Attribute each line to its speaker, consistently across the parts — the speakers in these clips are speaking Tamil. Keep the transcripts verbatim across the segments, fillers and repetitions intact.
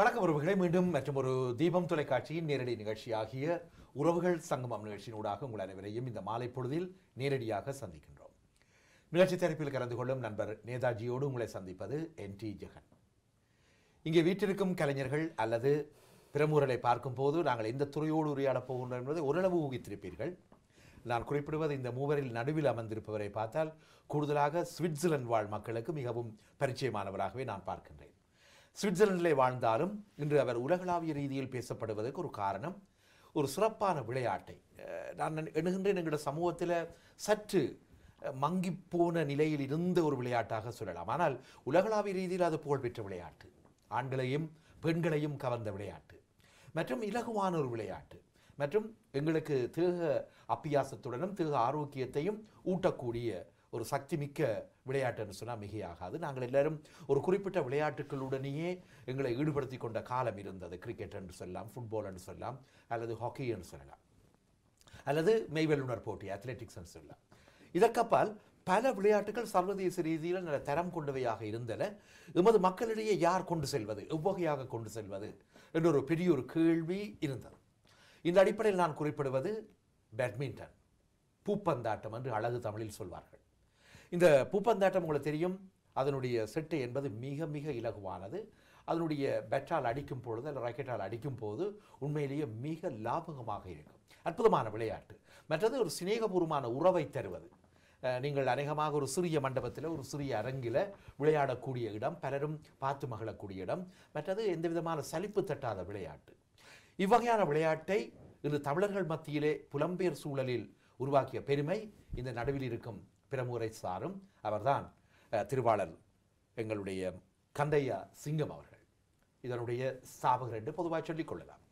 Speaker 1: வணக்கம் உறவுகளை மீண்டும் மற்றும் ஒரு தீபம் தொலைக்காட்சியின் நேரடி நிகழ்ச்சியாகிய உறவுகள் சங்கமம் நிகழ்ச்சியினூடாக உங்கள் அனைவரையும் இந்த மாலை பொழுதில் நேரடியாக சந்திக்கின்றோம். நிகழ்ச்சி தரப்பில் கலந்து கொள்ளும் நண்பர் நேதாஜியோடு உங்களை சந்திப்பது என் டி ஜெகன். இங்கே வீட்டிற்கும் கலைஞர்கள் அல்லது பிரமுகர்களை பார்க்கும் போது நாங்கள் எந்த துறையோடு உரையாடப் போகின்றோம் என்பதை ஓரளவு ஊகித்திருப்பீர்கள். நான் குறிப்பிடுவது இந்த மூவரில் நடுவில் அமர்ந்திருப்பவரை பார்த்தால் கூடுதலாக சுவிட்சர்லாந்து வாழ் மக்களுக்கு மிகவும் பரிச்சயமானவராகவே நான் பார்க்கின்றேன். சுவிட்சர்லாந்திலே வாழ்ந்தாலும் இன்று அவர் உலகளாவிய ரீதியில் பேசப்படுவதற்கு ஒரு காரணம் ஒரு சிறப்பான விளையாட்டை நான் எண்ணுகின்றேன். எங்களுடைய சமூகத்தில் சற்று மங்கி போன நிலையில் இருந்த ஒரு விளையாட்டாக சொல்லலாம். ஆனால் உலகளாவிய ரீதியில் அது புகழ்பெற்ற விளையாட்டு, ஆண்களையும் பெண்களையும் கவர்ந்த விளையாட்டு மற்றும் இலகுவான ஒரு விளையாட்டு மற்றும் எங்களுக்கு தேக அப்பியாசத்துடனும் தேக ஆரோக்கியத்தையும் ஊட்டக்கூடிய ஒரு சக்தி மிக்க விளையாட்டு என்று சொன்னால் மிகையாகாது. நாங்கள் எல்லாரும் ஒரு குறிப்பிட்ட விளையாட்டுகளுடனேயே எங்களை ஈடுபடுத்தி கொண்ட காலம் இருந்தது. கிரிக்கெட் என்று சொல்லலாம், ஃபுட்பால் என்று சொல்லலாம், அல்லது ஹாக்கி என்று சொல்லலாம், அல்லது மெய்வல்லுனர் போட்டி அத்லெட்டிக்ஸ் என்று சொல்லலாம். இதற்கப்பால் பல விளையாட்டுகள் சர்வதேச ரீதியில் நல்ல தரம் கொண்டவையாக இருந்தன. எமது மக்களிடையே யார் கொண்டு செல்வது, எவ்வகையாக கொண்டு செல்வது என்ற ஒரு பெரிய ஒரு கேள்வி இருந்தது. இந்த அடிப்படையில் நான் குறிப்பிடுவது பேட்மிண்டன், பூப்பந்தாட்டம் என்று அழகு தமிழில் சொல்வார்கள். இந்த பூப்பந்தாட்டம் உங்களுக்கு தெரியும், அதனுடைய செட்டை என்பது மிக மிக இலகுவானது. அதனுடைய பேட்டால் அடிக்கும் பொழுது அல்லது ராக்கெட்டால் அடிக்கும் போது உண்மையிலேயே மிக லாபகமாக இருக்கும். அற்புதமான விளையாட்டு. மற்றது ஒரு சிநேகபூர்வமான உறவை தருவது. நீங்கள் அநேகமாக ஒரு சிறிய மண்டபத்தில் ஒரு சிறிய அரங்கில் விளையாடக்கூடிய இடம், பலரும் பார்த்து மகிழக்கூடிய இடம். மற்றது எந்த விதமான சலிப்பு தட்டாத விளையாட்டு. இவ்வகையான விளையாட்டை இன்று தமிழர்கள் மத்தியிலே புலம்பெயர் சூழலில் உருவாக்கிய பெருமை இந்த நடுவில் இருக்கும் பிரமுகரை சாரும். அவர்தான் திருவாளர் எங்களுடைய கந்தையா சிங்கம் அவர்கள். இதனுடைய ஸ்தாபகர் என்று பொதுவாக சொல்லிக் கொள்ளலாம்.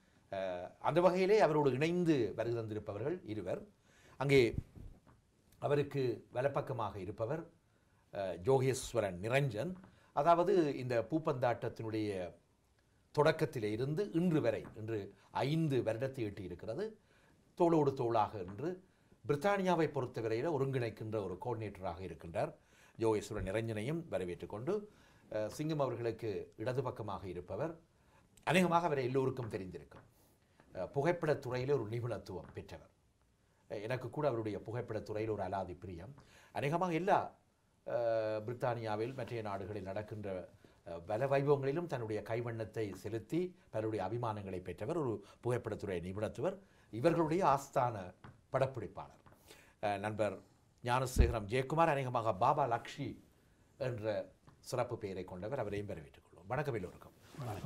Speaker 1: அந்த வகையிலே அவரோடு இணைந்து வருகை தந்திருப்பவர்கள் இருவர். அங்கே அவருக்கு வலப்பக்கமாக இருப்பவர் ஜோகேஸ்வரன் நிரஞ்சன். அதாவது இந்த பூப்பந்தாட்டத்தினுடைய தொடக்கத்திலே இருந்து இன்று வரை இன்று ஐந்து வருடத்தை எட்டி இருக்கிறது. தோளோடு தோளாக என்று பிரித்தானியாவை பொறுத்தவரையில் ஒருங்கிணைக்கின்ற ஒரு கோஆர்டினேட்டராக இருக்கின்றார். ஜோகேஸ்வரன் நிரஞ்சனையும் வரவேற்றுக் கொண்டு சிங்கம் அவர்களுக்கு இடது பக்கமாக இருப்பவர் அநேகமாக அவரை எல்லோருக்கும் தெரிந்திருக்கும், புகைப்படத் துறையில் ஒரு நிபுணத்துவம் பெற்றவர். எனக்கு கூட அவருடைய புகைப்படத் துறையில் ஒரு அலாதி பிரியம். அநேகமாக எல்லா பிரித்தானியாவில் மற்ற நாடுகளில் நடக்கின்ற பல வைபவங்களிலும் தன்னுடைய கைவண்ணத்தை செலுத்தி பலருடைய அபிமானங்களை பெற்றவர், ஒரு புகைப்படத்துறை நிபுணத்துவர். இவர்களுடைய ஆஸ்தான படப்பிடிப்பாளர் நண்பர் ஞானசேகரம் ஜெயக்குமார், அநேகமாக பாபா லக்ஷி என்ற சிறப்பு பெயரை கொண்டவர். அவரையும் வரவேற்றுக் கொள்வோம். வணக்கம் எல்லோருக்கும்.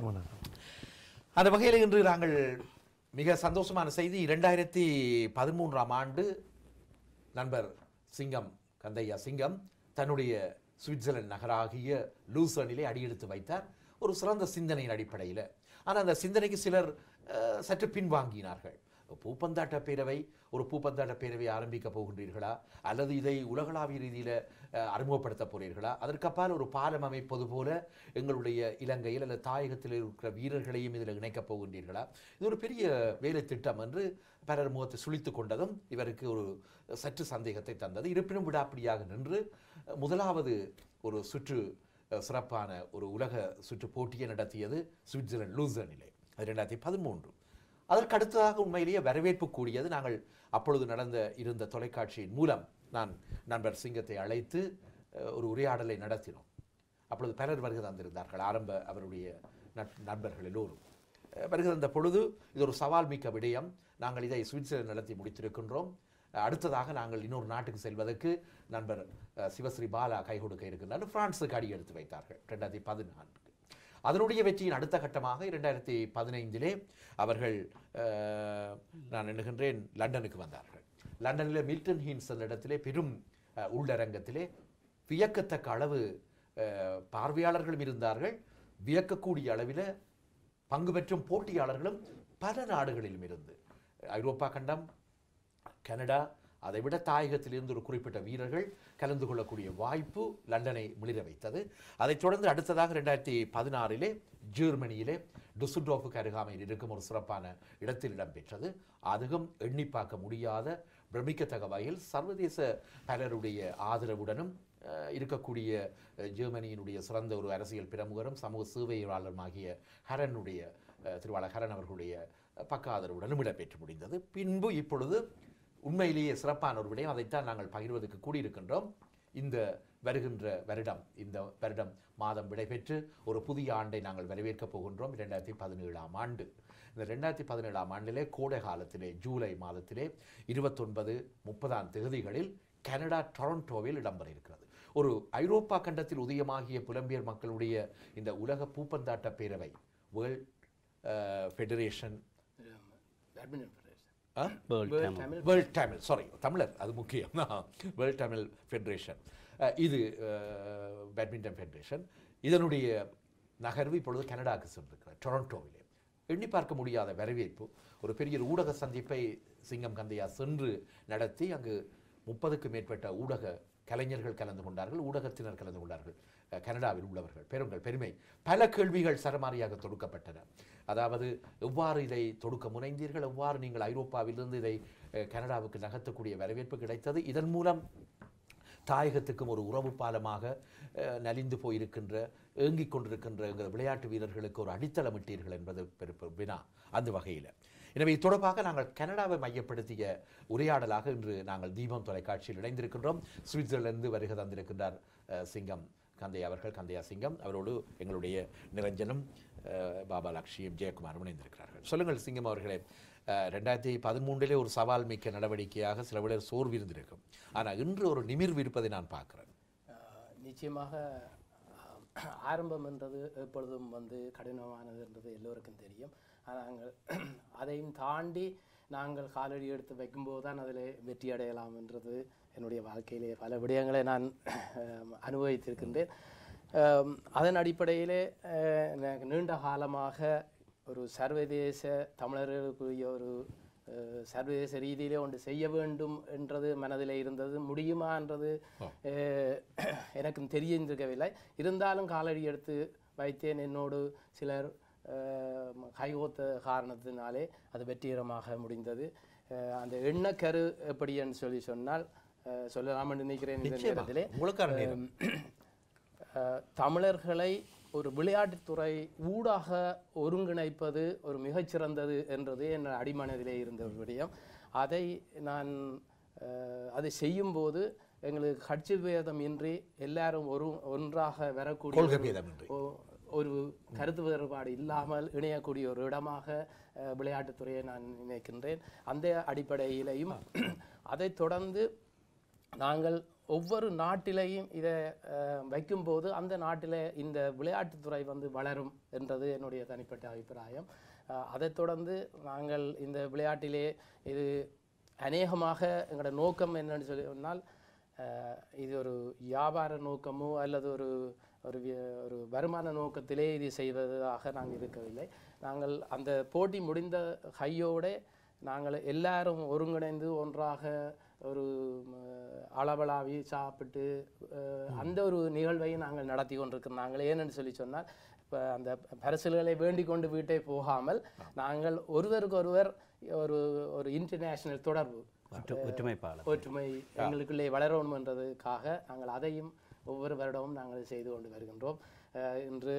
Speaker 1: அந்த வகையில் இன்று நாங்கள் மிக சந்தோஷமான செய்தி, இரண்டாயிரத்தி பதிமூன்றாம் ஆண்டு நண்பர் சிங்கம் கந்தையா சிங்கம் தன்னுடைய சுவிட்சர்லாந்து நகராகிய லூசர்னிலே அடியெடுத்து வைத்தார், ஒரு சிறந்த சிந்தனையின் அடிப்படையில். ஆனால் அந்த சிந்தனைக்கு சிலர் சற்று பின்வாங்கினார்கள். பூப்பந்தாட்ட பேரவை, ஒரு பூப்பந்தாட்ட பேரவை ஆரம்பிக்க போகின்றீர்களா அல்லது இதை உலகளாவிய ரீதியில் அறிமுகப்படுத்த போகிறீர்களா, அதற்கப்பால் ஒரு பாலம் அமைப்பது போல எங்களுடைய இலங்கையில் அல்லது தாயகத்தில் இருக்கிற வீரர்களையும் இதில் இணைக்கப் போகின்றீர்களா, இது ஒரு பெரிய வேலை திட்டம் என்று பலர் முகத்தை சுழித்து கொண்டதும் இவருக்கு ஒரு சற்று சந்தேகத்தை தந்தது. இருப்பினும் விடாப்பிடியாக நின்று முதலாவது ஒரு சுற்று சிறப்பான ஒரு உலக சுற்று போட்டியை நடத்தியது சுவிட்சர்லாந்து லூசர்னிலே. அது ரெண்டாயிரத்தி பதிமூன்று. அதற்கு அடுத்ததாக உண்மையிலேயே வரவேற்பு கூடியது. நாங்கள் அப்பொழுது நடந்த இருந்த தொலைக்காட்சியின் மூலம் நான் நண்பர் சிங்கத்தை அழைத்து ஒரு உரையாடலை நடத்தினோம். அப்பொழுது பலர் வருகை தந்திருந்தார்கள், ஆரம்ப அவருடைய நண்பர்கள் எல்லோரும் வருகை தந்த பொழுது இது ஒரு சவால் மிக்க விடயம், நாங்கள் இதை சுவிட்சர்லாந்து நடத்தி முடித்திருக்கின்றோம், அடுத்ததாக நாங்கள் இன்னொரு நாட்டுக்கு செல்வதற்கு நண்பர் சிவஸ்ரீ பாலா கை கொடுக்க இருக்கின்றார், பிரான்ஸுக்கு அடி எடுத்து வைத்தார்கள் ரெண்டாயிரத்தி பதினான்கு. அதனுடைய வெற்றியின் அடுத்த கட்டமாக இரண்டாயிரத்தி பதினைந்திலே அவர்கள் நான் எண்ணுகின்றேன் லண்டனுக்கு வந்தார்கள். லண்டனில் மில்டன் ஹீன்ஸ் என்ற இடத்திலே பெரும் உள்ளரங்கத்திலே வியக்கத்தக்க அளவு பார்வையாளர்களும் இருந்தார்கள். வியக்கக்கூடிய அளவில் பங்கு பெற்றும் போட்டியாளர்களும் பல நாடுகளிலும் இருந்து, ஐரோப்பா கண்டம், கனடா, அதை விட தாயகத்திலிருந்து ஒரு குறிப்பிட்ட வீரர்கள் கலந்து கொள்ளக்கூடிய வாய்ப்பு லண்டனை மிளிர வைத்தது. அதைத் தொடர்ந்து அடுத்ததாக ரெண்டாயிரத்தி பதினாறிலே ஜெர்மனியிலே டுசுல்டோஃபுக்கு அருகாமையில் இருக்கும் ஒரு சிறப்பான இடத்தில் இடம்பெற்றது. அதுவும் எண்ணி பார்க்க முடியாத பிரமிக்கத்தக்க வகையில் சர்வதேச பலருடைய ஆதரவுடனும் இருக்கக்கூடிய ஜெர்மனியினுடைய சிறந்த ஒரு அரசியல் பிரமுகரும் சமூக சேவையாளருமாகிய ஹரனுடைய திருவாளர் ஹரன் அவர்களுடைய பக்க ஆதரவுடனும் இடம்பெற்று முடிந்தது. பின்பு இப்பொழுது உண்மையிலேயே சிறப்பான ஒரு விடயம், அதைத்தான் நாங்கள் பகிர்வதற்கு கூடியிருக்கின்றோம். இந்த வருகின்ற வருடம் இந்த வருடம் மாதம் விடைபெற்று ஒரு புதிய ஆண்டை நாங்கள் வரவேற்கப் போகின்றோம். இரண்டாயிரத்தி பதினேழாம் ஆண்டு. இந்த ரெண்டாயிரத்தி பதினேழாம் ஆண்டிலே கோடை காலத்திலே ஜூலை மாதத்திலே இருபத்தொன்பது முப்பதாம் தேதிகளில் கனடா டொரண்டோவில் இடம்பெற இருக்கிறது. ஒரு ஐரோப்பா கண்டத்தில் உதயமாகிய புலம்பெயர் மக்களுடைய இந்த உலக பூப்பந்தாட்ட பேரவை world federation world Tamil sorry தமிழர் அது முக்கியம் வேர்ல்ட் தமிழ் ஃபெடரேஷன், இது பேட்மிண்டன் ஃபெடரேஷன், இதனுடைய நகர்வு இப்பொழுது கனடாவுக்கு சென்றிருக்கிறார் டொரண்டோவிலே. எண்ணி பார்க்க முடியாத வரவேற்பு. ஒரு பெரிய ஊடக சந்திப்பை சிங்கம் கந்தையா சென்று நடத்தி அங்கு முப்பதுக்கு மேற்பட்ட ஊடக கலைஞர்கள் கலந்து கொண்டார்கள், ஊடகத்தினர் கலந்து கொண்டார்கள், கனடாவில் உள்ளவர்கள். பெருங்கள் பெருமை. பல கேள்விகள் சரமாரியாக தொடுக்கப்பட்டன. அதாவது எவ்வாறு இதை தொடுக்க முனைந்தீர்கள், எவ்வாறு நீங்கள் ஐரோப்பாவிலிருந்து இதை கனடாவுக்கு நகர்த்தக்கூடிய வரவேற்பு கிடைத்தது, இதன் மூலம் தாயகத்துக்கும் ஒரு உறவு பாலமாக நலிந்து போயிருக்கின்ற ஏங்கிக் கொண்டிருக்கின்ற எங்கள் விளையாட்டு வீரர்களுக்கு ஒரு அடித்தளமிட்டீர்கள் என்பது பெரு வினா அந்த வகையில். எனவே தொடர்பாக நாங்கள் கனடாவை மையப்படுத்திய உரையாடலாக இன்று நாங்கள் தீபம் தொலைக்காட்சியில் இணைந்திருக்கின்றோம். சுவிட்சர்லாந்து வருகை தந்திருக்கின்றார் சிங்கம் கந்தையா அவர்கள், கந்தையா சிங்கம். அவரோடு எங்களுடைய நிரஞ்சனும் பாபா லக்ஷியும் ஜெயக்குமாரும் இணைந்திருக்கிறார்கள். சொல்லுங்கள் சிங்கம் அவர்களே, ரெண்டாயிரத்தி பதிமூன்றிலே ஒரு சவால் மிக்க நடவடிக்கையாக சில விட சோர்வு இருந்திருக்கும், ஆனால் இன்று ஒரு நிமிர்வு இருப்பதை நான் பார்க்கிறேன்.
Speaker 2: நிச்சயமாக ஆரம்பம் என்றது எப்பொழுதும் வந்து கடினமானது என்றது எல்லோருக்கும் தெரியும். நாங்கள் அதையும் தாண்டி நாங்கள் காலடி எடுத்து வைக்கும்போது தான் அதில் வெற்றி அடையலாம் என்றது என்னுடைய வாழ்க்கையிலே பல விடயங்களை நான் அனுபவித்திருக்கின்றேன். அதன் அடிப்படையிலே நீண்ட காலமாக ஒரு சர்வதேச தமிழர்களுக்குரிய ஒரு சர்வதேச ரீதியிலே ஒன்று செய்ய வேண்டும் என்றது மனதில் இருந்தது. முடியுமா என்றது எனக்கும் தெரிந்திருக்கவில்லை. இருந்தாலும் காலடி எடுத்து வைத்தேன். என்னோடு சிலர் கைகோத்த காரணத்தினாலே அது வெற்றிகரமாக முடிந்தது. அந்த எண்ணக்கரு எப்படி என்று சொல்லி சொன்னால் சொல்லலாம் என்று நினைக்கிறேன். இந்த நேரத்திலே தமிழர்களை ஒரு விளையாட்டுத்துறை ஊடாக ஒருங்கிணைப்பது ஒரு மிகச்சிறந்தது என்றது என் அடிமனதிலே இருந்த ஒரு விடயம். அதை நான் அதை செய்யும்போது எங்களுக்கு கட்சி பேதம் இன்றி எல்லாரும் ஒரு ஒன்றாக வரக்கூடிய ஒரு கருத்து வேறுபாடு இல்லாமல் இணையக்கூடிய ஒரு இடமாக விளையாட்டுத்துறையை நான் நினைக்கின்றேன். அந்த அடிப்படையிலையும் அதை தொடர்ந்து நாங்கள் ஒவ்வொரு நாட்டிலையும் இதை வைக்கும்போது அந்த நாட்டில் இந்த விளையாட்டுத்துறை வந்து வளரும் என்றது என்னுடைய தனிப்பட்ட அபிப்பிராயம். அதை தொடர்ந்து நாங்கள் இந்த விளையாட்டிலே இது அநேகமாக எங்களோட நோக்கம் என்னன்னு சொல்லி சொன்னால் இது ஒரு வியாபார நோக்கமோ அல்லது ஒரு ஒரு ஒரு வருமான நோக்கத்திலே இது செய்வதாக நாங்கள் இருக்கவில்லை. நாங்கள் அந்த போட்டி முடிந்த கையோடு நாங்கள் எல்லாரும் ஒருங்கிணைந்து ஒன்றாக ஒரு அளவலாவி சாப்பிட்டு அந்த ஒரு நிகழ்வை நாங்கள் நடத்தி கொண்டிருக்கிறோம். நாங்கள் ஏன்னு சொல்லி சொன்னால் இப்போ அந்த பரிசுகளை வேண்டிக் கொண்டு வீட்டை போகாமல் நாங்கள் ஒருவருக்கு ஒருவர் ஒரு ஒரு இன்டர்நேஷனல் தொடர்பு ஒற்றுமை எங்களுக்குள்ளே வளரணும் என்றதுக்காக நாங்கள் அதையும் ஒவ்வொரு வருடமும் நாங்கள் செய்து கொண்டு வருகின்றோம். இன்று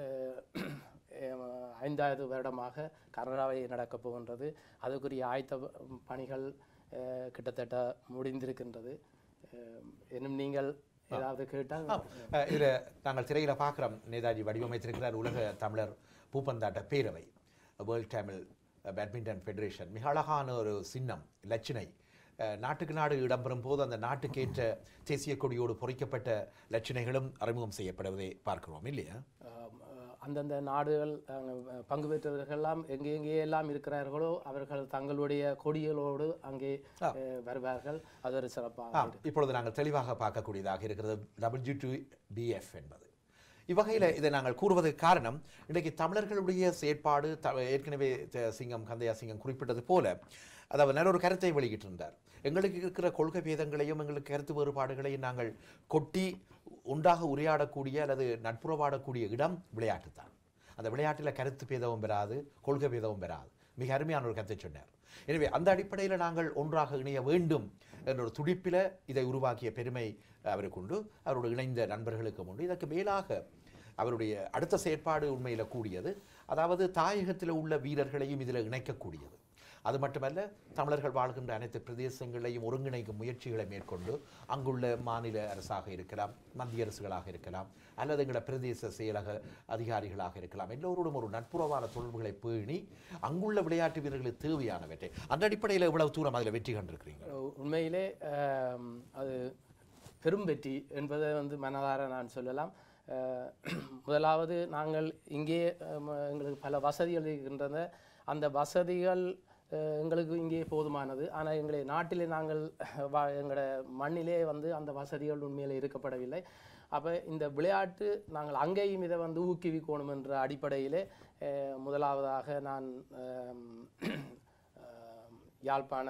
Speaker 2: ஐந்தாவது வருடமாக கனடாவை நடக்கப் போகின்றது. அதுக்குரிய ஆயத்த பணிகள் கிட்டத்தட்ட முடிந்திருக்கின்றது. இன்னும் நீங்கள் ஏதாவது கேட்டால்
Speaker 1: இதில் நாங்கள் திரையில் பார்க்குறோம். நேதாஜி வடிவமைத்திருக்கிறார் உலக தமிழர் பூப்பந்தாட்ட பேரவை, வேர்ல்ட் தமிழ் பேட்மிண்டன் ஃபெடரேஷன். மிக அழகான ஒரு சின்னம், லட்சணை. நாட்டுக்கு நாடு இடம்பெறும் போது அந்த நாட்டுக்கேற்ற தேசிய கொடியோடு பொறிக்கப்பட்ட லட்சணைகளும் அறிமுகம் செய்யப்படுவதை பார்க்கிறோம் இல்லையா?
Speaker 2: அந்தந்த நாடுகள் பங்கு பெற்றவர்களெல்லாம் எங்கே எங்கே எல்லாம் இருக்கிறார்களோ அவர்கள் தங்களுடைய கொடிகளோடு அங்கே வருவார்கள். அது ஒரு சிறப்பாக
Speaker 1: இப்பொழுது நாங்கள் தெளிவாக பார்க்கக்கூடியதாக இருக்கிறது டபிள்யூ டி பி எஃப் என்பது. இவ்வகையில் இதை நாங்கள் கூறுவதற்கு காரணம், இன்றைக்கு தமிழர்களுடைய செயற்பாடு ஏற்கனவே சிங்கம் கந்தையா சிங்கம் குறிப்பிட்டது போல, அதாவது நல்ல ஒரு கருத்தை வெளியிட்டிருந்தார். எங்களுக்கு இருக்கிற கொள்கை பேதங்களையும் எங்களுக்கு கருத்து வேறுபாடுகளையும் நாங்கள் கொட்டி ஒன்றாக உரையாடக்கூடிய அல்லது நட்புறவாடக்கூடிய இடம் விளையாட்டு தான். அந்த விளையாட்டில் கருத்து பேதமும் பெறாது, கொள்கை பேதமும் பெறாது. மிக அருமையான ஒரு கருத்தை சொன்னார். எனவே அந்த அடிப்படையில் நாங்கள் ஒன்றாக இணைய வேண்டும் என்ற ஒரு துடிப்பில் இதை உருவாக்கிய பெருமை அவருக்கு உண்டு, அவரோடு இணைந்த நண்பர்களுக்கும் உண்டு. இதற்கு மேலாக அவருடைய அடுத்த செயற்பாடு உண்மையில் கூடியது, அதாவது தாயகத்தில் உள்ள வீரர்களையும் இதில் இணைக்கக்கூடியது. அது மட்டுமல்ல, தமிழர்கள் வாழ்கின்ற அனைத்து பிரதேசங்களையும் ஒருங்கிணைக்கும் முயற்சிகளை மேற்கொண்டு அங்குள்ள மாநில அரசாக இருக்கலாம், மத்திய அரசுகளாக இருக்கலாம், அல்லது எங்களோட பிரதேச செயலக அதிகாரிகளாக இருக்கலாம், எல்லோரோடும் ஒரு நட்புறவான தொடர்புகளை பேணி அங்குள்ள விளையாட்டு வீரர்களுக்கு தேவையானவற்றை அந்த அடிப்படையில் இவ்வளவு தூரம் அதில் வெற்றி கண்டிருக்கிறீங்க.
Speaker 2: உண்மையிலே அது பெரும் வெற்றி என்பதை வந்து மனதார நான் சொல்லலாம். முதலாவது, நாங்கள் இங்கே எங்களுக்கு பல வசதிகள் இருக்கின்றன. அந்த வசதிகள் எங்களுக்கு இங்கே போதுமானது. ஆனால் எங்களை நாட்டிலே நாங்கள் வா எங்களோட மண்ணிலே வந்து அந்த வசதிகள் உண்மையில் இருக்கப்படவில்லை. அப்போ இந்த விளையாட்டு நாங்கள் அங்கேயும் இதை வந்து ஊக்குவிக்கணும் என்ற அடிப்படையிலே முதலாவதாக நான் யாழ்ப்பாண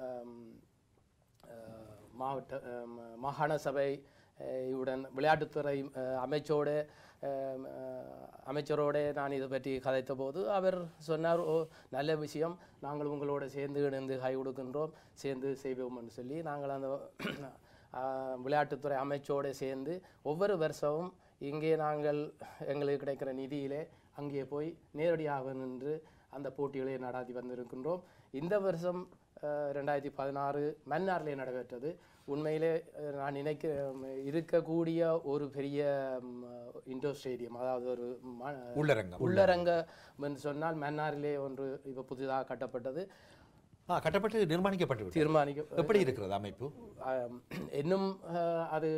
Speaker 2: மாவட்ட மாகாண சபை உடன் விளையாட்டுத்துறை அமைச்சோடு அமைச்சரோட நான் இதை பற்றி கதைத்த போது அவர் சொன்னார், ஓ நல்ல விஷயம், நாங்கள் உங்களோட சேர்ந்து இணைந்து கை கொடுக்கின்றோம், சேர்ந்து செய்வோம்னு சொல்லி நாங்கள் அந்த விளையாட்டுத்துறை அமைச்சோடு சேர்ந்து ஒவ்வொரு வருஷமும் இங்கே நாங்கள் எங்களுக்கு கிடைக்கிற நிதியிலே அங்கே போய் நேரடியாக நின்று அந்த போட்டிகளை நடாத்தி வந்திருக்கின்றோம். இந்த வருஷம் ரெண்டாயிரத்தி பதினாறு மன்னாரிலே நடைபெற்றது. உண்மையிலே நான் நினைக்க இருக்கக்கூடிய ஒரு பெரிய இண்டோர் ஸ்டேடியம், அதாவது ஒரு
Speaker 1: உள்ளரங்கம்
Speaker 2: உள்ளரங்கம் என்று சொன்னால் மன்னாரிலே ஒன்று இப்போ புதிதாக கட்டப்பட்டது.
Speaker 1: கட்டப்பட்டு நிர்மாணிக்கப்பட்டு
Speaker 2: தீர்மானிக்க
Speaker 1: எப்படி இருக்கிறது அமைப்பு?
Speaker 2: இன்னும் அது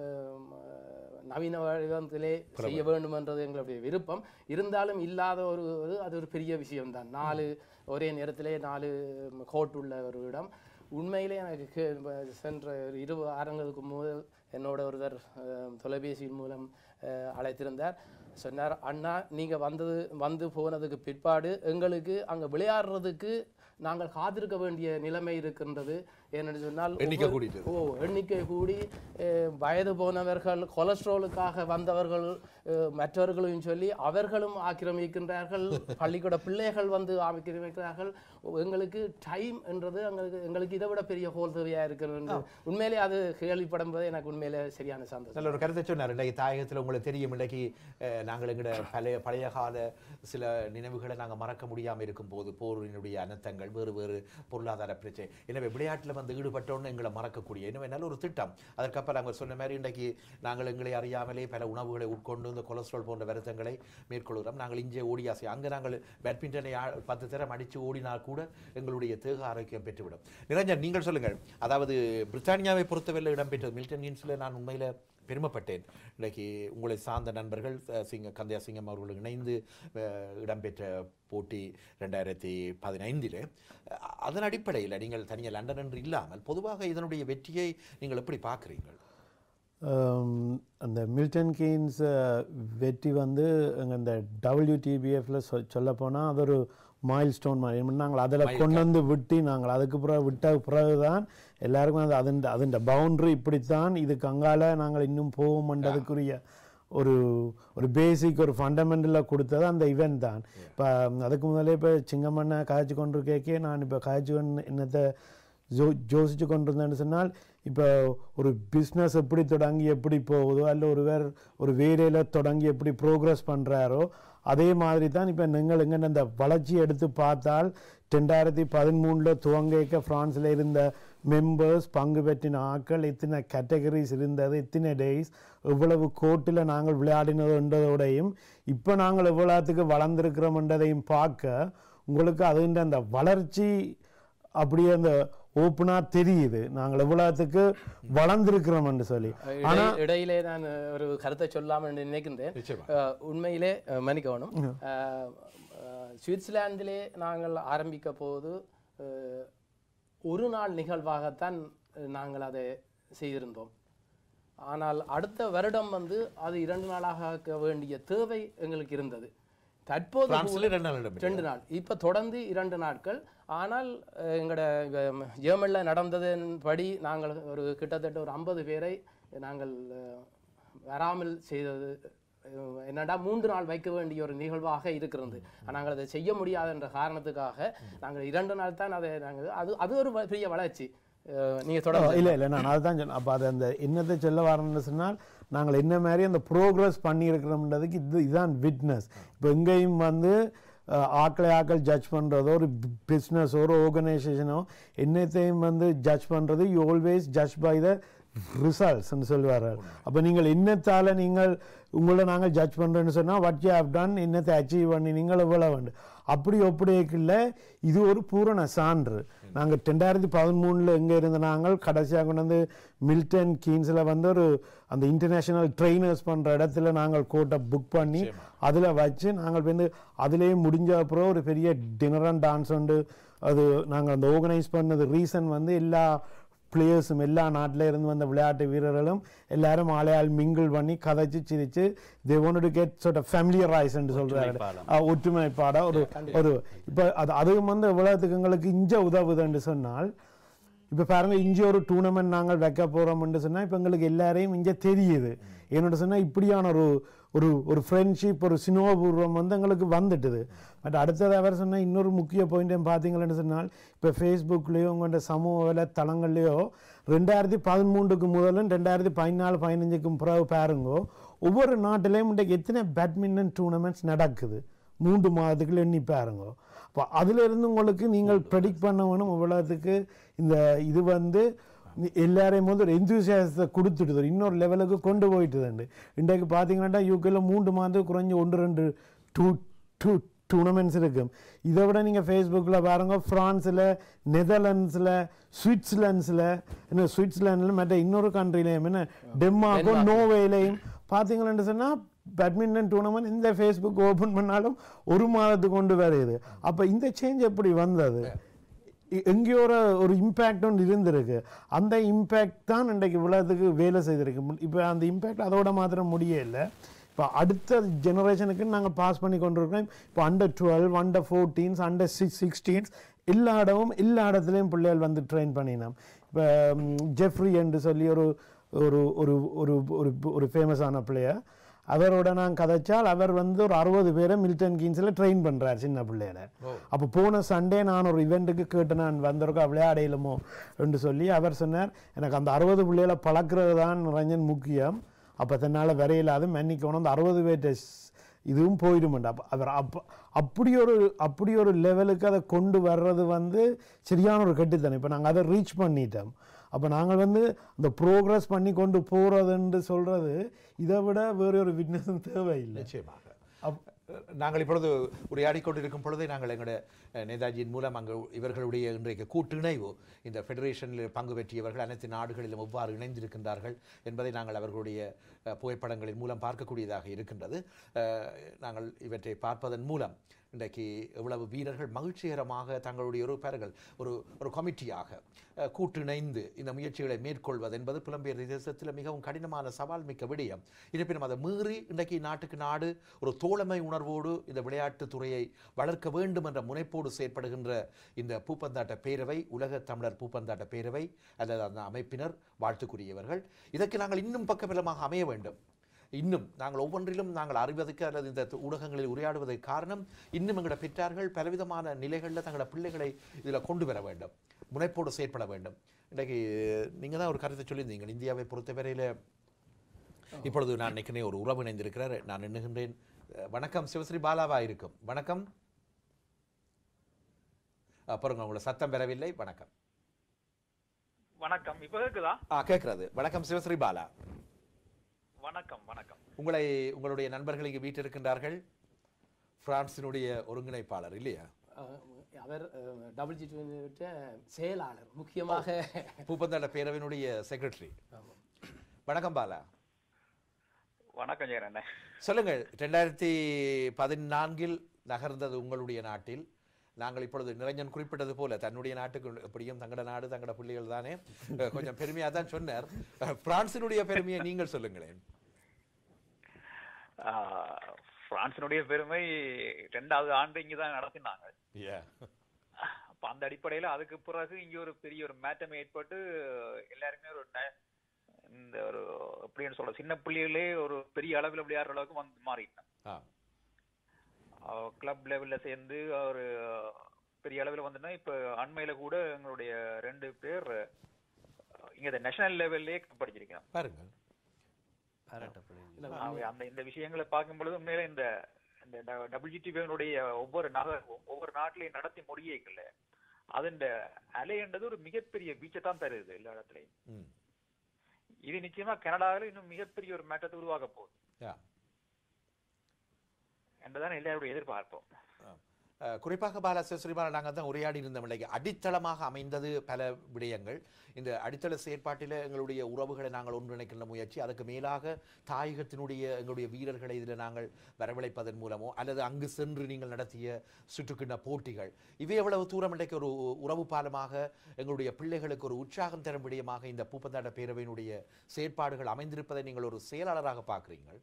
Speaker 2: நவீன வடிவத்திலே செய்ய வேண்டும் என்றது எங்களுடைய விருப்பம். இருந்தாலும் இல்லாத ஒரு அது ஒரு பெரிய விஷயம்தான். நாலு ஒரே நேரத்திலே நாலு கோர்ட் உள்ள ஒரு இடம். உண்மையிலே எனக்கு சென்ற இரு வாரங்களுக்கு முதல் என்னோட ஒருவர் தொலைபேசியின் மூலம் அழைத்திருந்தார். சொன்னார், அண்ணா நீங்கள் வந்தது வந்து போனதுக்கு பிற்பாடு எங்களுக்கு அங்கே விளையாடுறதுக்கு நாங்கள் காத்திருக்க வேண்டிய நிலைமை இருக்கின்றது. ஏனென்று சொன்னால் ஓ எண்ணிக்கை கூடி வயது போனவர்கள், கொலஸ்ட்ராலுக்காக வந்தவர்கள், மற்றவர்களையும் சொல்லி அவர்களும் ஆக்கிரமிக்கின்றார்கள், பள்ளிக்கூட பிள்ளைகள் வந்து ஆக்கிரமிக்கிறார்கள். எங்களுக்கு டைம் என்றது எங்களுக்கு எங்களுக்கு இதை விட பெரிய ஹோல் தேவையாக இருக்கிறது. உண்மையிலே அது கேள்விப்படும் போது எனக்கு உண்மையிலே சரியான சந்தோஷம்.
Speaker 1: நல்ல ஒரு கருத்தை சொன்னார். இன்றைக்கு தாயகத்தில் உங்களுக்கு தெரியும், இன்றைக்கு நாங்கள் எங்களோட பழைய பழைய கால சில நினைவுகளை நாங்கள் மறக்க முடியாமல் இருக்கும் போது போரினுடைய அனர்த்தங்கள், வேறு வேறு பொருளாதார பிரச்சனை, எனவே விளையாட்டில் வந்து ஈடுபட்டோன்னு எங்களை மறக்கக்கூடிய எனவே நல்ல ஒரு திட்டம். அதற்கப்புறம் நாங்கள் சொன்ன மாதிரி இன்றைக்கு நாங்கள் எங்களை அறியாமலே பல உணவுகளை உட்கொண்டு இந்த கொலஸ்ட்ரால் போன்ற வருத்தங்களை மேற்கொள்கிறோம். நாங்கள் இங்கே ஓடியாசை அங்கே நாங்கள் பேட்மிண்டனை பத்து தரம் அடித்து ஓடினால் கூட எங்களுடைய தேக ஆரோக்கியம் பெற்றுவிடும். நிரஞ்சன், நீங்கள் சொல்லுங்கள். அதாவது பிரித்தானியாவை பொறுத்தவரை இடம்பெற்றது மில்டன் கீன்ஸில் நான் உண்மையில் பெருமைப்பட்டேன். இன்றைக்கு உங்களை சார்ந்த நண்பர்கள் சிங்க கந்தையா சிங்கம் அவர்கள் இணைந்து இடம்பெற்ற போட்டி ரெண்டாயிரத்தி பதினைந்தில். அதன் அடிப்படையில் நீங்கள் தனியாக லண்டன் என்று இல்லாமல் பொதுவாக இதனுடைய வெற்றியை நீங்கள் எப்படி பார்க்குறீங்கள்?
Speaker 3: அந்த மில்டன் கீன்ஸ் வெற்றி வந்து எங்கள் இந்த டபிள்யூடிபிஎஃப்ல சொ சொல்லப்போனால் அது ஒரு மைல் ஸ்டோன் மாதிரி. நாங்கள் அதில் கொண்டு வந்து விட்டு நாங்கள் அதுக்கு பிறகு விட்ட பிறகு தான் எல்லாருக்கும் அது அதன் அதன் பவுண்ட்ரி இப்படித்தான், இதுக்கு அங்கால நாங்கள் இன்னும் போவோம்ன்றதுக்குரிய ஒரு ஒரு பேசிக் ஒரு ஃபண்டமெண்டலாக கொடுத்தது அந்த இவெண்ட் தான். இப்போ அதுக்கு முதலே இப்போ சிங்கமண்ணை காய்ச்சி கொண்டு கேட்கே நான் இப்போ காய்ச்சி என்னத்தை ஜோ யோசிச்சு கொண்டிருந்தேன்னு சொன்னால், இப்போ ஒரு பிஸ்னஸ் எப்படி தொடங்கி எப்படி போகுதோ, அல்ல ஒரு வேறு ஒரு வேலையில் தொடங்கி எப்படி ப்ரோக்ரஸ் பண்ணுறாரோ அதே மாதிரி தான் இப்போ நீங்கள் எங்கே அந்த வளர்ச்சி எடுத்து பார்த்தால் ரெண்டாயிரத்தி பதிமூணில் துவங்கிக்க ஃப்ரான்ஸில் இருந்த மெம்பர்ஸ், பங்கு பெற்றின ஆக்கள், இத்தனை கேட்டகரிஸ் இருந்தது, இத்தனை டேஸ், எவ்வளவு கோர்ட்டில் நாங்கள் விளையாடினதுன்றதோடையும் இப்போ நாங்கள் எவ்வளோத்துக்கு வளர்ந்துருக்கிறோம்ன்றதையும் பார்க்க உங்களுக்கு அதுன்ற அந்த வளர்ச்சி அப்படியே அந்த ஓப்பனா தெரியுது நாங்கள் எவ்வளவுக்கு வளர்ந்திருக்கிறோம் என்று சொல்லி.
Speaker 2: ஆனா இடையிலே நான் ஒரு கருத்தை சொல்லாமல் நினைக்கின்றேன். உண்மையிலே மன்னிக்கணும், சுவிட்சர்லாந்திலே நாங்கள் ஆரம்பிக்க போது ஒரு நாள் நிகழ்வாகத்தான் நாங்கள் அதை செய்திருந்தோம். ஆனால் அடுத்த வருடம் வந்து அது இரண்டு நாளாக ஆக்க வேண்டிய தேவை எங்களுக்கு இருந்தது. தற்போது ரெண்டு நாள், இப்போ தொடர்ந்து இரண்டு நாட்கள். ஆனால் எங்களோட ஜெர்மனில் நடந்ததன்படி நாங்கள் ஒரு கிட்டத்தட்ட ஒரு ஐம்பது பேரை நாங்கள் வராமல் செய்தது என்னடா மூன்று நாள் வைக்க வேண்டிய ஒரு நிகழ்வாக இருக்கிறது. நாங்கள் அதை செய்ய முடியாது என்ற காரணத்துக்காக நாங்கள் இரண்டு நாள் தான் அதை நாங்கள் அது அது ஒரு பெரிய வளர்ச்சி. நீங்க தொடர்ந்து
Speaker 3: இல்லை இல்லை நான் அதுதான் சொன்னேன். அப்போ அது அந்த என்னத்தை சொல்ல வரணும்னு சொன்னால் நாங்கள் என்ன மாதிரி அந்த ப்ரோக்ரஸ் பண்ணியிருக்கிறோம்ன்றதுக்கு இது இதுதான் விட்னஸ். இப்போ எங்கேயும் வந்து ஆக்களை ஆக்கள் ஜட்ஜ் பண்ணுறதோ ஒரு பிஸ்னஸோ ஒரு ஆர்கனைசேஷனோ என்னத்தையும் வந்து ஜட்ஜ் பண்ணுறது you always judge by the ரிசல்ட்ஸ்ன்னு சொல்லுவார்கள். அப்போ நீங்கள் என்னத்தால் நீங்கள் உங்களை நாங்கள் ஜட்ஜ் பண்ணுறேன்னு சொன்னால் வாட் யூ ஹேவ் டன் என்னத்தை அச்சீவ் பண்ணி நீங்கள் எவ்வளோ வேண்டும் அப்படி ஒப்படைக்கல. இது ஒரு பூரண சான்று. நாங்கள் ரெண்டாயிரத்தி பதிமூணில் எங்கே இருந்த நாங்கள் கடைசியாக கொண்டு வந்து மில்டன் கீன்ஸில் வந்து ஒரு அந்த இன்டர்நேஷ்னல் ட்ரெயினர்ஸ் பண்ணுற இடத்துல நாங்கள் கோட்டை புக் பண்ணி அதில் வச்சு நாங்கள் வந்து அதிலேயே முடிஞ்ச அப்புறம் ஒரு பெரிய டின்னர் அண்ட் டான்ஸ் உண்டு. அது நாங்கள் அந்த ஆர்கனைஸ் பண்ணது ரீசன் வந்து எல்லா பிளேயர்ஸும் எல்லா நாட்டில் இருந்து வந்த விளையாட்டு வீரர்களும் எல்லாரும் ஆளையால் மிங்கிள் பண்ணி கதைச்சு சிரிச்சு they want to get sort of ஃபேமிலியரைஸ்ன்னு சொல்றாரு. ஒற்றுமைப்பாட ஒரு ஒரு இப்போ அது அதுவும் வந்து எவ்வளோத்துக்கு எங்களுக்கு இஞ்ச உதவுதுன்னு சொன்னால் இப்போ பாருங்க இங்கே ஒரு டூர்னமெண்ட் நாங்கள் வைக்க போகிறோம்னு சொன்னால் இப்போ எங்களுக்கு எல்லாரையும் இங்கே தெரியுது. என்னோட சொன்னால் இப்படியான ஒரு ஒரு ஒரு ஃப்ரெண்ட்ஷிப் ஒரு சினோபூர்வம் வந்து எங்களுக்கு வந்துட்டுது. பட் அடுத்தது அவர் சொன்னால் இன்னொரு முக்கிய பாயிண்ட்டையும் பார்த்தீங்களேன்னு சொன்னால் இப்போ ஃபேஸ்புக்லேயோ உங்களோட சமூக வலைத்தளங்கள்லையோ ரெண்டாயிரத்தி பதிமூன்றுக்கு முதலும் ரெண்டாயிரத்தி பதினாலு பதினஞ்சுக்கும் பிறகு பாருங்கோ ஒவ்வொரு நாட்டிலையும் இன்றைக்கு எத்தனை பேட்மிண்டன் டூர்னமெண்ட்ஸ் நடக்குது மூன்று மாதத்துக்குள்ள எண்ணி பாருங்கோ. அப்போ அதிலிருந்து உங்களுக்கு நீங்கள் ப்ரெடிக்ட் பண்ண வேணும் இவ்வளோத்துக்கு இந்த இது வந்து எல்லாரையும் வந்து ஒரு எந்தூசியாசத்தை கொடுத்துடுது இன்னொரு லெவலுக்கு கொண்டு போயிட்டுதுண்டு. இன்றைக்கு பார்த்தீங்கன்னா யூகேல மூன்று மாதம் குறைஞ்சி ஒன்று ரெண்டு டூ டூ டூர்னமெண்ட்ஸ் இருக்கும். இதை விட நீங்கள் ஃபேஸ்புக்கில் பாருங்க ஃப்ரான்ஸில் நெதர்லாண்ட்ஸில் சுவிட்சர்லாண்ட்ஸில் இன்னும் சுவிட்சர்லாண்டில் மற்ற இன்னொரு கண்ட்ரிலையும் என்ன டென்மார்க்கும் நோவேலையும் பார்த்தீங்களேன்னு சொன்னால் பேட்மிண்டன் டூர்னமெண்ட் இந்த ஃபேஸ்புக் ஓப்பன் பண்ணாலும் ஒரு மாதத்துக்கு கொண்டு வருது. அப்போ இந்த சேஞ்ச் எப்படி வந்தது? எங்கேயோ ஒரு இம்பேக்ட் ஒன்று இருந்திருக்கு. அந்த இம்பேக்ட் தான் இன்றைக்கு விளையாட்டுக்கு வேலை செய்திருக்கு. இப்போ அந்த இம்பேக்ட் அதோட மாத்திரம் முடியலை. இப்போ அடுத்த ஜெனரேஷனுக்கு நாங்கள் பாஸ் பண்ணி கொண்டு இருக்கிறோம். இப்போ under twelve under fourteens under six sixteens எல்லா இடமும் எல்லா இடத்துலையும் பிள்ளைகள் வந்து ட்ரெயின் பண்ணினோம். இப்போ ஜெஃப்ரி என்று சொல்லி ஒரு ஒரு ஒரு ஒரு ஒரு ஃபேமஸான பிளேயர் அவரோட நான் கதைச்சால் அவர் வந்து ஒரு அறுபது பேரை மில்டன் கீன்ஸில் ட்ரெயின் பண்ணுறார் சின்ன பிள்ளையில. அப்போ போன சண்டே நான் ஒரு இவெண்ட்டுக்கு கேட்டு நான் வந்திருக்கோம் விளையாடையிலுமோ என்று சொல்லி அவர் சொன்னார் எனக்கு அந்த அறுபது பிள்ளைகளை பழக்கிறது தான் ரஞ்சன் முக்கியம். அப்போ தன்னால் வரையில்லாத மன்னிக்கணும் அந்த அறுபது பேர்ட்ட இதுவும் போயிடுமாண்டா. அப்போ அவர் அப்போ அப்படி ஒரு அப்படி ஒரு லெவலுக்கு அதை கொண்டு வர்றது வந்து சரியான ஒரு கட்டுத்தனம். இப்போ நாங்கள் அதை ரீச் பண்ணிட்டோம். அப்போ நாங்கள் வந்து இந்த ப்ரோக்ரஸ் பண்ணி கொண்டு போகிறதுன்னு சொல்கிறது இதை விட வேறு ஒரு விட்னஸும் தேவையில்லை.
Speaker 1: நிச்சயமாக நாங்கள் இப்பொழுது உரையாடி கொண்டிருக்கும் பொழுதே நாங்கள் எங்களுடைய நேதாஜியின் மூலம் அங்கு இவர்களுடைய இன்றைக்கு கூட்டிணைவு இந்த ஃபெடரேஷனில் பங்கு பெற்றியவர்கள் அனைத்து நாடுகளிலும் எவ்வாறு இணைந்திருக்கின்றார்கள் என்பதை நாங்கள் அவர்களுடைய புகைப்படங்களின் மூலம் பார்க்கக்கூடியதாக இருக்கின்றது. நாங்கள் இவற்றை பார்ப்பதன் மூலம் இன்றைக்கு எவ்வளவு வீரர்கள் மகிழ்ச்சிகரமாக தங்களுடைய ஒரு பேர்கள் ஒரு ஒரு கமிட்டியாக கூட்டிணைந்து இந்த முயற்சிகளை மேற்கொள்வது என்பது புலம்பெயர் தேசத்தில் மிகவும் கடினமான சவால் மிக்க விடயம். இருப்பினும் அதை மீறி இன்றைக்கு நாட்டுக்கு நாடு ஒரு தோழமை உணர்வோடு இந்த விளையாட்டுத் துறையை வளர்க்க வேண்டும் என்ற முனைப்போடு செயற்படுகின்ற இந்த பூப்பந்தாட்ட பேரவை உலக தமிழர் பூப்பந்தாட்ட பேரவை அல்லது அந்த அமைப்பினர் வாழ்த்துக்குரியவர்கள். இதற்கு நாங்கள் இன்னும் பக்கபலமாக அமைய வேண்டும். இன்னும் நாங்கள் ஒவ்வொன்றிலும் நாங்கள் அறிவதற்கு அல்லது இந்த ஊடகங்களில் உரையாடுவதற்கு காரணம் இன்னும் எங்களோட பெற்றார்கள் பலவிதமான நிலைகளில் தங்களோட பிள்ளைகளை இதில் கொண்டு வர வேண்டும், முனைப்போடு செயற்பட வேண்டும். இன்றைக்கு நீங்கள் தான் ஒரு கருத்தை சொல்லியிருந்தீங்க. இந்தியாவை பொறுத்தவரையில் இப்பொழுது நான் நினைக்கிறேன் ஒரு உறவு இணைந்திருக்கிறார். நான் எண்ணுகின்றேன். வணக்கம், சிவஸ்ரீ பாலாவா இருக்கும். வணக்கம். அப்புறம் உங்களை சத்தம் பெறவில்லை. வணக்கம்.
Speaker 4: வணக்கம். இப்போ கேக்குதா?
Speaker 1: ஆ கேட்கிறது. வணக்கம் சிவஸ்ரீ பாலா.
Speaker 4: வணக்கம். வணக்கம்.
Speaker 1: உங்களை உங்களுடைய நண்பர்கள் இங்கே வீட்டு இருக்கின்றார்கள். பிரான்சினுடைய ஒருங்கிணைப்பாளர் இல்லையா?
Speaker 2: அவர் டபிள்யூடிபிடி செயலாளர், முக்கியமாக
Speaker 1: பூப்பந்தாட்ட பேரவையினுடைய செக்ரட்டரி. வணக்கம் பாலா.
Speaker 4: வணக்கம் ஜெயரண்ணே.
Speaker 1: சொல்லுங்கள், ரெண்டாயிரத்தி பதினான்கில் நகர்ந்தது உங்களுடைய நாட்டில். நாங்கள் இப்பொழுது நிரஞ்சன் குறிப்பிட்டது போல தன்னுடைய நாட்டுக்கு எப்படியும் தங்கட நாடு தங்கட பிள்ளைகள் தானே, கொஞ்சம் பெருமையாக தான் சொன்னார். பிரான்சினுடைய பெருமையை நீங்கள் சொல்லுங்களேன்.
Speaker 4: பிரான்சினுடைய பெருமை ரெண்டாவது ஆண்டு இங்கதான் நடத்தினாங்க. அப்ப அந்த அடிப்படையில அதுக்கு பிறகு இங்க ஒரு பெரிய ஒரு மாற்றம் ஏற்பட்டு எல்லாருமே ஒரு இந்த ஒரு எப்படின்னு சொல்ற சின்ன பிள்ளைகளே ஒரு பெரிய அளவில் விளையாடுற அளவுக்கு வந்து மாறிட்டான். கிளப் லெவல்ல சேர்ந்து ஒரு பெரிய அளவில் வந்துன்னா இப்ப அண்மையில கூட எங்களுடைய ரெண்டு பேர் இங்க நேஷனல் லெவல்லே படிச்சிருக்கேன்
Speaker 1: பாருங்கள்.
Speaker 4: அந்த இந்த விஷயங்களை பார்க்கும் பொழுது உண்மையில இந்த டபிள்யூடிபியினுடைய ஒவ்வொரு நகர் ஒவ்வொரு நாட்டிலையும் நடத்தி முடியல அது இந்த அலைன்றது ஒரு மிகப்பெரிய வீச்சைத்தான் தருது எல்லா இடத்துலையும். இது நிச்சயமா கனடாவில் இன்னும் மிகப்பெரிய ஒரு மாற்றத்தை உருவாக்க போகுது என்றுதான் எல்லாருடைய எதிர்பார்ப்போம்.
Speaker 1: குறிப்பாக பாலா ஸ்ரீபாலா நாங்கள் தான் உரையாடி இருந்த நிலைக்கு அடித்தளமாக அமைந்தது பல விடயங்கள். இந்த அடித்தள செயற்பாட்டில் எங்களுடைய உறவுகளை நாங்கள் ஒன்றிணைக்கின்ற முயற்சி, அதுக்கு மேலாக தாயகத்தினுடைய எங்களுடைய வீரர்களை இதில் நாங்கள் வரவழைப்பதன் மூலமோ அல்லது அங்கு சென்று நீங்கள் நடத்திய சுற்றுக்கின்ற போட்டிகள், இவை எவ்வளவு தூரம் இன்றைக்கு ஒரு உறவு பாலமாக எங்களுடைய பிள்ளைகளுக்கு ஒரு உற்சாகம் தரும் விடயமாக இந்த பூப்பந்தாட்ட பேரவையினுடைய செயற்பாடுகள் அமைந்திருப்பதை நீங்கள் ஒரு செயலாளராக பார்க்குறீங்கள்.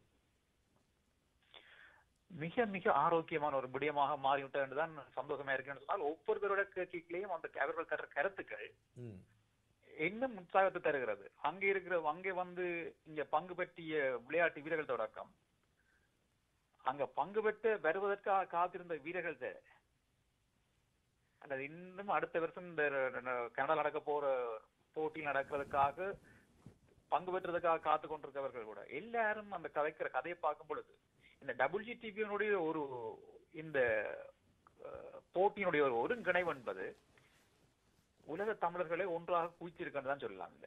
Speaker 4: மிக மிக ஆரோக்கியமான ஒரு விடயமாக மாறிவிட்டது தான் சந்தோஷமா இருக்குன்னு சொன்னால் ஒவ்வொருவரோட கேட்கலையும் அந்த அவர்கள் தர கருத்துக்கள் இன்னும் உற்சாகத்தை தருகிறது. அங்கே இருக்கிற அங்கே வந்து இங்க பங்கு பெற்றிய விளையாட்டு வீரர்கள் தொடக்கம் அங்க பங்கு பெற்று வருவதற்காக காத்திருந்த வீரர்கள் அல்லது இன்னும் அடுத்த வருஷம் இந்த கனடா நடக்க போற போட்டியில் நடக்கிறதுக்காக பங்கு பெற்றதுக்காக காத்து கொண்டிருக்கிறவர்கள் கூட எல்லாரும் அந்த கதைக்கிற கதையை பார்க்கும் பொழுது இந்த டபிள்யூடிபியினுடைய ஒரு இந்த போட்டியினுடைய ஒரு ஒருங்கிணைவு என்பது உலக தமிழர்களை ஒன்றாக குவிச்சிருக்குன்னு தான் சொல்லலாம்.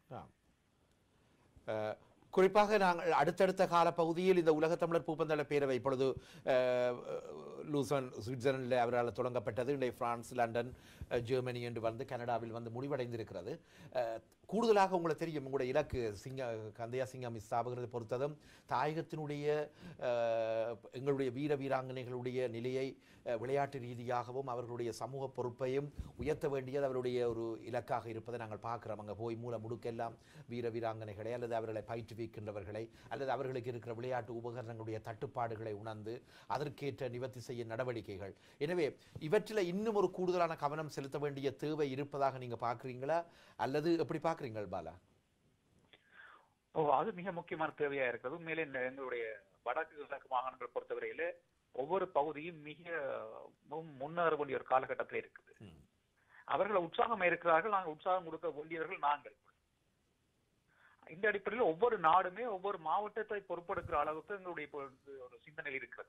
Speaker 1: குறிப்பாக நாங்கள் அடுத்தடுத்த கால பகுதியில் இந்த உலக தமிழர் பூப்பந்தாட்ட பேரவை இப்பொழுது லூசன் சுவிட்சர்லாந்தில் அவரால் தொடங்கப்பட்டது. இன்றைய பிரான்ஸ், லண்டன், ஜெர்மனி என்று வந்து கனடாவில் வந்து முடிவடைந்திருக்கிறது. கூடுதலாக உங்களுக்கு தெரியும், உங்களுடைய இலக்கு சிங்க கந்தையா சிங்கம் ஸ்தாபகத்தை பொறுத்ததும் தாயகத்தினுடைய எங்களுடைய வீர வீராங்கனைகளுடைய நிலையை விளையாட்டு ரீதியாகவும் அவர்களுடைய சமூக பொறுப்பையும் உயர்த்த வேண்டியது அவருடைய ஒரு இலக்காக இருப்பதை நாங்கள் பார்க்கிறோம். அங்கே போய் மூல முடுக்கெல்லாம் வீர வீராங்கனைகளை அல்லது அவர்களை பயிற்றுவிக்கின்றவர்களை அல்லது அவர்களுக்கு இருக்கிற விளையாட்டு உபகரணங்களுடைய தட்டுப்பாடுகளை உணர்ந்து அதற்கேற்ற நிவர்த்தி செய்ய நடவடிக்கைகள். எனவே இவற்றில் இன்னும் ஒரு கூடுதலான கவனம் செலுத்த வேண்டிய தேவை இருப்பதாக நீங்க பார்க்குறீங்களா அல்லது எப்படி பார்க்குறீங்கள் பாலா?
Speaker 4: ஓ, அது மிக முக்கியமான தேவையா இருக்கிறது. உண்மையிலே எங்களுடைய வடக்கு கிழக்கு மாகாணங்களை பொறுத்தவரையில ஒவ்வொரு பகுதியும் மிக முன்னேற வேண்டிய ஒரு காலகட்டத்தில் இருக்குது. அவர்கள் உற்சாகம் இருக்கிறார்கள், நாங்கள் உற்சாகம் கொடுக்க வேண்டியவர்கள் நாங்கள். இந்த அடிப்படையில் ஒவ்வொரு நாடுமே ஒவ்வொரு மாவட்டத்தை பொறுப்பெடுக்கிற அளவுக்கு எங்களுடைய ஒரு சிந்தனை இருக்கிறது.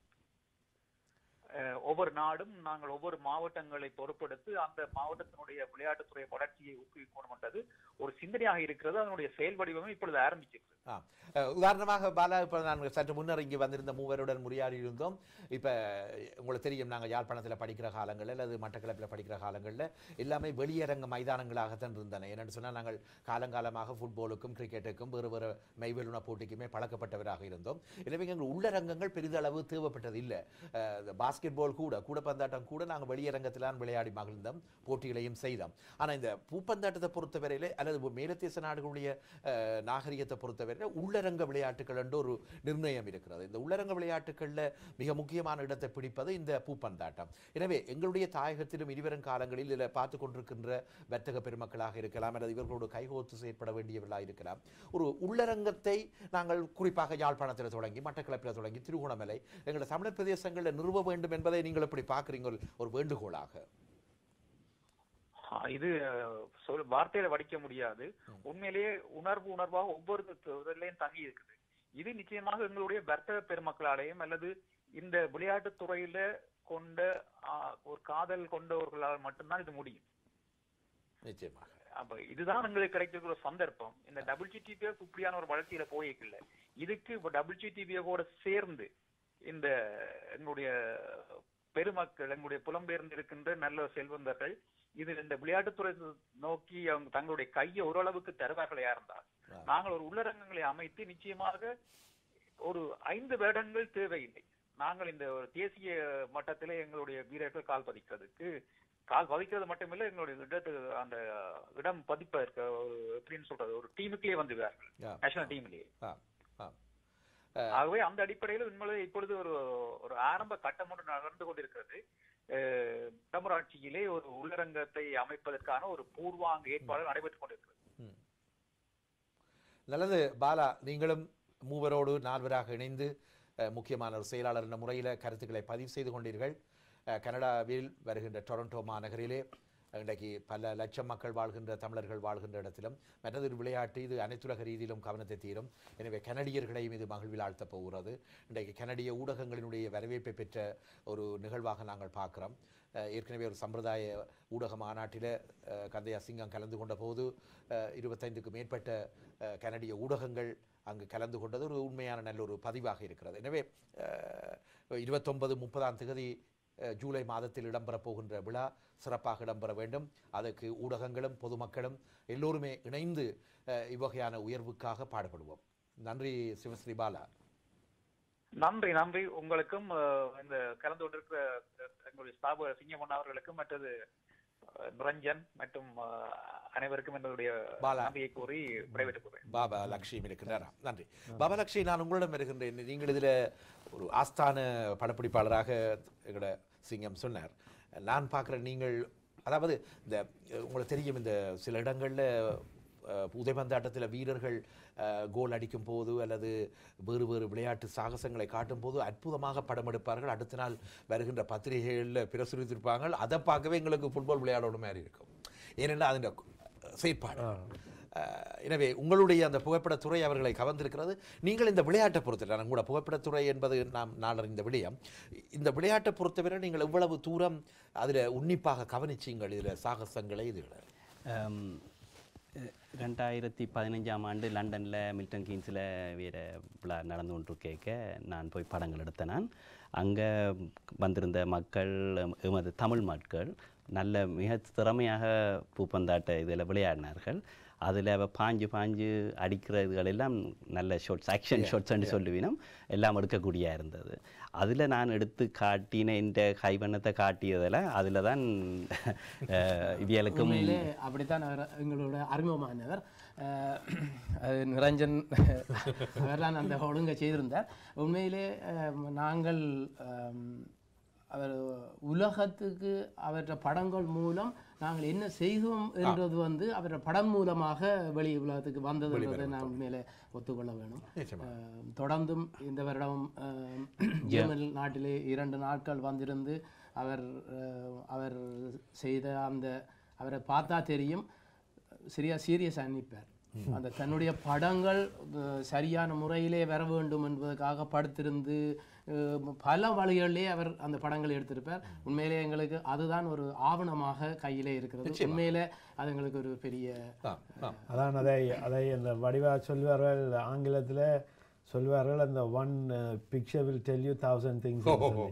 Speaker 4: ஒவ்வொரு நாடும் நாங்கள் ஒவ்வொரு மாவட்டங்களை பொறுப்பெடுத்து அந்த மாவட்டத்தினுடைய விளையாட்டுத்துறை வளர்ச்சியை ஊக்குவிக்கணும் என்றது ஒரு சிந்தனையாக இருக்கிறது. அதனுடைய செயல் வடிவமே இப்பொழுது ஆரம்பிச்சிருக்கு.
Speaker 1: உதாரணமாக பாலா, இப்போ நான் சற்று முன்னர் இங்கே வந்திருந்த மூவருடன் உரையாடி இருந்தோம். இப்போ உங்களுக்கு தெரியும், நாங்கள் யாழ்ப்பாணத்தில் படிக்கிற காலங்களில் அல்லது மட்டக்களப்பில் படிக்கிற காலங்களில் எல்லாமே வெளியரங்க மைதானங்களாகத்தான் இருந்தன. என்னென்னு சொன்னால் நாங்கள் காலங்காலமாக ஃபுட்பாலுக்கும் கிரிக்கெட்டுக்கும் வேறு வேறு மெய்வெலுன போட்டிக்குமே பழக்கப்பட்டவராக இருந்தோம். எனவே எங்கள் உள்ளரங்கங்கள் பெரிதளவு தேவைப்பட்டது இல்லை. பாஸ்கெட் பால் கூட கூடப்பந்தாட்டம் கூட நாங்கள் வெளியரங்கத்திலான் விளையாடி மகிழ்ந்தோம், போட்டிகளையும் செய்தோம். ஆனால் இந்த பூப்பந்தாட்டத்தை பொறுத்தவரையிலே அல்லது மேலத்தேச நாடுகளுடைய நாகரிகத்தை பொறுத்தவரையில உள்ளரங்க விளையாட்டுகள் என்று ஒரு நிர்ணயம் இருக்கிறது. இந்த உள்ளரங்க விளையாட்டுகளில் மிக முக்கியமான இடத்தை பிடிப்பது இந்த பூப்பந்தாட்டம். எனவே எங்களுடைய தாயகத்திலும் இனிவரும் காலங்களில் இதில் பார்த்து கொண்டிருக்கின்ற வர்த்தக பெருமக்களாக இருக்கலாம் அல்லது இவர்களோடு கைகோர்த்து செயற்பட வேண்டியவர்களாக இருக்கலாம். ஒரு உள்ளரங்கத்தை நாங்கள் குறிப்பாக யாழ்ப்பாணத்தில் தொடங்கி மட்டக்களப்பில் தொடங்கி திருகோணமலை எங்களுடைய தமிழர் பிரதேசங்களில் நிறுவ வேண்டும் என்பதை நீங்கள் எப்படி பார்க்குறீங்க ஒரு வேண்டுகோளாக?
Speaker 4: இது சொல் வார்த்தையில வடிக்க முடியாது. உண்மையிலேயே உணர்வு உணர்வாக ஒவ்வொரு இதுலையும் தங்கி இருக்குது. இது நிச்சயமாக எங்களுடைய வர்த்தக பெருமக்களாலேயும் அல்லது இந்த விளையாட்டு துறையில கொண்ட ஒரு காதல் கொண்டவர்களால் மட்டும்தான் இது முடியும்.
Speaker 1: நிச்சயமாக
Speaker 4: அப்ப இதுதான் எங்களுக்கு கிடைக்கிற ஒரு சந்தர்ப்பம். இந்த டபிள்யூடிபிஎஃப் இப்படியான ஒரு வளர்ச்சியில போயிக்கல. இதுக்கு இப்ப டபிள்யூடிபிஎஃபோட சேர்ந்து இந்த எங்களுடைய பெருமக்கள், எங்களுடைய புலம்பெயர்ந்து இருக்கின்ற நல்ல செல்வந்தர்கள் இது இந்த விளையாட்டுத்துறை நோக்கி அவங்க தங்களுடைய கையை ஓரளவுக்கு தருவார்களையா இருந்தால் நாங்கள் ஒரு உள்ளரங்கங்களை அமைத்து நிச்சயமாக ஒரு ஐந்து வருடங்கள் தேவையில்லை. நாங்கள் இந்த தேசிய மட்டத்திலே எங்களுடைய வீரர்கள் கால் பதிக்கிறதுக்கு கால் பதிக்கிறது மட்டுமில்லை, எங்களுடைய இடத்து அந்த இடம் பதிப்பதற்கு ஒரு எப்படின்னு சொல்றது ஒரு டீமுக்குள்ளே வந்துடுவார்கள், நேஷனல் டீம்லயே. ஆகவே அந்த அடிப்படையில் உண்மையிலே இப்பொழுது ஒரு ஒரு ஆரம்ப கட்டம் ஒன்று நடந்து கொண்டிருக்கிறது. தமிழாட்சியிலே ஒரு உள்ளரங்கத்தை அமைப்பதற்கான ஒரு பூர்வாங்க ஏற்பாடு நடைபெற்றுக் கொண்டிருக்கிறது.
Speaker 1: நல்லது பாலா, நீங்களும் மூவரோடு நால்வராக இணைந்து முக்கியமான ஒரு செயலாளர் என்ற முறையில் கருத்துக்களை பதிவு செய்து கொண்டீர்கள். கனடாவில் வருகின்ற டொரண்டோ மாநகரிலே இன்றைக்கு பல லட்சம் மக்கள் வாழ்கின்ற தமிழர்கள் வாழ்கின்ற இடத்திலும் மற்றது ஒரு விளையாட்டு இது அனைத்துலக ரீதியிலும் கவனத்தை தீரும். எனவே கனடியர்களையும் இது மகிழ்வில் ஆழ்த்தப் போகிறது. இன்றைக்கு கனடிய ஊடகங்களினுடைய வரவேற்பை பெற்ற ஒரு நிகழ்வாக நாங்கள் பார்க்கிறோம். ஏற்கனவே ஒரு சம்பிரதாய ஊடக மாநாட்டில் கந்தையா சிங்கம் கலந்து கொண்ட போது இருபத்தைந்துக்கு மேற்பட்ட கனடிய ஊடகங்கள் அங்கு கலந்து கொண்டது ஒரு உண்மையான நல்ல ஒரு பதிவாக இருக்கிறது. எனவே இருபத்தொன்பது முப்பதாம் தேதி ஜூலை மாதத்தில் இடம்பெறப் போகின்ற விழா சிறப்பாக இடம்பெற வேண்டும். அதற்கு ஊடகங்களும் பொதுமக்களும் எல்லோருமே இணைந்து இவ்வகையான உயர்வுக்காக பாடுபடுவோம். நன்றி சிவஸ்ரீ பாலா.
Speaker 4: நன்றி நன்றி உங்களுக்கும் இந்த கலந்து கொண்டிருக்கிற எங்களுடைய ஸ்தாபக சிங்கமன் அவர்களுக்கும் மற்றது நிரஞ்சன் மற்றும் அனைவருக்கும் என்னுடைய நன்றியை கூறி விடைபெற்றுக் கொள்கிறேன்.
Speaker 1: பாபா லட்சுமி இருக்கிறாரா? நன்றி பாபா லட்சுமி. நான் உங்களிடம் இருக்கின்றேன். நீங்கள் இதில் ஒரு ஆஸ்தான படப்பிடிப்பாளராக எங்களோட சிங்கம் சொன்னார். நான் பார்க்குறேன் நீங்கள் அதாவது இந்த உங்களுக்கு தெரியும் இந்த சில இடங்களில் உதைபந்தாட்டத்தில் வீரர்கள் கோல் அடிக்கும் போது அல்லது வேறு வேறு விளையாட்டு சாகசங்களை காட்டும் போது அற்புதமாக படம் எடுப்பார்கள். அடுத்த நாள் வருகின்ற பத்திரிகைகளில் பிரசுரித்திருப்பாங்க. அதை பார்க்கவே எங்களுக்கு ஃபுட்பால் விளையாடோட மாதிரி இருக்கும். ஏனென்றால் அதன் செயற்பாடு. எனவே உங்களுடைய அந்த புகைப்படத்துறை அவர்களை கவர்ந்திருக்கிறது. நீங்கள் இந்த விளையாட்டை பொறுத்தவரை நான் கூட புகைப்படத்துறை என்பது நாம் நாளறிந்த விடயம். இந்த விளையாட்டை பொறுத்தவரை நீங்கள் எவ்வளவு தூரம் அதில் உன்னிப்பாக கவனிச்சிங்கள் இதில் சாகசங்களை இதில்?
Speaker 5: ரெண்டாயிரத்தி பதினஞ்சாம் ஆண்டு லண்டனில் மில்டன் கீன்ஸில் வீர விழா நடந்து கொண்டு கேட்க நான் போய் படங்கள் எடுத்தேன். நான் அங்கே வந்திருந்த மக்கள் எமது தமிழ் மக்கள் நல்ல மிக திறமையாக பூப்பந்தாட்ட இதில் விளையாடினார்கள். அதில் பாஞ்சு பாஞ்சு அடிக்கிறதுகள் எல்லாம் நல்ல ஷாட்ஸ், ஆக்ஷன் ஷாட்ஸ்ன்னு சொல்லுவினோம், எல்லாம் எடுக்கக்கூடியா இருந்தது. அதில் நான் எடுத்து காட்டின இந்த கைவண்ணத்தை காட்டியதில் அதில் தான் இவியலுக்கும்
Speaker 2: அப்படித்தான் எங்களோட அறிமுகமானவர் நிரஞ்சன் அவர்தான் அந்த ஒழுங்கை செய்திருந்தார். உண்மையிலே நாங்கள் அவர் உலகத்துக்கு அவற்ற படங்கள் மூலம் நாங்கள் என்ன செய்தோம் என்றது வந்து அவர படம் மூலமாக வெளி உலகத்துக்கு வந்தது என்பதை நான் உண்மையிலே ஒத்துக்கொள்ள வேணும். தொடர்ந்தும் இந்த வருடம் ஜெர்மனி நாட்டிலே இரண்டு நாட்கள் வந்திருந்து அவர் அவர் செய்த அந்த அவரை பார்த்தா தெரியும் சரியா சீரியஸாக நிற்பார். அந்த தன்னுடைய படங்கள் சரியான முறையிலே வர வேண்டும் என்பதற்காக படுத்திருந்து பல வழிகளிலே அவர் அந்த படங்களை எடுத்திருப்பார். உண்மையிலே எங்களுக்கு அதுதான் ஒரு ஆவணமாக கையிலே இருக்கிறது. உண்மையிலே அது எங்களுக்கு ஒரு பெரிய
Speaker 3: அதான் அதை அதை அந்த வடிவா சொல்வார்கள், ஆங்கிலத்தில் சொல்வார்கள் அந்த one picture will tell you thousand things.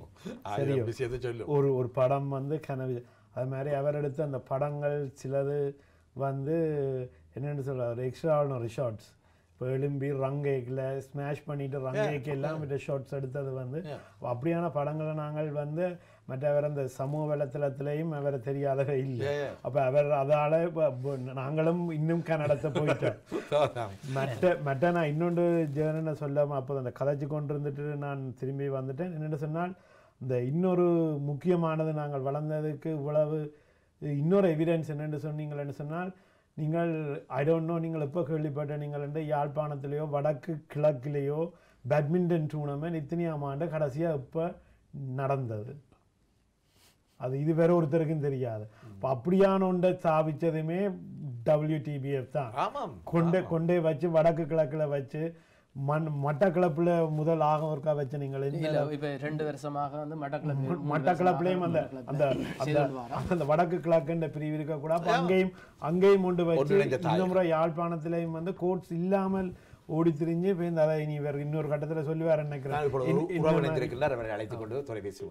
Speaker 3: ஒரு ஒரு படம் வந்து கனவு அது மாதிரி அவர் எடுத்த அந்த படங்கள் சிலது வந்து என்னென்னு சொல்கிறார் எக்ஸ்ட்ரா ஆர்டினரி ஷார்ட்ஸ். இப்போ எலும்பி ரங்கேக்கில் ஸ்மாஷ் பண்ணிவிட்டு ரங்கேக்கு எல்லாம் மற்ற ஷார்ட்ஸ் எடுத்தது வந்து அப்படியான படங்களை நாங்கள் வந்து மற்ற அவர் அந்த சமூக வலைத்தளத்திலையும் அவர் தெரியாதவே இல்லை. அப்போ அவர் அதால் இப்போ நாங்களும் இன்னும் கன்னடத்தை போயிட்டோம். மற்ற மற்ற நான் இன்னொன்று ஜேர்னனை சொல்லாமல் அப்போ அந்த கதைச்சு கொண்டு இருந்துட்டு நான் திரும்பி வந்துட்டேன். என்னென்னு சொன்னால் இந்த இன்னொரு முக்கியமானது நாங்கள் வளர்ந்ததுக்கு இவ்வளவு இன்னொரு எவிடன்ஸ் என்னென்னு சொன்னீங்களேன்னு சொன்னால் நீங்கள் ஐ டோன்ட் நோ நீங்கள் எப்போ கேள்விப்பட்ட நீங்கள் வந்து யாழ்ப்பாணத்திலேயோ வடக்கு கிழக்கிலேயோ பேட்மிண்டன் டூர்னமெண்ட் இத்தனையாம் ஆண்டு கடைசியாக இப்போ நடந்தது. அது இது வேற ஒருத்தருக்கும் தெரியாது. இப்போ அப்படியான ஒன்றை ஸ்தாபித்ததுமே டபிள்யூ டி பி எஃப் தான். கொண்டே கொண்டே வச்சு வடக்கு கிழக்கில் வச்சு மண் மட்டக்களப்பில் முதல் ஆக ஒருக்கா வச்சு நீங்கள்
Speaker 2: இப்போ ரெண்டு வருஷமாக வந்து மட்டக்களப்பு
Speaker 3: மட்டக்களப்புலேயும் அந்த அந்த அந்த வடக்கு கிழக்குன்ற பிரிவு இருக்கக்கூடாது. அங்கேயும் அங்கேயும் கொண்டு வச்சு இந்த முறை யாழ்ப்பாணத்திலையும் வந்து கோட்ஸ் இல்லாமல் ஓடி திரிஞ்சு இப்போ இந்த அதை இனி வேறு இன்னொரு கட்டத்தில் சொல்லுவார் நினைக்கிறேன்.
Speaker 1: அவரை அழைத்துக் கொண்டு தொலைபேசி.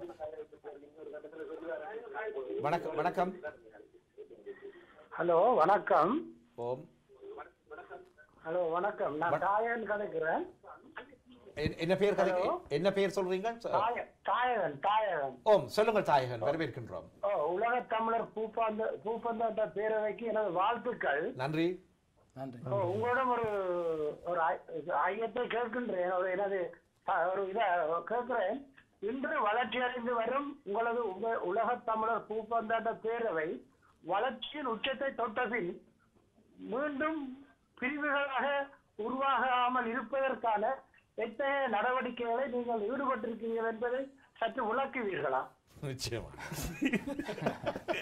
Speaker 1: வணக்கம். வணக்கம்.
Speaker 6: ஹலோ வணக்கம்.
Speaker 1: ஓம்.
Speaker 6: ஹலோ வணக்கம். நான் தாயகன் கதைக்கிறேன்.
Speaker 1: என்ன பேர் கதைக்க என்ன பேர் சொல்றீங்க?
Speaker 6: தாயகன். தாயகன்.
Speaker 1: ஓம் சொல்லுங்கள் தாயகன், வரவேற்கின்றோம்.
Speaker 6: ஓ உலக தமிழர் பூப்பந்த பூப்பந்தாட்ட பேரவைக்கு எனது வாழ்த்துக்கள்.
Speaker 1: நன்றி.
Speaker 2: நன்றி.
Speaker 6: ஓ உங்களிடம் ஒரு ஒரு ஐயத்தை கேட்கின்றேன். ஒரு எனது ஒரு இதை கேட்கிறேன். இன்று வளர்ச்சியடைந்து வரும் உங்களது உலக தமிழர் பூப்பந்தாட்ட பேரவை வளர்ச்சியின் உச்சத்தை தொட்டபின் மீண்டும் பிரிவுகளாக உருவாகாமல் இருப்பதற்கான எத்தகைய நடவடிக்கைகளை நீங்கள் ஈடுபட்டிருக்கீர்கள் என்பதை சற்று விளக்குவீர்களா?
Speaker 1: நிச்சயமா.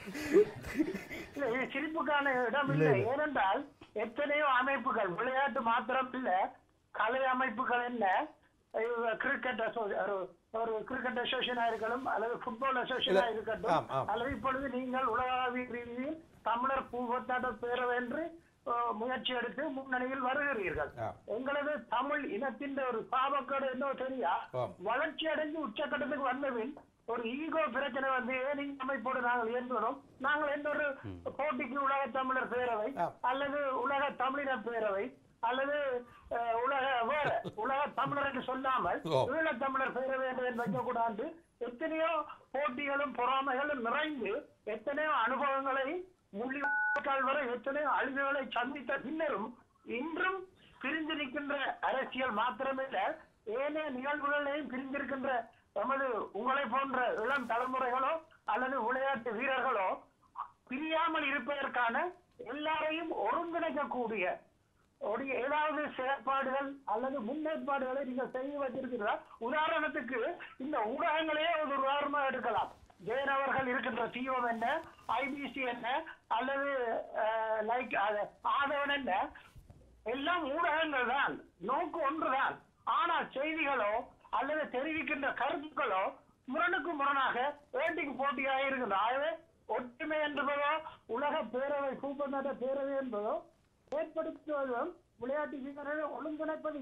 Speaker 6: இல்ல இது சிரிப்புக்கான இடம் இல்லை. ஏனென்றால் எத்தனையோ அமைப்புகள் விளையாட்டு மாத்திரம் இல்ல, கலை அமைப்புகள் என்ன, கிரிக்கெட் ஒரு கிரிக்கெட் அசோசியேஷனா இருக்கட்டும் அல்லது புட்பால் அசோசியேஷனா இருக்கட்டும் அல்லது இப்பொழுது நீங்கள் உலகளாவிய ரீதியில் தமிழர் பூவத்தாட்ட பேரவை என்று முயற்சி எடுத்து முன்னணியில் வருகிறீர்கள். எங்களது தமிழ் இனத்தின் ஒரு பாவக்கேடு என்ன தெரியா, வளர்ச்சி அடைந்து உச்சக்கட்டத்துக்கு வந்தபின் ஒரு ஈகோ பிரச்சனை வந்து ஏன் அமைப்போடு நாங்கள் இயங்குகிறோம், நாங்கள் எந்த ஒரு போட்டிக்கு உலக தமிழர் பேரவை அல்லது உலக தமிழினர் பேரவை அல்லது உலக வேற உலக தமிழர் என்று சொல்லாமல் ஈழ தமிழர் பேரவை என்று வைக்கக்கூடாது. எத்தனையோ போட்டிகளும் பொறாமைகளும் நிறைந்து எத்தனையோ அனுபவங்களை முள்ளிக்கால் வரை எத்தனையோ அழிவுகளை சந்தித்த பின்னரும் இன்றும் பிரிந்து நிற்கின்ற அரசியல் மாத்திரமில்ல, ஏனைய நிகழ்வுகளையும் பிரிந்திருக்கின்ற நமது உங்களை போன்ற இளம் தலைமுறைகளோ அல்லது விளையாட்டு வீரர்களோ பிரியாமல் இருப்பதற்கான எல்லாரையும் ஒருங்கிணைக்கக்கூடிய ஏதாவது செயற்பாடுகள் அல்லது முன்னேற்பாடுகளை நீங்கள் செய்து வச்சிருக்கிறீர்களா? உதாரணத்துக்கு இந்த ஊடகங்களே ஒரு உதாரணமாக எடுக்கலாம். ஜெயனவர்கள் இருக்கின்ற தீவம் என்ன, ஐபிசி என்ன அல்லது லைக் ஆதவன் என்ன, எல்லாம் ஊடகங்கள் தான், நோக்கு ஒன்றுதான். ஆனால் செய்திகளோ அல்லது தெரிவிக்கின்ற கருத்துக்களோ முரணுக்கு முரணாக வேண்டிக்கு போட்டியாக இருக்கின்ற. ஆகவே ஒற்றுமை என்பதோ உலக பேரவை பூப்பந்தாட்ட பேரவை என்பதோ ஏற்படுத்துவதும் விளையாட்டு வீரர்களை ஒழுங்கிணைப்பது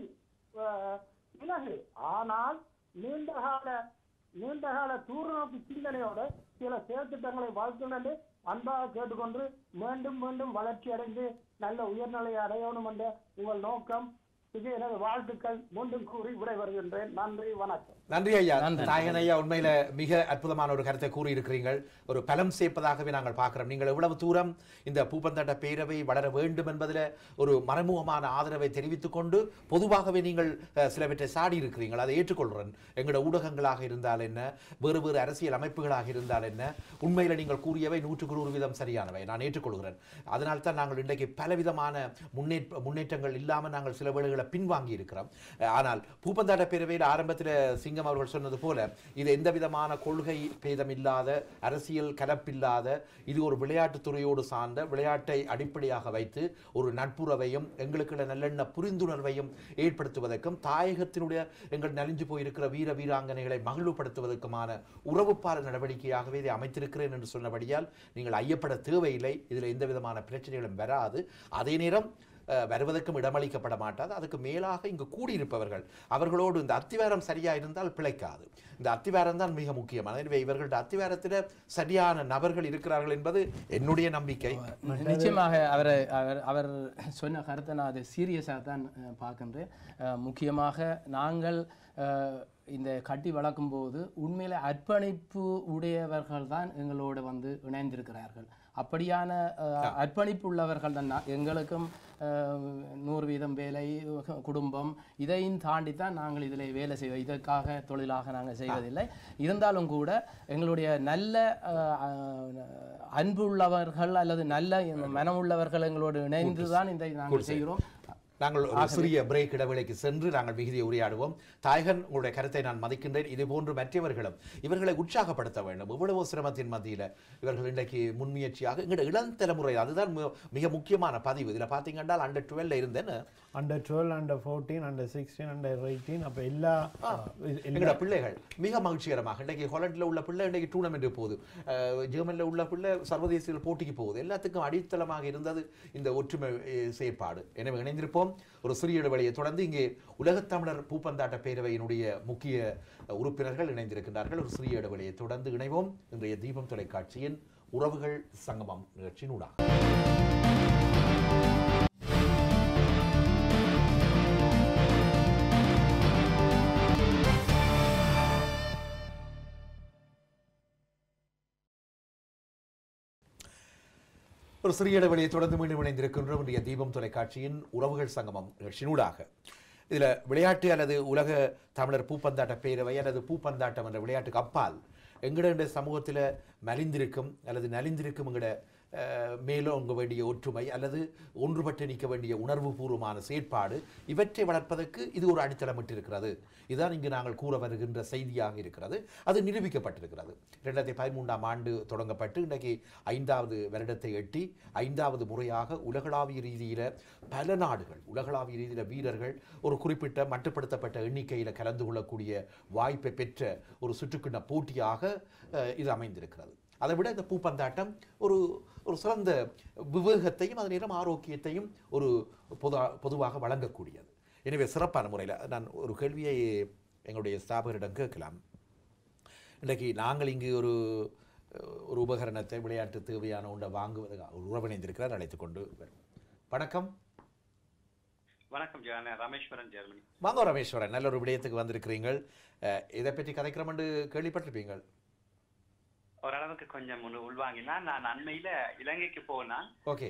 Speaker 6: இலகு. ஆனால் நீண்டகால நீண்டகால தூர்நோக்கு சிந்தனையோட சில செயற்திட்டங்களை வாழ்க்கை அன்பாக கேட்டுக்கொண்டு மீண்டும் மீண்டும் வளர்ச்சி அடைந்து நல்ல உயர்நிலையை அடையணும் என்ற உங்கள் நோக்கம் இது. எனது வாழ்த்துக்கள் மீண்டும் கூறி விடைபெறுகின்றேன். நன்றி, வணக்கம்.
Speaker 1: நன்றி ஐயா. நாயகன் ஐயா, உண்மையில மிக அற்புதமான ஒரு கருத்தை கூறி இருக்கிறீர்கள். ஒரு பலம் சேர்ப்பதாகவே நாங்கள் பார்க்கிறோம். நீங்கள் எவ்வளவு தூரம் இந்த பூப்பந்தாட்ட பேரவை வளர வேண்டும் என்பதில் ஒரு மறைமுகமான ஆதரவை தெரிவித்துக் கொண்டு பொதுவாகவே நீங்கள் சிலவற்றை சாடி இருக்கிறீர்கள். அதை ஏற்றுக்கொள்கிறேன். எங்களோட ஊடகங்களாக இருந்தால் என்ன, வேறு வேறு அரசியல் அமைப்புகளாக இருந்தால் என்ன, உண்மையில நீங்கள் கூறியவை நூற்றுக்கு நூறு வீதம் சரியானவை, நான் ஏற்றுக்கொள்கிறேன். அதனால் தான் நாங்கள் இன்றைக்கு பலவிதமான முன்னேற்ற முன்னேற்றங்கள் இல்லாமல் நாங்கள் சில வேளைகளை பின்வாங்கி இருக்கிறோம். ஆனால் பூப்பந்தாட்ட பேரவையில் ஆரம்பத்தில் சிங்கம் அவர்கள் சொன்னது போல இது எந்த விதமான கொள்கை பேதம் இல்லாத, அரசியல் கலப்பில்லாத, இது ஒரு விளையாட்டுத் துறையோடு சார்ந்த, விளையாட்டை அடிப்படையாக வைத்து ஒரு நட்புறவையும் எங்களுக்கு நல்லெண்ண புரிந்துணர்வையும் ஏற்படுத்துவதற்கும் தாயகத்தினுடைய எங்கள் நலிஞ்சு போயிருக்கிற வீர வீராங்கனைகளை மகிழ்வுபடுத்துவதற்குமான உறவுப்பால நடவடிக்கையாகவே இதை அமைத்திருக்கிறேன் என்று சொன்னபடியால் நீங்கள் ஐயப்பட தேவையில்லை. இதில் எந்த விதமான பிரச்சனைகளும் வராது. அதே நேரம் வருவதற்கும் இடமளிக்கப்பட மாட்டாது. அதுக்கு மேலாக இங்கு கூடியிருப்பவர்கள் அவர்களோடு இந்த அத்திவாரம் சரியா இருந்தால் பிழைக்காது. இந்த அத்திவாரம் தான் மிக முக்கியமான. எனவே இவர்களோட அத்திவாரத்தில் சரியான நபர்கள் இருக்கிறார்கள் என்பது என்னுடைய நம்பிக்கை.
Speaker 2: நிச்சயமாக அவரை அவர் அவர் சொன்ன கருத்தை நான் அதை சீரியஸாக தான் பார்க்கின்றேன். முக்கியமாக நாங்கள் இந்த கட்டி வளர்க்கும் போது உண்மையில அர்ப்பணிப்பு உடையவர்கள் தான் எங்களோடு வந்து இணைந்திருக்கிறார்கள். அப்படியான அர்ப்பணிப்பு உள்ளவர்கள் தான். எங்களுக்கும் நூறு வீதம் வேலை, குடும்பம், இதையும் தாண்டித்தான் நாங்கள் இதில் வேலை செய்வோம். இதற்காக தொழிலாக நாங்கள் செய்வதில்லை. இருந்தாலும் கூட எங்களுடைய நல்ல அன்பு உள்ளவர்கள் அல்லது நல்ல மனமுள்ளவர்கள் எங்களோடு இணைந்து தான் இதை நாங்கள் செய்கிறோம்.
Speaker 1: நாங்கள் ஒரு சிறிய பிரேக் இடைவேளைக்கு சென்று நாங்கள் மிகுதியை உரையாடுவோம். தாயகன், உங்களுடைய கருத்தை நான் மதிக்கின்றேன். இது போன்று மற்றவர்களும் இவர்களை உற்சாகப்படுத்த வேண்டும். இவ்வளவு சிரமத்தின் மத்தியில் இவர்கள் இன்றைக்கு முன்முயற்சியாக எங்களுடைய இளம் தலைமுறை, அதுதான் மிக முக்கியமான பதிவு. இதில் பார்த்தீங்கன்னா அண்டர் டுவெல்ல இருந்தேன்னு
Speaker 3: under twelve, under fourteen, under sixteen, under eighteen, அப்போ எல்லா
Speaker 1: எங்களோட பிள்ளைகள் மிக மகிழ்ச்சிகரமாக இன்றைக்கு ஹாலண்டில் உள்ள பிள்ளை இன்றைக்கு டூர்னமெண்ட் போகுது, ஜெர்மனியில் உள்ள பிள்ளை சர்வதேச போட்டிக்கு போகுது. எல்லாத்துக்கும் அடித்தளமாக இருந்தது இந்த ஒற்றுமை செயற்பாடு. எனவே இணைந்திருப்போம். ஒரு சிறிய இடைவெளியை தொடர்ந்து இங்கே உலகத்தமிழர் பூப்பந்தாட்ட பேரவையினுடைய முக்கிய உறுப்பினர்கள் இணைந்திருக்கின்றார்கள். ஒரு சிறிய இடைவெளியை தொடர்ந்து இணைவோம். இன்றைய தீபம் தொலைக்காட்சியின் உறவுகள் சங்கமம் நிகழ்ச்சியினூடாக ஒரு சிறிய இடைவெளியை தொடர்ந்து மீண்டும் இணைந்திருக்கின்றோம். இன்றைய தீபம் தொலைக்காட்சியின் உறவுகள் சங்கமம் நிகழ்ச்சியினூடாக இதில் விளையாட்டு அல்லது உலக தமிழர் பூப்பந்தாட்ட பேரவை அல்லது பூப்பந்தாட்டம் என்ற விளையாட்டுக்கு அப்பால் எங்களுடைய சமூகத்தில் மலிந்திருக்கும் அல்லது நலிந்திருக்கும் எங்களோட மேலோங்க வேண்டிய ஒற்றுமை அல்லது ஒன்றுபட்டு நிற்க வேண்டிய உணர்வுபூர்வமான செயற்பாடு இவற்றை வளர்ப்பதற்கு இது ஒரு அடித்தளமிட்டு இருக்கிறது. இதுதான் இங்கு நாங்கள் கூற வருகின்ற செய்தியாக இருக்கிறது. அது நிரூபிக்கப்பட்டிருக்கிறது. ரெண்டாயிரத்தி பதிமூன்றாம் ஆண்டு தொடங்கப்பட்டு இன்றைக்கு ஐந்தாவது வருடத்தை எட்டி ஐந்தாவது முறையாக உலகளாவிய ரீதியில் பல நாடுகள் உலகளாவிய ரீதியில் வீரர்கள் ஒரு குறிப்பிட்ட மட்டுப்படுத்தப்பட்ட எண்ணிக்கையில் கலந்து கொள்ளக்கூடிய வாய்ப்பை பெற்ற ஒரு சுற்றுக்கிண்ண போட்டியாக இது அமைந்திருக்கிறது. அதை விட இந்த பூப்பந்தாட்டம் ஒரு ஒரு சிறந்த விவேகத்தையும் அதே நேரம் ஆரோக்கியத்தையும் ஒரு பொது பொதுவாக வழங்கக்கூடியது. எனவே சிறப்பான முறையில் நான் ஒரு கேள்வியை எங்களுடைய ஸ்தாபகரிடம் கேட்கலாம். இன்றைக்கு நாங்கள் இங்கு ஒரு ஒரு உபகரணத்தை விளையாட்டு தேவையான ஒன்றை வாங்குவதற்காக ஒரு உறவிணைந்திருக்கிறார், அழைத்துக் கொண்டு வரும். வணக்கம்.
Speaker 7: வணக்கம் ரமேஸ்வரன், ஜெர்மனி.
Speaker 1: வாங்க ரமேஸ்வரன், நல்ல ஒரு விடயத்துக்கு வந்திருக்கிறீங்கள். இதை பற்றி கதைக்கிறோம் என்று கேள்விப்பட்டிருப்பீங்கள்.
Speaker 7: ஓரளவுக்கு கொஞ்சம் உள்வாங்கினா நான் அண்மையில இலங்கைக்கு போனான்.
Speaker 1: ஓகே.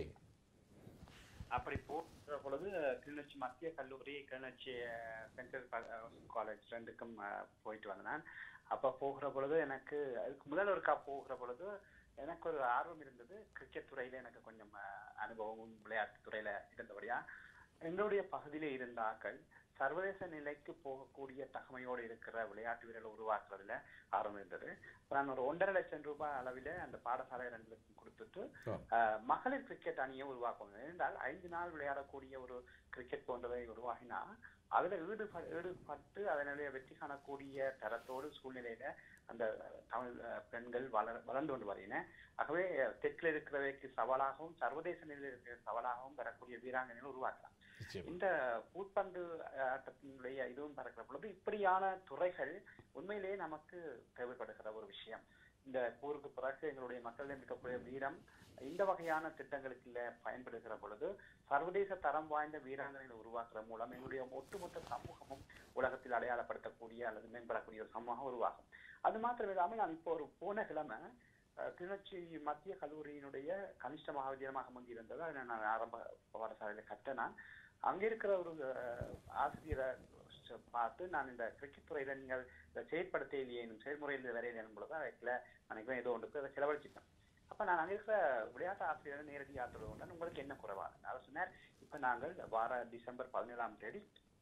Speaker 7: அப்படி போகிற பொழுது கிளிநொச்சி மத்திய கல்லூரி, கிளிநொச்சி சென்ட்ரல் காலேஜ் ரெண்டுக்கும் போயிட்டு வந்தேன். அப்ப போகிற பொழுது எனக்கு அதுக்கு முதல் ஒருக்கா போகிற பொழுது எனக்கு ஒரு ஆர்வம் இருந்தது. கிரிக்கெட் துறையில எனக்கு கொஞ்சம் அனுபவமும் விளையாட்டு துறையில இருந்தபடியா எங்களுடைய பகுதியில இருந்த ஆக்கள் சர்வதேச நிலைக்கு போகக்கூடிய தகமையோடு இருக்கிற விளையாட்டு வீரர்கள் உருவாக்குறதுல ஆர்வம் இருந்தது. நான் ஒரு ஒன்றரை லட்சம் ரூபாய் அளவில் அந்த பாடசாலை ரெண்டு லட்சம் கொடுத்துட்டு மகளிர் கிரிக்கெட் அணியை உருவாக்கணும். என்றால் ஐந்து நாள் விளையாடக்கூடிய ஒரு கிரிக்கெட் போன்றதை உருவாகினா அதுல ஈடுப ஈடுபட்டு அதனுடைய வெற்றி காணக்கூடிய தரத்தோடு சூழ்நிலையில அந்த தமிழ் பெண்கள் வளர் வளர்ந்து கொண்டு வருகின்றன. ஆகவே தெற்கில் இருக்கிறவைக்கு சவாலாகவும் சர்வதேச நிலையில் இருக்கிற சவாலாகவும் வரக்கூடிய வீராங்கனைகள் உருவாக்கலாம். இந்த பூப்பந்து ஆட்டத்தினுடைய இதுவும் பறக்கிற பொழுது இப்படியான துறைகள் உண்மையிலேயே நமக்கு தேவைப்படுகிற ஒரு விஷயம். இந்த போருக்கு பிறகு எங்களுடைய மக்களிடம் இருக்கக்கூடிய வீரம் இந்த வகையான திட்டங்களுக்கு இல்ல பயன்படுகிற பொழுது சர்வதேச தரம் வாய்ந்த வீராங்கனைகளை உருவாக்குற மூலம் எங்களுடைய ஒட்டுமொத்த சமூகமும் உலகத்தில் அடையாளப்படுத்தக்கூடிய அல்லது மேம்படக்கூடிய ஒரு சமூகம் உருவாகும். அது மாத்திரம் இல்லாமல் நான் இப்போ ஒரு போன கிழமை கிளிநொச்சி மத்திய கல்லூரியினுடைய கனிஷ்ட மகாவித்தியாலயமாக முந்தி இருந்தது. அதை நான் ஆரம்ப பாடசாலையில கட்டேன். அங்க இருக்கிற ஒரு ஆசிரியரை பார்த்து நான் இந்த கிரிக்கெட் துறையில நீங்கள் இதை செயற்படுத்த இல்லையே செயல்முறையில் வரையிலும் பொழுது அதுல நினைக்கிறேன் ஏதோ ஒன்றுக்கு அதை செலவழிச்சிட்டேன். அப்ப நான் அங்க இருக்கிற விளையாட்டு ஆசிரியரை நேரடி ஆற்றுவது உங்களுக்கு என்ன குறைவாக அவர் சொன்னார், இப்ப நாங்கள் வார டிசம்பர் பதினேழாம் தேதி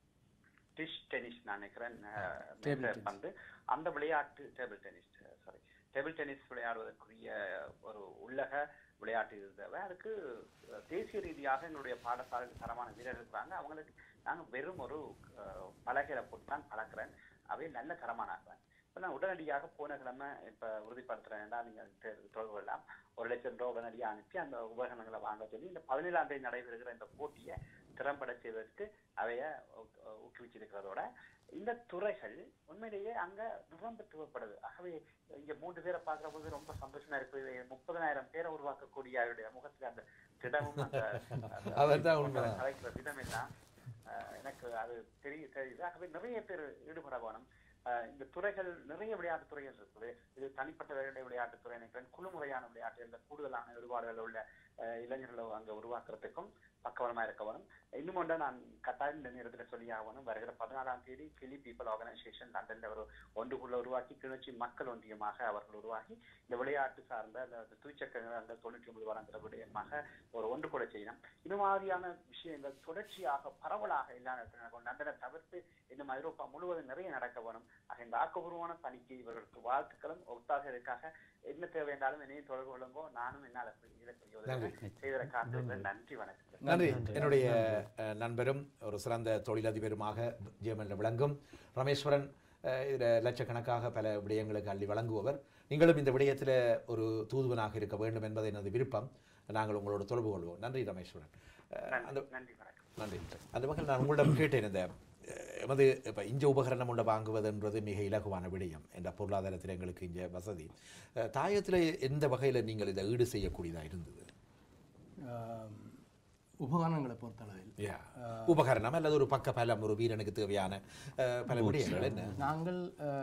Speaker 7: டிஷ் டென்னிஸ் நான் நினைக்கிறேன் வந்து அந்த விளையாட்டு table tennis sorry table tennis விளையாடுவதற்குரிய ஒரு உள்ளக விளையாட்டு இருந்தவை. அதுக்கு தேசிய ரீதியாக எங்களுடைய பாடசாலைக்கு தரமான வீரர்கள் இருக்கிறாங்க. அவங்களுக்கு நாங்கள் வெறும் ஒரு பலகையில போட்டு தான் பழக்கிறேன். அவை நல்ல தரமானாக்குவேன். இப்போ நான் உடனடியாக போன கிழமை இப்போ உறுதிப்படுத்துறேன்டா நீங்கள் தொடர்பு கொள்ளலாம். ஒரு லட்சம் ரூபா உடனடியாக அனுப்பி அந்த உபகரணங்களை வாங்க சொல்லி இந்த பதினேழாம் தேதி நடைபெறுகிற இந்த போட்டியை திறம்பட செய்வதற்கு அவைய ஊக்குவிச்சிருக்கிறதோட இந்த துறைகள் உண்மையிலேயே அங்க நிரம்ப தேவைப்படுது. ஆகவே இங்க மூன்று பேரை பார்க்கிற போது ரொம்ப சந்தோஷமா இருக்குது. முப்பதனாயிரம் பேரை உருவாக்கக்கூடிய அவருடைய முகத்துல அந்த திடமும் அந்த கலைக்கிற விதம் எல்லாம் எனக்கு அது தெரிய தெரியுது. ஆகவே நிறைய பேர் ஈடுபட வேணும். இந்த துறைகள் நிறைய விளையாட்டு துறைகள் இருக்குது. இது தனிப்பட்ட விளையாட்டு துறை நினைக்கிறேன். குழு முறையான விளையாட்டுகள் கூடுதலான ஈடுபாடுகள் உள்ள இளைஞர்களை அங்க உருவாக்குறதுக்கும் பக்கவலமா இருக்க வேணும். இன்னும் ஒன்றை நான் கட்டாயம் இந்த நேரத்தில் சொல்லி ஆகணும். வருகிற பதினாலாம் தேதி கிளி பீப்பிள் ஆர்கனைசேஷன் லண்டன்ல ஒரு ஒன்றுக்குள்ள உருவாக்கி கிளிநொச்சி மக்கள் ஒன்றியமாக அவர்கள் உருவாக்கி இந்த விளையாட்டு சார்ந்த அந்த துய்ச்சக்கரங்கள் தொண்ணூற்றி ஒன்பது வழங்குற விடயமாக ஒரு ஒன்று கூட செய்யணும். இது மாதிரியான விஷயங்கள் தொடர்ச்சியாக பரவலாக இல்லாத லண்டனை தவிர்த்து இன்னும் ஐரோப்பா முழுவதும் நிறைய நடக்க வேணும். ஆக இந்த ஆக்கப்பூர்வமான பணிக்கு இவர்களுக்கு வாழ்த்துக்களும் ஒத்தாசைக்காக என்ன தேவை என்றாலும் என்னையும் தொடர்பு கொள்ளுங்கோ. நானும் என்னால் செய்வதற்காக நன்றி, வணக்கம்.
Speaker 1: நன்றி. என்னுடைய நண்பரும் ஒரு சிறந்த தொழிலதிபருமாக ஜெர்மனியில் விளங்கும் ரமேஸ்வரன் இதில் லட்சக்கணக்காக பல விடயங்களுக்கு அள்ளி வழங்குபவர். நீங்களும் இந்த விடயத்தில் ஒரு தூதுவனாக இருக்க வேண்டும் என்பது எனது விருப்பம். நாங்கள் உங்களோட தொடர்பு கொள்வோம். நன்றி ரமேஸ்வரன். அந்த நன்றி. அந்த வகையில் நான் உங்களிடம் கேட்டேன், இந்த எமது இப்போ இஞ்ச உபகரணம் ஒன்று வாங்குவதுன்றது மிக இலகுவான விடயம் என்ற பொருளாதாரத்தில் எங்களுக்கு இங்கே வசதி. தாயத்தில் எந்த வகையில் நீங்கள் இதை ஈடு செய்யக்கூடியதாக இருந்தது?
Speaker 2: உபகரணங்களை பொறுத்தளவில்
Speaker 1: உபகரணம் அல்லது ஒரு பக்க பலம் ஒரு வீரனுக்கு தேவையான பல விடயங்கள் என்ன?
Speaker 2: நாங்கள்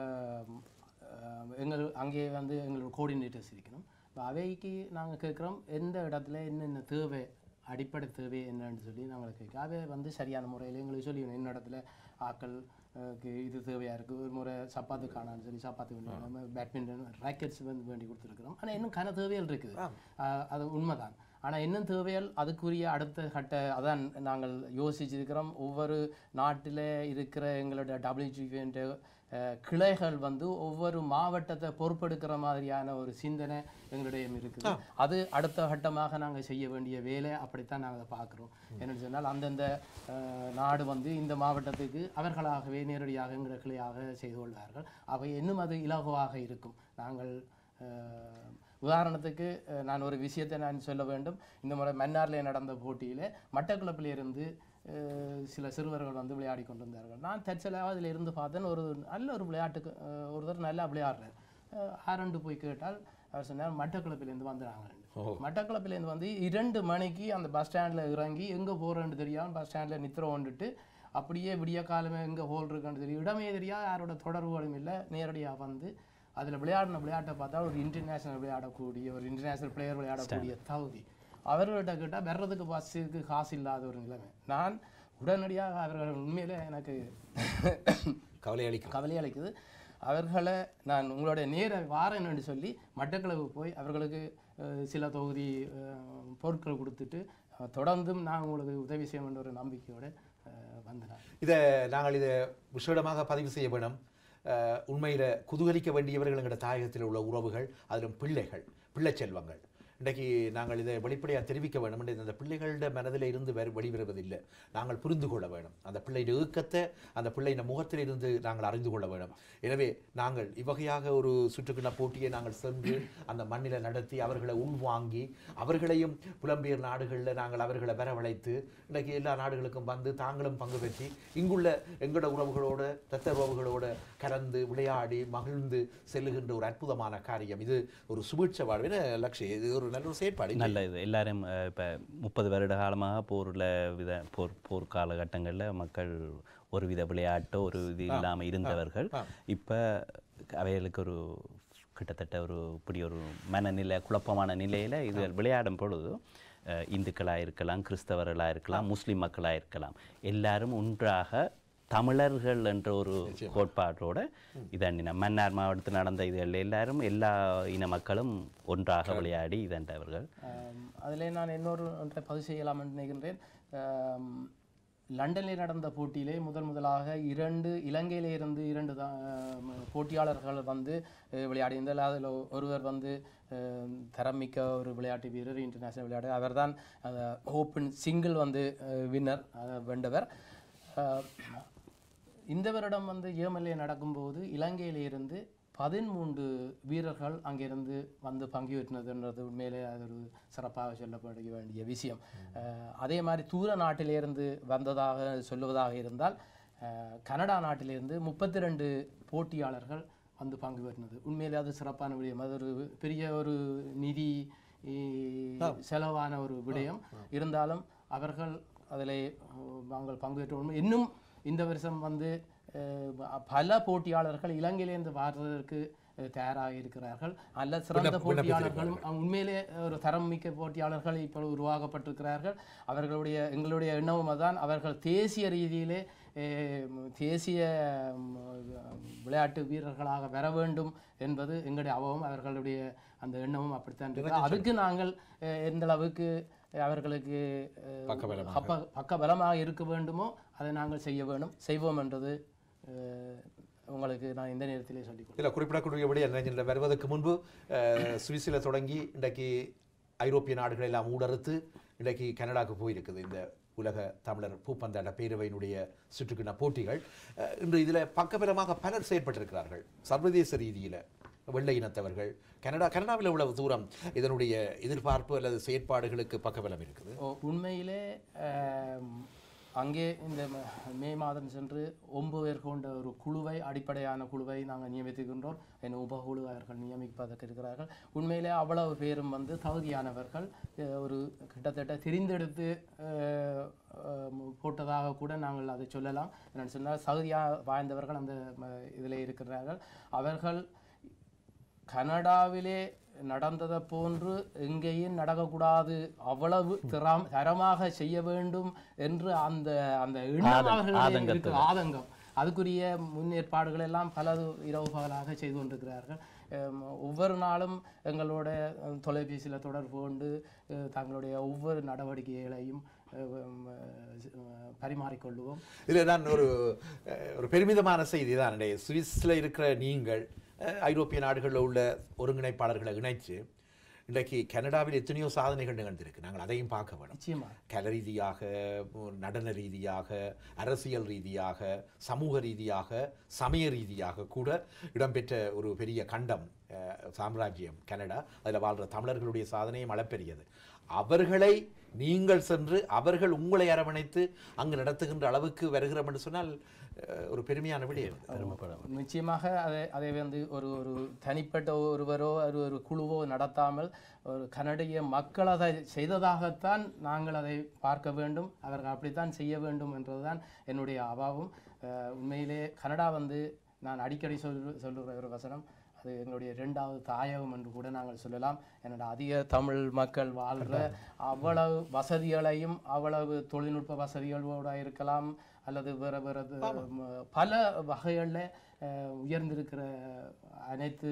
Speaker 2: எங்கள் அங்கே வந்து எங்களோட கோஆர்டினேட்டர்ஸ் இருக்கணும். இப்போ அவைக்கு நாங்கள் கேட்குறோம் எந்த இடத்துல என்னென்ன தேவை, அடிப்படை தேவை என்னன்னு சொல்லி நாங்கள் கேட்குறோம். அவை வந்து சரியான முறையில் எங்களுக்கு சொல்லி என்ன இடத்துல ஆக்கள் இது தேவையாக இருக்குது. ஒரு முறை சப்பாத்து காணான்னு சொல்லி சப்பாத்து வேணும், நம்ம பேட்மிண்டன் ராக்கெட்ஸ் வந்து வேண்டி கொடுத்துருக்குறோம். ஆனால் இன்னும் கன தேவைகள் இருக்குது, அது உண்மைதான். ஆனால் இன்னும் தேவைகள் அதுக்குரிய அடுத்த கட்ட அதான் நாங்கள் யோசிச்சிருக்கிறோம். ஒவ்வொரு நாட்டில் இருக்கிற எங்களோட டபிள்யூடிபிஎன்ற கிளைகள் வந்து ஒவ்வொரு மாவட்டத்தை பொறுப்பெடுக்கிற மாதிரியான ஒரு சிந்தனை எங்களிடம் இருக்குது. அது அடுத்த கட்டமாக நாங்கள் செய்ய வேண்டிய வேலை, அப்படித்தான் நாங்கள் அதை பார்க்குறோம். என்னென்னு சொன்னால் அந்தந்த நாடு வந்து இந்த மாவட்டத்துக்கு அவர்களாகவே நேரடியாக எங்கள் கிளையாக செய்து கொள்வார்கள். அவை இன்னும் அது இலகுவாக இருக்கும். நாங்கள் உதாரணத்துக்கு நான் ஒரு விஷயத்தை நான் சொல்ல வேண்டும். இந்த முறை மன்னாரில் நடந்த போட்டியில் மட்டக்களப்பிலிருந்து சில சிறுவர்கள் வந்து விளையாடி கொண்டிருந்தார்கள். நான் தற்செயலாக அதில் இருந்து பார்த்தேன். ஒரு நல்ல ஒரு விளையாட்டுக்கு ஒருத்தர் நல்லா விளையாடுறார். ஆரண்டு போய் கேட்டால் அவர் சொன்னார் மட்டக்களப்பிலேருந்து வந்துடுறாங்க. மட்டக்களப்பிலேருந்து வந்து இரண்டு மணிக்கு அந்த பஸ் ஸ்டாண்டில் இறங்கி எங்கே போகிறேன்னு தெரியாமல் பஸ் ஸ்டாண்டில் நித்திர கொண்டுட்டு அப்படியே விடிய காலமே எங்கே ஹோல் இருக்குன்னு தெரியும், இடமே தெரியாது, யாரோட தொடர்புகளும் இல்லை. நேரடியாக வந்து அதில் விளையாடின விளையாட்டை பார்த்தா ஒரு இன்டர்நேஷ்னல் விளையாடக்கூடிய ஒரு இன்டர்நேஷ்னல் பிளேயர் விளையாடக்கூடிய தகுதி. அவர்கள்ட்ட கேட்டால் வர்றதுக்கு பஸ்ஸுக்கு காசு இல்லாத ஒரு நிலைமை. நான் உடனடியாக அவர்கள் உண்மையிலே எனக்கு
Speaker 1: கவலை அளிக்கும்
Speaker 2: கவலை அளிக்குது. அவர்களை நான் உங்களுடைய நேர வாரேன் என்று சொல்லி மட்டக்களவு போய் அவர்களுக்கு சில தொகுதி பொருட்கள் கொடுத்துட்டு தொடர்ந்தும் நான் உங்களுக்கு உதவி செய்ய வேண்டிய ஒரு நம்பிக்கையோடு வந்தேன்.
Speaker 1: இதை நாங்கள் இதை விசேடமாக பதிவு செய்ய வேணும். உண்மையில் குதூகலிக்க வேண்டியவர்கள் எங்களோட தாயகத்தில் உள்ள உறவுகள், அதிலும் பிள்ளைகள், பிள்ளை செல்வங்கள். இன்றைக்கு நாங்கள் இதை வெளிப்படையாக தெரிவிக்க வேண்டும். இந்த பிள்ளைகளோட மனதில் இருந்து வேறு வெளிவருவதில்லை. நாங்கள் புரிந்து கொள்ள வேண்டும். அந்த பிள்ளையின் ஏக்கத்தை அந்த பிள்ளையின் முகத்தில் இருந்து நாங்கள் அறிந்து கொள்ள வேண்டும். எனவே நாங்கள் இவ்வகையாக ஒரு சுற்றுக்கிண போட்டியை நாங்கள் சென்று அந்த மண்ணில் நடத்தி அவர்களை உள்வாங்கி அவர்களையும் புலம்பெயர் நாடுகளில் நாங்கள் அவர்களை வரவழைத்து இன்றைக்கு எல்லா நாடுகளுக்கும் வந்து தாங்களும் பங்கு பெற்றி இங்குள்ள எங்களோட உறவுகளோடு இரத்த உறவுகளோடு கலந்து விளையாடி மகிழ்ந்து செல்லுகின்ற ஒரு அற்புதமான காரியம். இது ஒரு சுபிட்ச வாழ்வின லட்சியம். இது ஒரு நல்ல ஒரு செயற்பாடு.
Speaker 5: நல்ல இது எல்லாரும் இப்போ முப்பது வருட காலமாக போரில் வித போர் போர் காலகட்டங்களில் மக்கள் ஒரு வித விளையாட்டோ ஒரு இது இல்லாமல் இருந்தவர்கள் இப்போ அவைகளுக்கு ஒரு கிட்டத்தட்ட ஒரு இப்படி ஒரு மனநிலை குழப்பமான நிலையில் இது விளையாடும் பொழுது இந்துக்களாக இருக்கலாம், கிறிஸ்தவர்களாக இருக்கலாம், முஸ்லீம் மக்களாக இருக்கலாம், எல்லாரும் ஒன்றாக தமிழர்கள் என்ற ஒரு கோட்பாட்டோட இதண்டின மன்னார் மாவட்டத்தில் நடந்த இதுகள் எல்லாரும் எல்லா இன மக்களும் ஒன்றாக விளையாடி இதன்றவர்கள்.
Speaker 2: அதில் நான் இன்னொரு ஒன்றை பதிவு செய்யலாம் என்று நினைக்கின்றேன். லண்டனில் நடந்த போட்டியிலே முதல் முதலாக இரண்டு இலங்கையிலே இருந்து இரண்டு போட்டியாளர்கள் வந்து விளையாடியிருந்தால் அதில் ஒருவர் வந்து தரமிக்க ஒரு விளையாட்டு வீரர், இன்டர்நேஷ்னல் விளையாட்டு, அவர் தான் அந்த ஓப்பன் சிங்கிள் வந்து வின்னர் வென்றவர். இந்த வருடம் வந்து ஏஎம்எல்ஏ நடக்கும்போது இலங்கையிலிருந்து பதிமூன்று வீரர்கள் அங்கிருந்து வந்து பங்கு பெற்றினதுன்றது உண்மையிலே அது ஒரு சிறப்பாக சொல்லப்பட வேண்டிய விஷயம். அதே மாதிரி தூர நாட்டிலிருந்து வந்ததாக சொல்லுவதாக இருந்தால் கனடா நாட்டிலிருந்து முப்பத்தி ரெண்டு போட்டியாளர்கள் வந்து பங்கு பெற்றினது உண்மையிலே அது சிறப்பான விடயம். அது ஒரு பெரிய ஒரு நிதி செலவான ஒரு விடயம். இருந்தாலும் அவர்கள் அதில் நாங்கள் பங்கு பெற்ற இன்னும் இந்த வருஷம் வந்து பல போட்டியாளர்கள் இலங்கையிலேருந்து வர்றதற்கு தயாராக இருக்கிறார்கள். அல்ல சிறந்த போட்டியாளர்களும் உண்மையிலே ஒரு தரம் மிக்க போட்டியாளர்கள் இப்போ உருவாக்கப்பட்டிருக்கிறார்கள். அவர்களுடைய எங்களுடைய எண்ணமும் அதுதான். அவர்கள் தேசிய ரீதியிலே தேசிய விளையாட்டு வீரர்களாக வர வேண்டும் என்பது எங்களுடைய அவவும் அவர்களுடைய அந்த எண்ணமும் அப்படித்தான் இருக்கு. அதுக்கு நாங்கள் எந்த அளவுக்கு அவர்களுக்கு பக்க பலமாக இருக்க வேண்டுமோ அதை நாங்கள் செய்ய வேண்டும், செய்வோம் என்றது உங்களுக்கு நான் இந்த நேரத்திலே சொல்லிக்
Speaker 1: இல்லை. குறிப்பிடக்கூடியபடி என்ன வருவதற்கு முன்பு சுவிஸில் தொடங்கி இன்றைக்கு ஐரோப்பிய நாடுகள் எல்லாம் ஊடறுத்து இன்றைக்கு கனடாவுக்கு போயிருக்குது இந்த உலக தமிழர் பூப்பந்தாட்ட பேரவையினுடைய சுற்றுக்கிண போட்டிகள். இன்று இதில் பக்கபலமாக பலர் செயற்பட்டிருக்கிறார்கள். சர்வதேச ரீதியில் வெள்ளை இனத்தவர்கள் கனடா கனடாவில் உள்ள தூரம் இதனுடைய எதிர்பார்ப்பு அல்லது செயற்பாடுகளுக்கு பக்கபலம் இருக்குது.
Speaker 2: உண்மையிலே அங்கே இந்த மே மாதம் சென்று ஒன்பது பேர் கொண்ட ஒரு குழுவை அடிப்படையான குழுவை நாங்கள் நியமித்துக்கின்றோம். என் உபகுழு அவர்கள் நியமிப்பதற்கு இருக்கிறார்கள். உண்மையிலே அவ்வளவு பேரும் வந்து தகுதியானவர்கள். ஒரு கிட்டத்தட்ட தெரிந்தெடுத்து போட்டதாக கூட நாங்கள் அதை சொல்லலாம். என்னென்னு சொன்னால் தகுதியாக வாய்ந்தவர்கள் அந்த இதில் இருக்கிறார்கள். அவர்கள் கனடாவிலே நடந்ததை போன்று எங்கேயும் நடக்கக்கூடாது, அவ்வளவு தரமாக செய்ய வேண்டும் என்று அந்த அந்த எண்ணம் அவர்களுடைய ஆதங்கம் அதுக்குரிய முன்னேற்பாடுகள் எல்லாம் பல இரவு பகலாக செய்து கொண்டிருக்கிறார்கள். ஒவ்வொரு நாளும் எங்களோட தொலைபேசியில் தொடர்பு கொண்டு தங்களுடைய ஒவ்வொரு நடவடிக்கைகளையும் பரிமாறிக்கொள்வோம்.
Speaker 1: இதில் நான் ஒரு ஒரு பெருமிதமான செய்தி தான், சுவிஸில் இருக்கிற நீங்கள் ஐரோப்பிய நாடுகளில் உள்ள ஒருங்கிணைப்பாளர்களை இணைச்சு இன்றைக்கு கனடாவில் எத்தனையோ சாதனைகள் நிகழ்ந்திருக்கு. நாங்கள் அதையும் பார்க்க வேணும். கல ரீதியாக, நடன ரீதியாக, அரசியல் ரீதியாக, சமூக ரீதியாக, சமய ரீதியாக கூட இடம்பெற்ற ஒரு பெரிய கண்டம் சாம்ராஜ்யம் கனடா. அதில் வாழ்கிற தமிழர்களுடைய சாதனையும் அளப்பெரியது. அவர்களை நீங்கள் சென்று அவர்கள் உங்களை அரவணைத்து அங்கு நடத்துகின்ற அளவுக்கு வருகிறோம் என்று சொன்னால் ஒரு பெருமையான விடயம்.
Speaker 2: நிச்சயமாக அதை அதை வந்து ஒரு ஒரு தனிப்பட்ட ஒருவரோ ஒரு ஒரு குழுவோ நடத்தாமல் ஒரு கனடிய மக்கள் அதை செய்ததாகத்தான் நாங்கள் அதை பார்க்க வேண்டும், அவர்கள் அப்படித்தான் செய்ய வேண்டும் என்றதுதான் என்னுடைய அபாவம். உண்மையிலே கனடா வந்து நான் அடிக்கடி சொல் சொல்லுகிற ஒரு வசனம், அது எங்களுடைய இரண்டாவது தாயகம் என்று கூட நாங்கள் சொல்லலாம். என்னோட அதிக தமிழ் மக்கள் வாழ்கிற அவ்வளவு வசதிகளையும் அவ்வளவு தொழில்நுட்ப வசதிகளோட இருக்கலாம் அல்லது வேறு வேறு பல வகைகளில் உயர்ந்திருக்கிற அனைத்து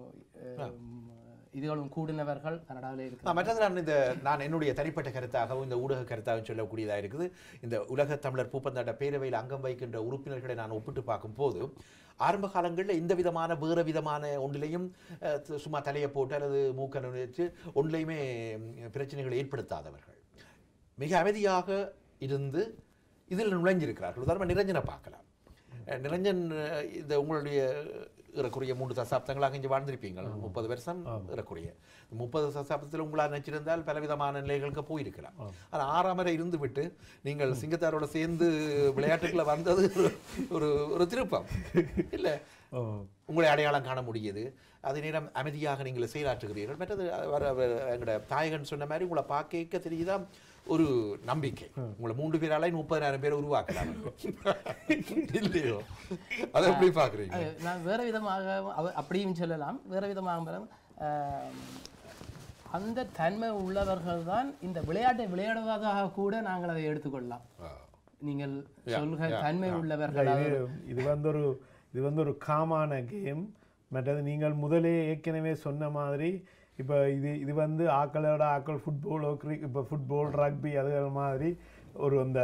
Speaker 2: இதுகளும் கூடினவர்கள் கனடாவில் இருக்கிறார்.
Speaker 1: மற்றது நான் இந்த நான் என்னுடைய தனிப்பட்ட கருத்தாகவும் இந்த ஊடக கருத்தாகவும் சொல்லக்கூடியதாக இருக்குது. இந்த உலக தமிழர் பூப்பந்தாட்ட பேரவையில் அங்கம் வைக்கின்ற உறுப்பினர்களை நான் ஒப்பிட்டு பார்க்கும் போது ஆரம்ப காலங்களில் இந்த விதமான வேறு விதமான ஒன்றிலையும் சும்மா தலையை போட்டு அல்லது மூக்கனை வச்சு ஒன்றிலையுமே பிரச்சனைகளை ஏற்படுத்தாதவர்கள் மிக அமைதியாக இருந்து இதில் நுழைஞ்சிருக்கிறார்கள். உதாரணமாக நிரஞ்சனை பார்க்கலாம். நிரஞ்சன் இந்த உங்களுடைய இறக்குரிய மூன்று தசாப்தங்களாக இங்கே வாழ்ந்திருப்பீங்கள், முப்பது வருஷம் இறக்குரிய முப்பது தசாப்தத்தில் உங்களால் நினைச்சிருந்தால் பலவிதமான நிலைகளுக்கு போயிருக்கலாம். ஆனால் ஆறாமரை இருந்து விட்டு நீங்கள் சிங்கத்தாரோட சேர்ந்து விளையாட்டுக்குள்ள வந்தது ஒரு ஒரு திருப்பம் இல்லை? உங்களை அடையாளம் காண முடியுது. அதே நேரம் அமைதியாக நீங்கள் செயலாற்றுகிறீர்கள். மற்றது எங்களோட தாயகன் சொன்ன மாதிரி உங்களை பார்க்க தெரியுதா ஒரு நம்பிக்கை. உங்களை மூன்று பேரால முப்பதாயிரம் பேரை உருவாக்கலாம் இல்லையோ? அதை எப்படி பார்க்குறீங்க?
Speaker 2: நான் வேறு விதமாக அப்படியும் சொல்லலாம். வேறு விதமாக அந்த தன்மை உள்ளவர்கள் தான் இந்த விளையாட்டை விளையாடுவதாக கூட நாங்கள் அதை எடுத்துக்கொள்ளலாம். நீங்கள் சொல்கிற தன்மை உள்ளவர்கள்.
Speaker 3: இது வந்து ஒரு இது வந்து ஒரு காமான கேம். மற்றது நீங்கள் முதலே ஏற்கனவே சொன்ன மாதிரி இப்போ இது இது வந்து ஆக்களோட ஆக்கள் ஃபுட்பாலோ கிரிக் இப்போ ஃபுட்பால் ரக்பி அதுகள் மாதிரி ஒரு அந்த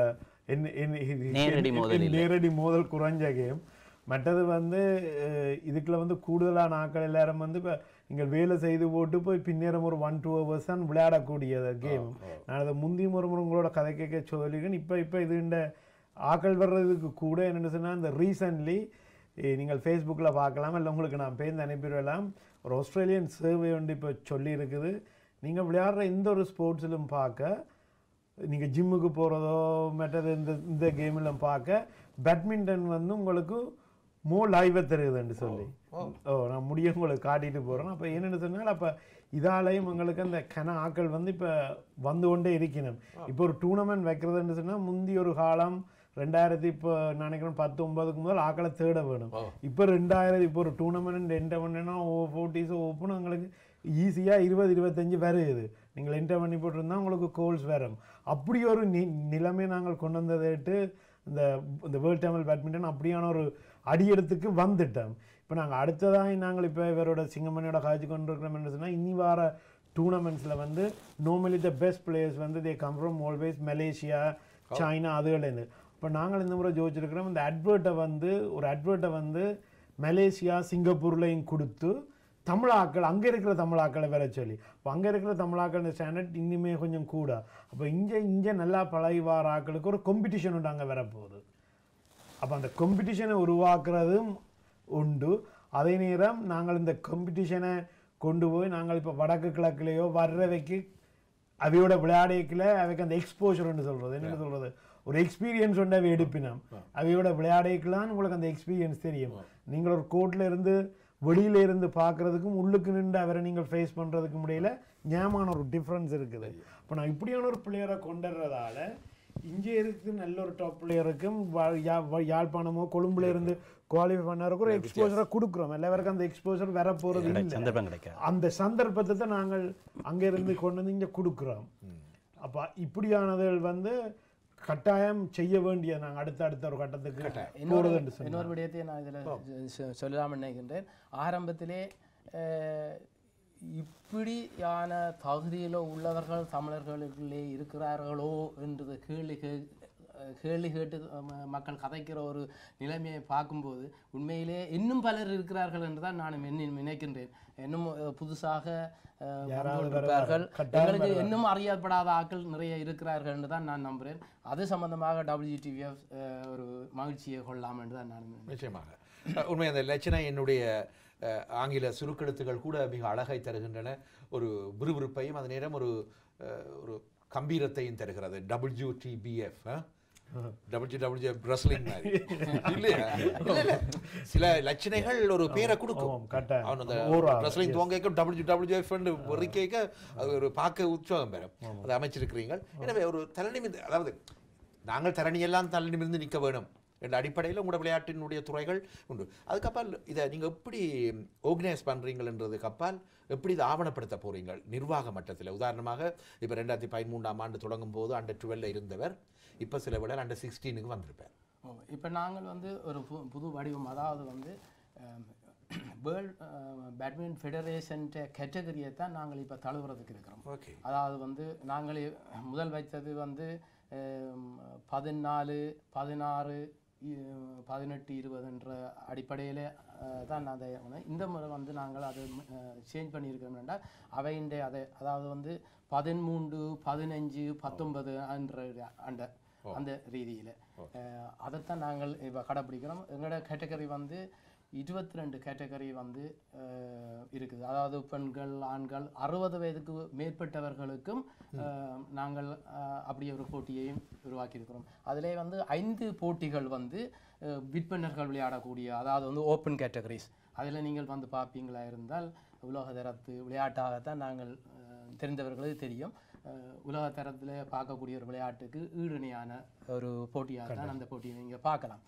Speaker 3: நேரடி மோதல் குறைஞ்ச கேம். மற்றது வந்து இதுக்குள்ள வந்து கூடுதலான ஆக்கள் எல்லாரும் வந்து இப்போ நீங்கள் வேலை செய்து போட்டு போய் பின்னேறம் ஒரு ஒன் டூ ஹவர்ஸ் தான் விளையாடக்கூடிய கேம். நான் அதை முந்தி முறை முறை உங்களோட கதை கேட்க சொல்லிக்கிறேன். இப்போ இப்போ இதுண்ட ஆக்கள் வர்றதுக்கு கூட என்னென்னு சொன்னால் இந்த ரீசன்ட்லி நீங்கள் ஃபேஸ்புக்கில் பார்க்கலாம், இல்லை உங்களுக்கு நான் பேருந்து அனுப்பிடலாம். ஒரு ஆஸ்திரேலியன் சர்வே ஒன்று இப்போ சொல்லி இருக்குது. நீங்கள் விளையாடுற எந்த ஒரு ஸ்போர்ட்ஸிலும் பார்க்க, நீங்கள் ஜிம்முக்கு போகிறதோ மற்றது இந்த இந்த கேமிலும் பார்க்க பேட்மிண்டன் வந்து உங்களுக்கு மோ லைவை தருகுதுன்னு சொல்லி ஓ நான் முடியும் உங்களுக்கு காட்டிட்டு போகிறேன். அப்போ என்னென்னு சொன்னால் அப்போ இதாலையும் உங்களுக்கு அந்த கன ஆக்கள் வந்து இப்போ வந்து கொண்டே இருக்கணும். இப்போ ஒரு டூர்னமெண்ட் வைக்கிறதுன்னு சொன்னால் முந்தி ஒரு காலம் ரெண்டாயிரத்தி இப்போ நினைக்கிறேன் பத்து ஒன்பதுக்கு முதல் ஆக்களை தேட வேணும். இப்போ ரெண்டாயிரம் இப்போ ஒரு டூர்னமெண்ட் என்டர் பண்ணினா ஓ ஃபோர்ட்டிஸ் ஓப்பன் உங்களுக்கு ஈஸியாக இருபது இருபத்தஞ்சி வருது. நீங்கள் என்டர் பண்ணி போட்டிருந்தா உங்களுக்கு கோல்ஸ் வரும். அப்படி ஒரு நி நிலைமை நாங்கள் கொண்டு வந்ததேட்டு இந்த இந்த வேர்ல்ட் தமிழ் பேட்மிண்டன் அப்படியான ஒரு அடியெடுத்துக்கு வந்துட்டோம். இப்போ நாங்கள் அடுத்ததாக நாங்கள் இப்போ இவரோட சிங்கமணியோட காய்ச்சி கொண்டு இருக்கிறோம்னு சொன்னால் இனி வார டூர்னமெண்ட்ஸில் வந்து நார்மலி த பெஸ்ட் பிளேயர்ஸ் வந்து they come from always Malaysia China அதுலேருந்து. இப்போ நாங்கள் இந்த முறை ஜோதிச்சிருக்கிறோம் இந்த அட்வர்ட்டை வந்து ஒரு அட்வர்ட்டை வந்து மலேசியா சிங்கப்பூர்லையும் கொடுத்து தமிழாக்கள் அங்கே இருக்கிற தமிழாக்களை வர சொல்லி இப்போ அங்கே இருக்கிற தமிழாக்கள் ஸ்டாண்டர்ட் இன்னுமே கொஞ்சம் கூட. அப்போ இங்கே இங்கே நல்லா பழகி வார ஆக்களுக்கு ஒரு காம்படிஷன் உண்டு அங்கே வரப்போகுது. அப்போ அந்த காம்படிஷனை உருவாக்குறதும் உண்டு. அதே நேரம் நாங்கள் இந்த காம்படிஷனை கொண்டு போய் நாங்கள் இப்போ வடக்கு கிழக்குலேயோ வர்றவைக்கு அவையோட விளையாடிக்கல அவைக்கு அந்த எக்ஸ்போஷர்ன்னு சொல்கிறது என்னென்னு சொல்கிறது ஒரு எக்ஸ்பீரியன்ஸ் ஒன்று அவை எடுப்பினோம். அவையோட விளையாடிக்கலான்னு உங்களுக்கு அந்த எக்ஸ்பீரியன்ஸ் தெரியும். நீங்கள் ஒரு கோர்ட்டில் இருந்து வெளியில இருந்து பார்க்குறதுக்கும் உள்ளுக்கு நின்று அவரை நீங்கள் ஃபேஸ் பண்ணுறதுக்கு முடியல ஞாபகமான ஒரு டிஃப்ரென்ஸ் இருக்குது. இப்போ நான் இப்படியான ஒரு பிளேயரை கொண்டுறதால இங்கே இருக்கு நல்ல ஒரு டாப் பிளேயருக்கும் யாழ்ப்பாணமோ கொழும்புல இருந்து குவாலிஃபை பண்ணாருக்கு ஒரு எக்ஸ்போசரை கொடுக்குறோம். எல்லாருக்கும் அந்த எக்ஸ்போசர் வர போகிறது இல்லை. அந்த சந்தர்ப்பத்தை நாங்கள் அங்கே இருந்து கொண்டு வந்து இங்கே கொடுக்குறோம். அப்போ இப்படியானதுகள் வந்து கட்டாயம் செய்ய வேண்டிய நாங்கள் அடுத்த அடுத்த ஒரு கட்டத்துக்கு
Speaker 2: இன்னொரு இன்னொரு விடயத்தை நான் இதில் சொல்லலாம் நினைக்கின்றேன். ஆரம்பத்திலே இப்படியான தகுதியில் உள்ளவர்கள் தமிழர்களுக்குள்ளே இருக்கிறார்களோ என்றது கேள்வி கே கேள்வி கேட்டு மக்கள் கதைக்கிற ஒரு நிலைமையை பார்க்கும்போது உண்மையிலே இன்னும் பலர் இருக்கிறார்கள் என்று தான் நான் நினைக்கின்றேன். இன்னும் புதுசாக இருப்பார்கள், எங்களுக்கு இன்னும் அறியப்படாத ஆட்கள் நிறைய இருக்கிறார்கள் என்று தான் நான் நம்புகிறேன். அது சம்பந்தமாக டபிள்யூ டி பி எஃப் ஒரு மகிழ்ச்சியை கொள்ளலாம் என்று தான் நான்
Speaker 1: நிச்சயமாக உண்மை. அந்த லட்சணை என்னுடைய ஆங்கில சுருக்கெழுத்துக்கள் கூட மிக அழகை தருகின்றன. ஒரு விறுவிறுப்பையும் அதே நேரம் ஒரு ஒரு கம்பீரத்தையும் தருகிறது. W T B F W W F wrestling மாதிரி இல்லையா? சில லட்சணைகள் ஒரு பேரை கொடுக்கும். அவன் அந்த ரெஸ்லிங் துவங்க டபிள்யூ டபிள்யூ எஃப் கேட்க அது ஒரு பார்க்க உற்சாகம் பெறும். அதை அமைச்சிருக்கிறீர்கள். எனவே ஒரு தரணிமிருந்து, அதாவது நாங்கள் தரணியெல்லாம் தரணிமிருந்து நிற்க வேணும் என்ற அடிப்படையில் உங்களோட விளையாட்டினுடைய துறைகள் உண்டு. அதுக்கப்பால் இதை நீங்கள் எப்படி ஆர்கனைஸ் பண்ணுறீங்கன்றது கப்பால் எப்படி இதை ஆவணப்படுத்த போகிறீங்க நிர்வாக மட்டத்தில்? உதாரணமாக இப்போ ரெண்டாயிரத்தி பதிமூன்றாம் ஆண்டு தொடங்கும் போது அண்டர் டுவெல்ல இருந்தவர் இப்போ சில விட அண்டர் சிக்ஸ்டீனுக்கு வந்திருப்பார்.
Speaker 2: இப்போ நாங்கள் வந்து ஒரு புது வடிவம், அதாவது வந்து வேர்ல்ட் பேட்மிண்டன் ஃபெடரேஷன் கேட்டகரியை தான் நாங்கள் இப்போ தழுவுறதுக்கு இருக்கிறோம்.
Speaker 1: ஓகே, அதாவது
Speaker 2: வந்து நாங்கள் முதல் வைத்தது வந்து பதினாலு பதினாறு பதினெட்டு இருபதுன்ற அடிப்படையில் தான் அதை இந்த முறை வந்து நாங்கள் அதை சேஞ்ச் பண்ணியிருக்கோம்னா அவையின் அதை அதாவது வந்து பதிமூன்று பதினஞ்சு பத்தொன்பது என்ற அந்த அந்த ரீதியில் அதைத்தான் நாங்கள் இப்போ கடைப்பிடிக்கிறோம். எங்களோட கேட்டகரி வந்து இருபத்தி ரெண்டு கேட்டகரி வந்து இருக்குது. அதாவது பெண்கள் ஆண்கள் அறுபது வயதுக்கு மேற்பட்டவர்களுக்கும் நாங்கள் அப்படி ஒரு போட்டியையும் உருவாக்கியிருக்கிறோம். அதிலே வந்து ஐந்து போட்டிகள் வந்து விற்பனர்கள் விளையாடக்கூடிய, அதாவது வந்து ஓப்பன் கேட்டகரிஸ். அதில் நீங்கள் வந்து பார்ப்பீங்களா இருந்தால் உலக தரத்து விளையாட்டாகத்தான் நாங்கள் தெரிந்தவர்களுக்கு தெரியும். உலக தரத்தில் பார்க்கக்கூடிய ஒரு விளையாட்டுக்கு ஈடுணையான ஒரு போட்டியாக தான் அந்த போட்டியை நீங்கள் பார்க்கலாம்.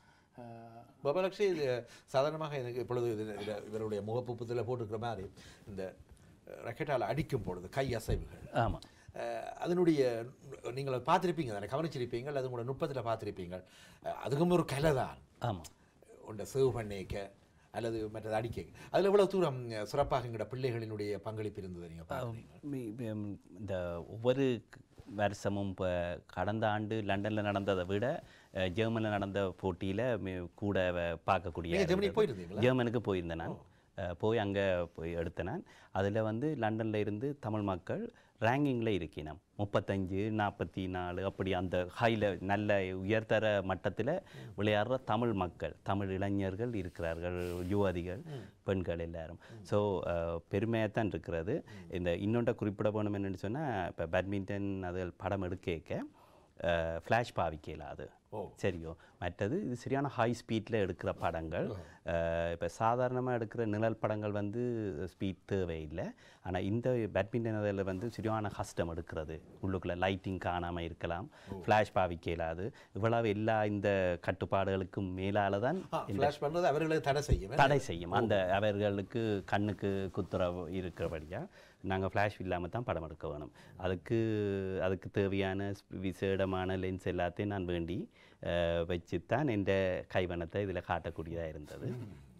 Speaker 1: பபலக்ஷி, இது சாதாரணமாக எனக்கு இப்பொழுது இவருடைய முகப்புத்தில் போட்டிருக்கிற மாதிரி இந்த ரக்கெட்டால் அடிக்கும் பொழுது கை அசைவுகள்,
Speaker 5: ஆமாம்,
Speaker 1: அதனுடைய நீங்கள் பார்த்துருப்பீங்க தானே, கவனிச்சிருப்பீங்க, அது உங்களோட நுட்பத்தில் பார்த்துருப்பீங்க. அதுக்கும் ஒரு கலை தான்.
Speaker 5: ஆமாம்,
Speaker 1: உண்ட சேவ் பண்ணிக்க அல்லது மற்றது அடிக்க, அதில் எவ்வளோ தூரம் சிறப்பாக எங்களோட பிள்ளைகளினுடைய பங்களிப்பு இருந்தது நீங்கள் பார்க்குறீங்க?
Speaker 5: இந்த ஒவ்வொரு வருஷமும் இப்போ கடந்த ஆண்டு லண்டனில் நடந்ததை விட ஜெர்மனியில் நடந்த போட்டியில் கூட பார்க்கக்கூடிய, ஜெர்மனுக்கு போயிருந்தேன் நான். போய் அங்கே போய் எடுத்தேன் நான். அதில் வந்து லண்டனில் இருந்து தமிழ் மக்கள் ரேங்கிங்கில் இருக்கினோம். முப்பத்தஞ்சு நாற்பத்தி நாலு அப்படி அந்த ஹையில் நல்ல உயர்தர மட்டத்தில் விளையாடுற தமிழ் மக்கள், தமிழ் இளைஞர்கள் இருக்கிறார்கள், யுவதிகள், பெண்கள் எல்லாரும். ஸோ பெருமையாகத்தான் இருக்கிறது. இந்த இன்னொன்றை குறிப்பிட போகணும் என்னென்னு சொன்னால், இப்போ பேட்மிண்டன் அது படம் எடுக்க ஃப்ளாஷ் பாவிக்கல அது சரியோ. மற்றது இது சரியான ஹை ஸ்பீடில் எடுக்கிற படங்கள். இப்போ சாதாரணமாக எடுக்கிற நிழல் படங்கள் வந்து ஸ்பீட் தேவையில்லை. ஆனால் இந்த பேட்மிண்டன் அதில் வந்து சரியான கஷ்டம் எடுக்கிறது. உள்ளுக்குள்ளே லைட்டிங் காணாமல் இருக்கலாம், ஃப்ளாஷ் பாவிக்கலாது. இவ்வளவு எல்லா இந்த கட்டுப்பாடுகளுக்கும் மேலால் தான்
Speaker 1: அவர்களை தடை செய்யும்
Speaker 5: தடை செய்யும் அந்த அவர்களுக்கு கண்ணுக்கு குத்துற இருக்கிறபடியாக நாங்கள் ஃப்ளாஷ் இல்லாமல் தான் படம் எடுக்க வேணும். அதுக்கு அதுக்கு தேவையான விசேடமான லென்ஸ் எல்லாத்தையும் நான் வேண்டி வச்சுத்தான் என்ற கைவனத்தை இதில் காட்டக்கூடியதாக இருந்தது.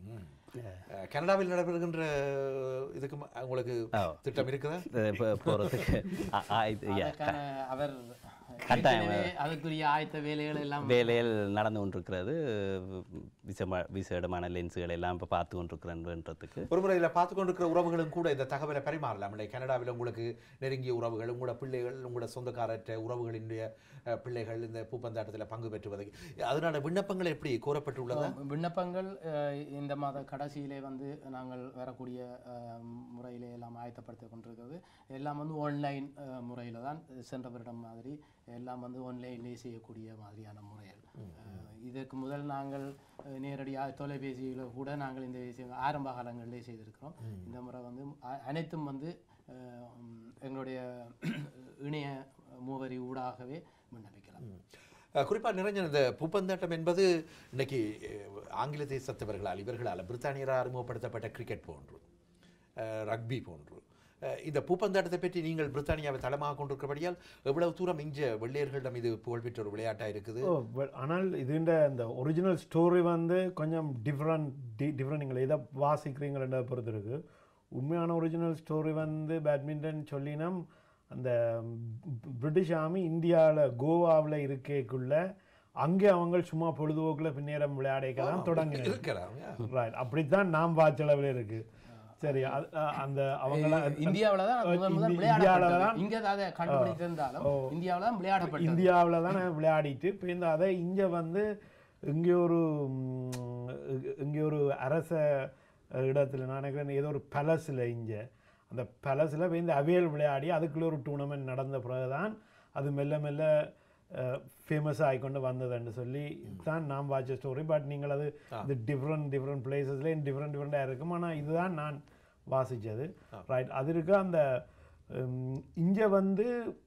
Speaker 1: கனடாவில் நடைபெறுகின்ற இதுக்கு உங்களுக்கு திட்டம் இருக்குதா
Speaker 5: போகிறதுக்கு?
Speaker 2: அவர்
Speaker 5: கட்டாயம்
Speaker 2: அதுக்குரிய ஆயத்த வேலைகள் எல்லாம்
Speaker 5: வேலைகள் நடந்து கொண்டிருக்கிறது. விசமா விசேடமான லென்ஸுகள் எல்லாம் இப்போ பார்த்து கொண்டிருக்கிறன்றதுக்கு
Speaker 1: ஒரு முறை இதில் பார்த்து கொண்டிருக்கிற உறவுகளும் கூட இந்த தகவலை பரிமாறலாம். இல்லை, கனடாவில் உங்களுக்கு நெருங்கிய உறவுகள், உங்களோட பிள்ளைகள், உங்களோட சொந்தக்காரற்ற உறவுகளினுடைய பிள்ளைகள் இந்த பூப்பந்தாட்டத்தில் பங்கு பெற்றுவதற்கு அதனால விண்ணப்பங்கள் எப்படி கோரப்பட்டுள்ளதா?
Speaker 2: விண்ணப்பங்கள் இந்த மாத கடைசியிலே வந்து நாங்கள் வரக்கூடிய முறையிலே எல்லாம் ஆயத்தப்படுத்தி கொண்டிருக்கிறது. எல்லாம் வந்து ஆன்லைன் முறையில் தான் சென்ற வருடம் மாதிரி எல்லாம் வந்து ஆன்லைன்லேயே செய்யக்கூடிய மாதிரியான முறைகள். இதற்கு முதல் நாங்கள் நேரடியாக தொலைபேசியில் கூட நாங்கள் இந்த விஷயம் ஆரம்ப காலங்களிலே செய்திருக்கிறோம். இந்த முறை வந்து அனைத்தும் வந்து எங்களுடைய இணைய மூவரி ஊடாகவே விண்ணப்பிக்கலாம்.
Speaker 1: குறிப்பாக நிரஞ்சன், இந்த பூப்பந்தாட்டம் என்பது இன்னைக்கு ஆங்கில தேசத்தவர்களால் இவர்களால் பிரித்தானியரால் அறிமுகப்படுத்தப்பட்ட கிரிக்கெட் போன்று, ரக்பி போன்று, இந்த பூப்பந்தாட்டத்தை பற்றி நீங்கள் பிரித்தானியாவை தளமாக கொண்டிருக்கிறபடியால் எவ்வளவு தூரம் இங்கே வெள்ளையர்களிடம் இது புகழ்பெற்ற ஒரு விளையாட்டாக இருக்குது?
Speaker 3: ஆனால் இதுண்ட இந்த ஒரிஜினல் ஸ்டோரி வந்து கொஞ்சம் டிஃப்ரெண்ட் டி டிஃப்ரெண்ட் நீங்கள் எதை வாசிக்கிறீங்களா பொறுத்து இருக்குது. உண்மையான ஒரிஜினல் ஸ்டோரி வந்து பேட்மிண்டன் சொல்லினோம் அந்த பிரிட்டிஷ் ஆர்மி இந்தியாவில் கோவாவில் இருக்கக்குள்ள அங்கே அவங்க சும்மா பொழுதுபோக்கில் பின்னேறம் விளையாடிக்கலாம் தொடங்கினாங்க. ரைட், அப்படித்தான் நாம் வாச்சளவில் இருக்குது. சரி, அந்த அவங்க
Speaker 2: இந்தியாவில் தான் இந்தியாவில் தான்
Speaker 3: இந்தியாவில் தான் விளையாடிட்டு இப்போ இந்த அதை இங்கே வந்து இங்கே ஒரு இங்கே ஒரு அரச இடத்துல நான் நினைக்கிறேன் ஏதோ ஒரு பேலஸில் இங்கே அந்த பேலஸில் இப்போ இந்த அவியல் விளையாடி அதுக்குள்ளே ஒரு டூர்னமெண்ட் நடந்த பிறகுதான் அது மெல்ல மெல்ல ஃபேமஸ் ஆகிக்கொண்டு வந்ததுன்னு சொல்லி தான் நாம் வாட்ச ஸ்டோரி. பட் நீங்கள் அது இது டிஃப்ரெண்ட் டிஃப்ரெண்ட் பிளேசஸ்ல டிஃப்ரெண்ட் டிஃப்ரெண்டாக இருக்கும். ஆனால் இதுதான் நான் வாசித்தது. ரைட், அது இருக்க அந்த இங்கே வந்து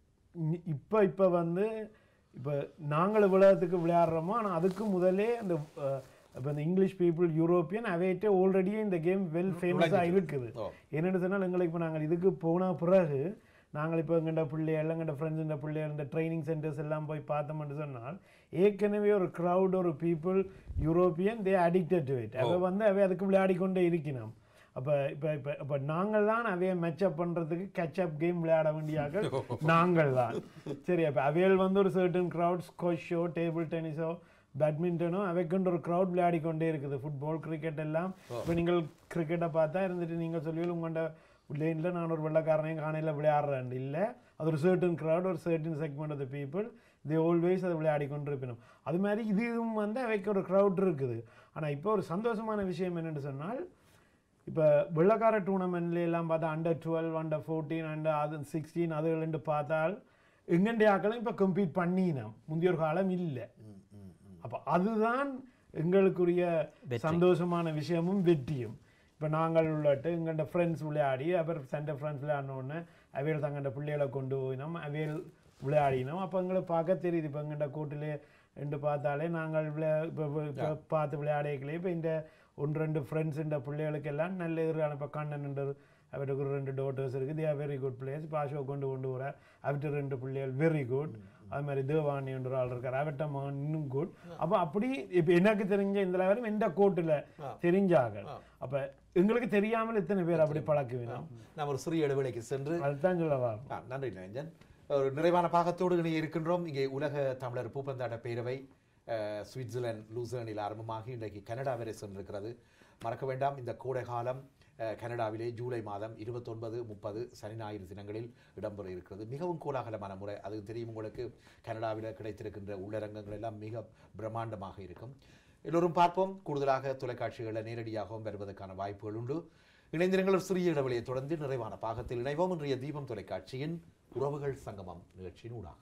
Speaker 3: இப்போ இப்போ வந்து இப்போ நாங்கள் உலகத்துக்கு விளையாடுறோமோ ஆனால் அதுக்கு முதலே அந்த இப்போ இந்த இங்கிலீஷ் பீப்புள் யூரோப்பியன் அவையிட்டே ஆல்ரெடியே இந்த கேம் வெல் ஃபேமஸாக இருக்குது. என்னென்னு சொன்னால் எங்களுக்கு இப்போ நாங்கள் இதுக்கு போன பிறகு நாங்கள் இப்போ எங்கள்ட பிள்ளைகள் எங்கள்ட ஃப்ரெண்ட்ஸுன்ற பிள்ளைகள் இந்த ட்ரைனிங் சென்டர்ஸ் எல்லாம் போய் பார்த்தோம்னு சொன்னால் ஏற்கனவே ஒரு க்ரௌட் ஒரு people European they addicted to it. அவை வந்து அவை அதுக்கு விளையாடி கொண்டே இருக்கணும். அப்போ இப்போ இப்போ இப்போ நாங்கள் தான் அவையை மேட்சப் பண்ணுறதுக்கு கேட்சப் கேம் விளையாட வேண்டியாக நாங்கள் தான். சரி, அப்போ அவையில் வந்து ஒரு சர்டன் க்ரௌட் ஸ்கொஷோ டேபிள் டென்னிஸோ பேட்மிண்டனோ அவைக்குன்ற ஒரு க்ரௌட் விளையாடி கொண்டே இருக்குது. ஃபுட்பால் கிரிக்கெட் எல்லாம் இப்போ நீங்கள் கிரிக்கெட்டை பார்த்தா இருந்துட்டு நீங்கள் சொல்லுவீங்க உங்கள்கிட்ட லேனில் நான் ஒரு வெள்ளக்காரனையும் காணையில் விளையாடுறேன் இல்லை. அது ஒரு சர்டன் க்ரௌட் ஒரு certain segment of the people they always அதை விளையாடி கொண்டு இருப்பினும் அது மாதிரி இதுவும் வந்து அவைக்கு ஒரு க்ரௌட் இருக்குது. ஆனால் இப்போ ஒரு சந்தோஷமான விஷயம் என்னென்னு சொன்னால் இப்போ வெள்ளக்கார டூர்னமெண்ட்ல எல்லாம் பார்த்தா under twelve under fourteen under அது சிக்ஸ்டீன் அதுகள் பார்த்தால் எங்கண்டியாக்களும் இப்போ கம்பீட் பண்ணினோம், முந்தைய ஒரு காலம் இல்லை. அப்போ அதுதான் எங்களுக்குரிய சந்தோஷமான விஷயமும் வெற்றியும். இப்போ நாங்கள் உள்ளட்டு எங்கள்ட ஃப்ரெண்ட்ஸ் விளையாடி அவர் சென்டர் ஃப்ரெண்ட்ஸ் விளையாடணுன்னு அவையில் தங்கள்ட பிள்ளைகளை கொண்டு போயினோம் அவையில் விளையாடினோம். அப்போ எங்களை பார்க்க தெரியுது. இப்போ எங்கள்ட கூட்டிலே ரெண்டு பார்த்தாலே நாங்கள் விளையா இப்போ இப்போ பார்த்து விளையாடக்கலையே இப்போ இந்த ஒன்று ரெண்டு ஃப்ரெண்ட்ஸ் இந்த பிள்ளைகளுக்கு எல்லாம் நல்ல எதிரான இப்போ கண்ணன் அவருக்கு ஒரு ரெண்டு டோட்டர்ஸ் இருக்குது. They are very good players. இப்போ அசோக் கொண்டு கொண்டு வர அவர்கிட்ட ரெண்டு பிள்ளைகள் வெரி குட். அது மாதிரி தேவானி என்ற ஆள் இருக்கார் அவர்கிட்ட மகன் இன்னும் குட். அப்போ அப்படி இப்போ எனக்கு தெரிஞ்ச இந்த லெவலும் எந்த கோர்ட்டில் தெரிஞ்சாங்க. அப்போ எங்களுக்கு தெரியாமல் இத்தனை பேர் அப்படி பழக்குவினோம்.
Speaker 1: நாம் ஒரு சிறிய இடைவெளிக்கு சென்று
Speaker 3: அதுதான் சொல்லவா.
Speaker 1: நன்றி நிரஞ்சன். ஒரு நிறைவான பாகத்தோடு இணைய இருக்கின்றோம். இங்கே உலக தமிழர் பூப்பந்தாட்ட பேரவை சுவிட்சர்லாந்து லூசர்னில் ஆரம்பமாகி இன்றைக்கு கனடா வரை சென்றிருக்கிறது. மறக்க வேண்டாம், இந்த கோடை காலம் கனடாவிலே ஜூலை மாதம் இருபத்தொன்பது முப்பது சனி ஞாயிறு தினங்களில் இடம்பெற இருக்கிறது. மிகவும் கோலாகலமான முறை. அது தெரியும் உங்களுக்கு. கனடாவில் கிடைத்திருக்கின்ற உள்ளரங்கங்கள் எல்லாம் மிக பிரம்மாண்டமாக இருக்கும். எல்லோரும் பார்ப்போம். கூடுதலாக தொலைக்காட்சிகளில் நேரடியாகவும் வருவதற்கான வாய்ப்புகள் உண்டு. இணைந்திருங்கள். ஒரு சிறிய இடைவெளியை தொடர்ந்து நிறைவான பாகத்தில் இணைவோம். இன்றைய தீபம் தொலைக்காட்சியின் உறவுகள் சங்கமம் நிகழ்ச்சியின் ஊடாக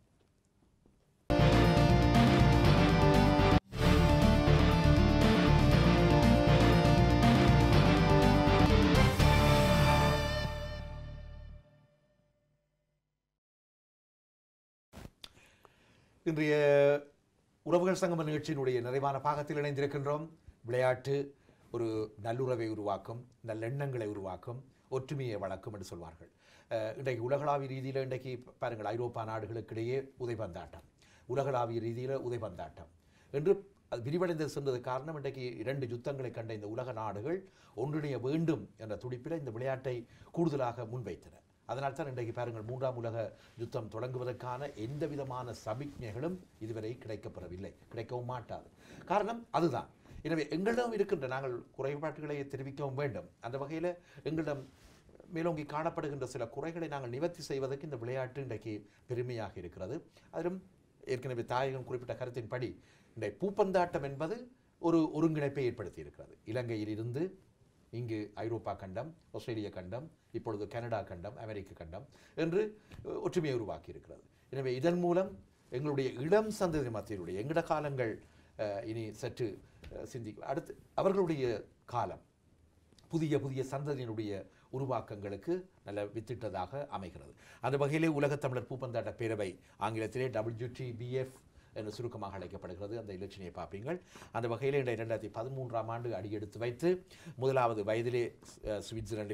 Speaker 1: இன்றைய உறவுகள் சங்கம நிகழ்ச்சியினுடைய நிறைவான பாகத்தில் இணைந்திருக்கின்றோம். விளையாட்டு ஒரு நல்லுறவை உருவாக்கும், நல்லெண்ணங்களை உருவாக்கும், ஒற்றுமையை வளர்க்கும் என்று சொல்வார்கள். இன்றைக்கு உலகளாவிய ரீதியில் இன்றைக்கு பாருங்கள், ஐரோப்பா நாடுகளுக்கிடையே உதைபந்தாட்டம், உலகளாவிய ரீதியில் உதைபந்தாட்டம் என்று அது விரிவடைந்து சென்றது காரணம் இன்றைக்கு இரண்டு யுத்தங்களை கண்ட இந்த உலக நாடுகள் ஒன்றிணைய வேண்டும் என்ற துடிப்பில் இந்த விளையாட்டை கூடுதலாக முன்வைத்தன. அதனால் தான் இன்றைக்கு பாருங்கள், மூன்றாம் உலக யுத்தம் தொடங்குவதற்கான எந்த விதமான சமிக்ஞைகளும் இதுவரை கிடைக்கப்பெறவில்லை, கிடைக்கவும் மாட்டாது. காரணம் அதுதான். எனவே எங்களிடம் இருக்கின்ற நாங்கள் குறைபாடுகளை தெரிவிக்கவும் வேண்டும். அந்த வகையில் எங்களிடம் மேலோங்கி காணப்படுகின்ற சில குறைகளை நாங்கள் நிவர்த்தி செய்வதற்கு இந்த விளையாட்டு இன்றைக்கு பெருமையாக இருக்கிறது. அதிலும் ஏற்கனவே தாயகம் குறிப்பிட்ட கருத்தின்படி இன்றைய பூப்பந்தாட்டம் என்பது ஒரு ஒருங்கிணைப்பை ஏற்படுத்தி இருக்கிறது. இலங்கையில் இருந்து இங்கு ஐரோப்பா கண்டம், ஆஸ்திரேலிய கண்டம், இப்பொழுது கனடா கண்டம், அமெரிக்க கண்டம் என்று ஒற்றுமையை உருவாக்கி இருக்கிறது. எனவே இதன் மூலம் எங்களுடைய இளம் சந்ததி மத்தியிலுடைய எங்கட காலங்கள் இனி சற்று சிந்தி அடுத்து அவர்களுடைய காலம் புதிய புதிய சந்ததியினுடைய உருவாக்கங்களுக்கு நல்ல வித்திட்டதாக அமைகிறது. அந்த வகையிலே உலகத் தமிழர் பூப்பந்தாட்ட பேரவை, ஆங்கிலத்திலே டபிள்யூ டி பி எஃப் என்று சுருக்கமாக அழைக்கப்படுகிறது. அந்த இலட்சணியை பார்ப்பீங்கள். அந்த வகையில் இரண்டாயிரத்தி பதிமூன்றாம் ஆண்டு அடியெடுத்து வைத்து முதலாவது வயதிலே சுவிட்சர்லாந்திலும்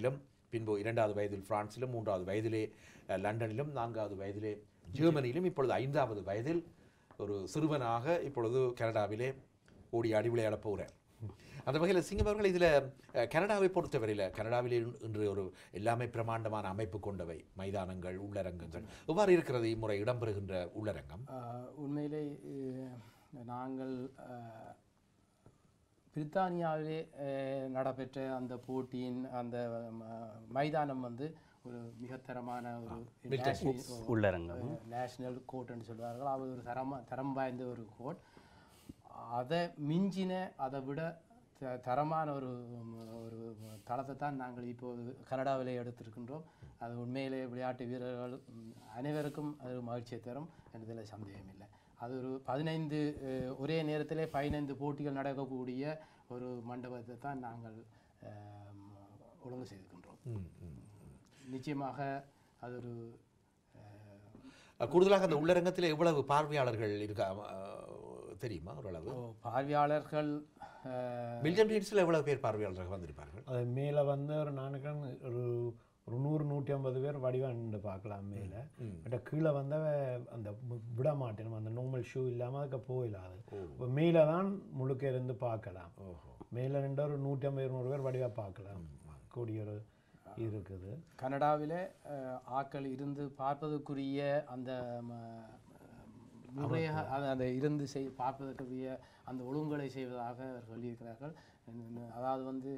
Speaker 1: பின்பு இரண்டாவது வயதில் பிரான்சிலும், மூன்றாவது வயதிலே லண்டனிலும், நான்காவது வயதிலே ஜெர்மனியிலும், இப்பொழுது ஐந்தாவது வயதில் ஒரு சிறுவனாக இப்பொழுது கனடாவிலே ஓடி ஆடி விளையாட போகிறார். அந்த வகையில் சிங்கம் அவர்கள் இதில் கனடாவை பொறுத்தவரையில் கனடாவிலே இன்று ஒரு எல்லாமே பிரமாண்டமான அமைப்பு கொண்டவை, மைதானங்கள், உள்ளரங்கங்கள் எவ்வாறு இருக்கிறது இம்முறை இடம்பெறுகின்ற உள்ளரங்கம்?
Speaker 2: உண்மையிலே நாங்கள் பிரித்தானியாவிலே நடைபெற்ற அந்த போட்டியின் அந்த மைதானம் வந்து ஒரு மிகத்தரமான ஒரு
Speaker 5: உள்ளரங்கம்,
Speaker 2: நேஷனல் கோர்ட்னு சொல்வார்கள். அது ஒரு தரமா தரம் வாய்ந்த ஒரு கோர்ட். அதை மிஞ்சின அதை விட தரமான ஒரு ஒரு தளத்தை தான் நாங்கள் இப்போது கனடாவிலே எடுத்திருக்கின்றோம். அது உண்மையிலே விளையாட்டு வீரர்கள் அனைவருக்கும் அது மகிழ்ச்சியை தரும் என்பதில் சந்தேகம் இல்லை. அது ஒரு பதினைந்து ஒரே நேரத்திலே பதினைந்து போட்டிகள் நடக்கக்கூடிய ஒரு மண்டபத்தை தான் நாங்கள் ஒழுங்கு செய்திருக்கின்றோம். நிச்சயமாக அது ஒரு
Speaker 1: கூடுதலாக அந்த உள்ளரங்கத்தில் எவ்வளவு பார்வையாளர்கள் இருக்கா தெரியுமா? ஓரளவு
Speaker 2: பார்வையாளர்கள்
Speaker 1: மில்டன் கீன்ஸில் எவ்வளவு பேர் பார்வையாளர்கள் வந்திருப்பார்கள்?
Speaker 3: அது மேலே வந்து ஒரு நானுக்கு ஒரு ஒரு நூறு நூற்றி ஐம்பது பேர் வடிவாண்டு பார்க்கலாம் மேலே. பட் கீழே வந்த அந்த விட மாட்டேன், அந்த நார்மல் ஷூ இல்லாமல் அதுக்கு போயிடாது. இப்போ மேலே தான் முழுக்க இருந்து பார்க்கலாம். மேலே ரெண்டு ஒரு நூற்றி ஐம்பது நூறு பேர் வடிவாக பார்க்கலாம் கூடிய ஒரு இருக்குது.
Speaker 2: கனடாவில் ஆக்கள் இருந்து பார்ப்பதற்குரிய அந்த முறைய அந்த இருந்து செய் பார்ப்பதற்குரிய அந்த ஒழுங்குகளை செய்வதாக அவர் சொல்லியிருக்கிறார்கள். அதாவது வந்து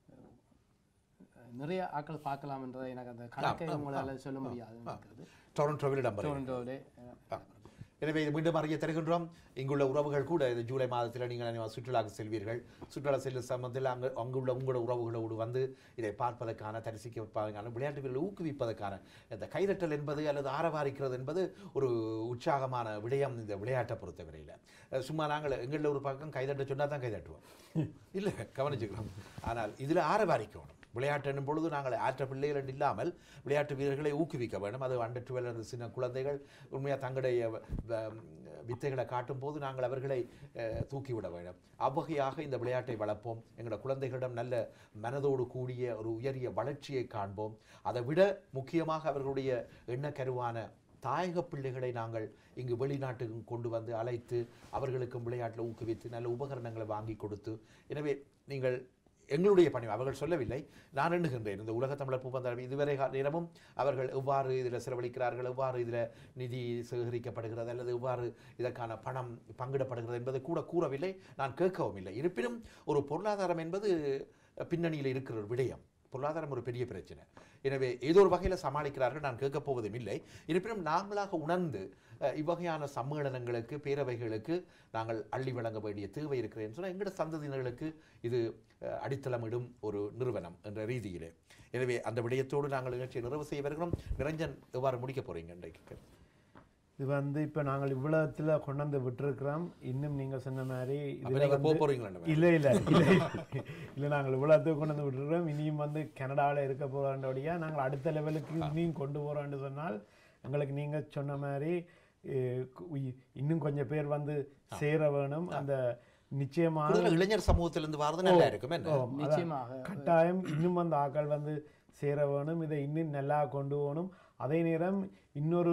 Speaker 2: நிறைய ஆக்கள் பார்க்கலாம் என்றதை எனக்கு அந்த கணக்கை உங்களால் சொல்ல முடியாது.
Speaker 1: டொரண்டோவில்
Speaker 2: டொரண்டோவிலே
Speaker 1: எனவே இது மீண்டும் அறிய தருகின்றோம். இங்குள்ள உறவுகள் கூட இது ஜூலை மாதத்தில் நீங்கள் சுற்றுலாவுக்கு செல்வீர்கள். சுற்றுலா செல்லும் சம்பந்தத்தில் அங்கு அங்குள்ள உங்களோட உறவுகளோடு வந்து இதை பார்ப்பதற்கான, தரிசிப்பதற்கான, விளையாட்டு வீரர்களை ஊக்குவிப்பதற்கான இந்த கைதட்டல் என்பது அல்லது ஆரவாரிக்கிறது என்பது ஒரு உற்சாகமான விடயம் இந்த விளையாட்டை பொறுத்தவரையில். சும்மா நாங்கள் எங்களில் ஒரு பக்கம் கைதட்ட சொன்னால் தான் கைதட்டுவோம், இல்லை கவனிச்சுக்கிறோம். ஆனால் இதில் ஆரவாரிக்கணும். விளையாட்டு என்னும் பொழுது நாங்கள் ஆற்ற பிள்ளைகள் இல்லாமல் விளையாட்டு வீரர்களை ஊக்குவிக்க வேண்டும். அது அண்டர் டுவெல் அந்த சின்ன குழந்தைகள் உண்மையாக தங்களுடைய வித்தைகளை காட்டும் போது நாங்கள் அவர்களை தூக்கிவிட வேண்டும். அவ்வகையாக இந்த விளையாட்டை வளர்ப்போம். எங்களோட குழந்தைகளிடம் நல்ல மனதோடு கூடிய ஒரு உயரிய வளர்ச்சியை காண்போம். அதை விட முக்கியமாக அவர்களுடைய எண்ணக்கருவான தாயக பிள்ளைகளை நாங்கள் இங்கு வெளிநாட்டுக்கு கொண்டு வந்து அழைத்து அவர்களுக்கும் விளையாட்டில் ஊக்குவித்து நல்ல உபகரணங்களை வாங்கி கொடுத்து, எனவே நீங்கள் எங்களுடைய பணி அவர்கள் சொல்லவில்லை, நான் எண்ணுகின்றேன். இந்த உலக தமிழர் பூப்பந்தாட்டம் இதுவரை நேரமும் அவர்கள் எவ்வாறு இதில் செலவழிக்கிறார்கள், எவ்வாறு இதில் நிதி சேகரிக்கப்படுகிறது அல்லது எவ்வாறு இதற்கான பணம் பங்கிடப்படுகிறது என்பதை கூட கூறவில்லை, நான் கேட்கவும் இல்லை. இருப்பினும் ஒரு பொருளாதாரம் என்பது பின்னணியில் இருக்கிற ஒரு விடயம். பொருளாதாரம் ஒரு பெரிய பிரச்சனை. எனவே ஏதோ ஒரு வகையில் சமாளிக்கிறார்கள், நான் கேட்கப் போவதும் இல்லை. இருப்பினும் நாங்களாக உணர்ந்து இவ்வகையான சம்மேளனங்களுக்கு, பேரவைகளுக்கு நாங்கள் அள்ளி வழங்க வேண்டிய தேவை இருக்கிறேன்னு சொன்னால் எங்களோட சந்ததியினர்களுக்கு இது அடித்தளமிடும் ஒரு நிறுவனம் என்ற ரீதியிலே. எனவே அந்த விடயத்தோடு நாங்கள் நிகழ்ச்சியை நிறைவு செய்ய வருகிறோம். நிரஞ்சன் எவ்வாறு முடிக்க போறீங்க இன்றைக்கு?
Speaker 3: இது வந்து இப்போ நாங்கள் இவ்வளோத்தில் கொண்டு வந்து விட்டுருக்கிறோம். இன்னும் நீங்கள் சொன்ன மாதிரி
Speaker 1: போகிறீங்களா?
Speaker 3: இல்லை இல்லை இல்லை இல்லை நாங்கள் இவ்வளோத்துக்கு கொண்டு வந்து விட்டுருக்கிறோம். இனியும் வந்து கனடாவில் இருக்க போகிறோன்றபடியாக நாங்கள் அடுத்த லெவலுக்கு இனியும் கொண்டு போகிறோன்னு சொன்னால் எங்களுக்கு நீங்கள் சொன்ன மாதிரி இன்னும் கொஞ்சம் பேர் வந்து சேர வேணும். அந்த நிச்சயமாக
Speaker 1: இளைஞர் சமூகத்திலிருந்து வரது நல்லா இருக்கும்.
Speaker 2: நிச்சயமாக
Speaker 3: கட்டாயம் இன்னும் அந்த ஆக்கள் வந்து சேர வேணும். இதை இன்னும் நல்லா கொண்டு போகணும். அதே நேரம் இன்னொரு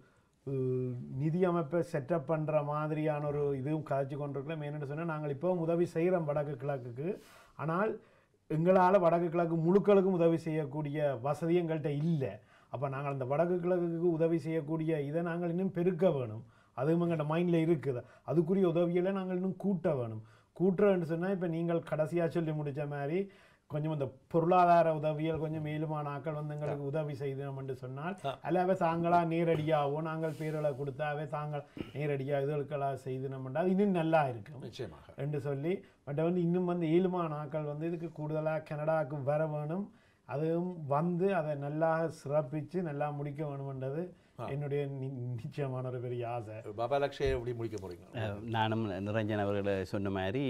Speaker 3: நிதி அமைப்பை செட்டப் பண்ணுற மாதிரியான ஒரு இதுவும் கதைச்சு கொண்டிருக்கலாம். என்னென்னு சொன்னால் நாங்கள் இப்போ உதவி செய்கிறோம் வடக்கு கிழக்குக்கு. ஆனால் எங்களால் வடக்கு கிழக்கு முழுக்களுக்கும் உதவி செய்யக்கூடிய வசதி எங்கள்கிட்ட இல்லை. அப்போ நாங்கள் அந்த வடக்கு கிழக்குக்கு உதவி செய்யக்கூடிய இதை நாங்கள் இன்னும் பெருக்க வேணும். அதுவும் எங்கள்கிட்ட மைண்டில் இருக்குது. அதுக்குரிய உதவிகளை நாங்கள் இன்னும் கூட்ட வேணும். கூட்டுறேன்னு சொன்னால் இப்போ நீங்கள் கடைசியாக சொல்லி முடித்த மாதிரி கொஞ்சம் இந்த பொருளாதார உதவிகள் கொஞ்சம் மேலுமான ஆக்கள் வந்து எங்களுக்கு உதவி செய்தோம் என்று சொன்னால் அல்லாவே தாங்களாக நேரடியாகவோ நாங்கள் பேர்களை கொடுத்தாவே தாங்கள் நேரடியாக இதுகளுக்கெல்லாம் செய்தோம்னா அது இன்னும் நல்லா இருக்கும் என்று சொல்லி. பட் வந்து இன்னும் வந்து ஏழுமான ஆக்கள் வந்து இதுக்கு கூடுதலாக கனடாவுக்கு வர வேணும். அதுவும் வந்து அதை நல்லா சிறப்பித்து நல்லா முடிக்க வேணும்ன்றது என்னுடைய நிச்சயமான ஒரு பெரிய ஆசை.
Speaker 1: பாபா லக்ஷே எப்படி முடிக்க போறீங்க?
Speaker 5: நானும் நிரஞ்சன் அவர்களை சொன்ன மாதிரி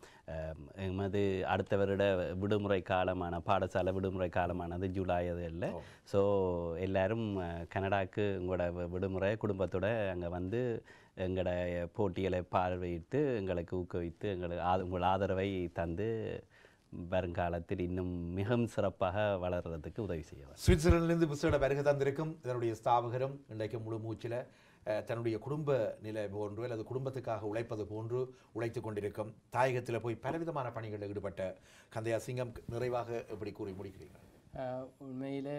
Speaker 5: எமது அடுத்த வருட விடுமுறை காலமான பாடசாலை விடுமுறை காலமானது ஜூலை அது இல்லை. ஸோ எல்லாரும் கனடாவுக்கு உங்களோட விடுமுறை குடும்பத்தோட அங்கே வந்து எங்களோட போட்டிகளை பார்வையிட்டு எங்களுக்கு ஊக்குவித்து எங்களுக்கு உங்கள் ஆதரவை தந்து வருங்காலத்தில் இன்னும் மிகவும் சிறப்பாக வளர்கிறதுக்கு உதவி செய்யலாம்.
Speaker 1: சுவிட்சர்லாந்திலிருந்து விசேட வருகை தந்திருக்கும் இதனுடைய ஸ்தாபகரும் இன்றைக்கு முழு மூச்சில் தன்னுடைய குடும்ப நிலை போன்று அல்லது குடும்பத்துக்காக உழைப்பது போன்று உழைத்து கொண்டிருக்கும் தாயகத்தில் போய் பலவிதமான பணிகளில் ஈடுபட்ட கந்தையா சிங்கம் நிறைவாக எப்படி கூறி முடிக்கிறீர்கள்?
Speaker 2: உண்மையிலே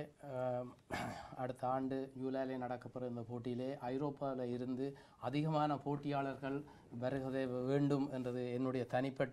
Speaker 2: அடுத்த ஆண்டு ஜூலையிலே நடக்கப்போகிற இந்த போட்டியிலே ஐரோப்பாவில் இருந்து அதிகமான போட்டியாளர்கள் வருகை வேண்டும் என்றது என்னுடைய தனிப்பட்ட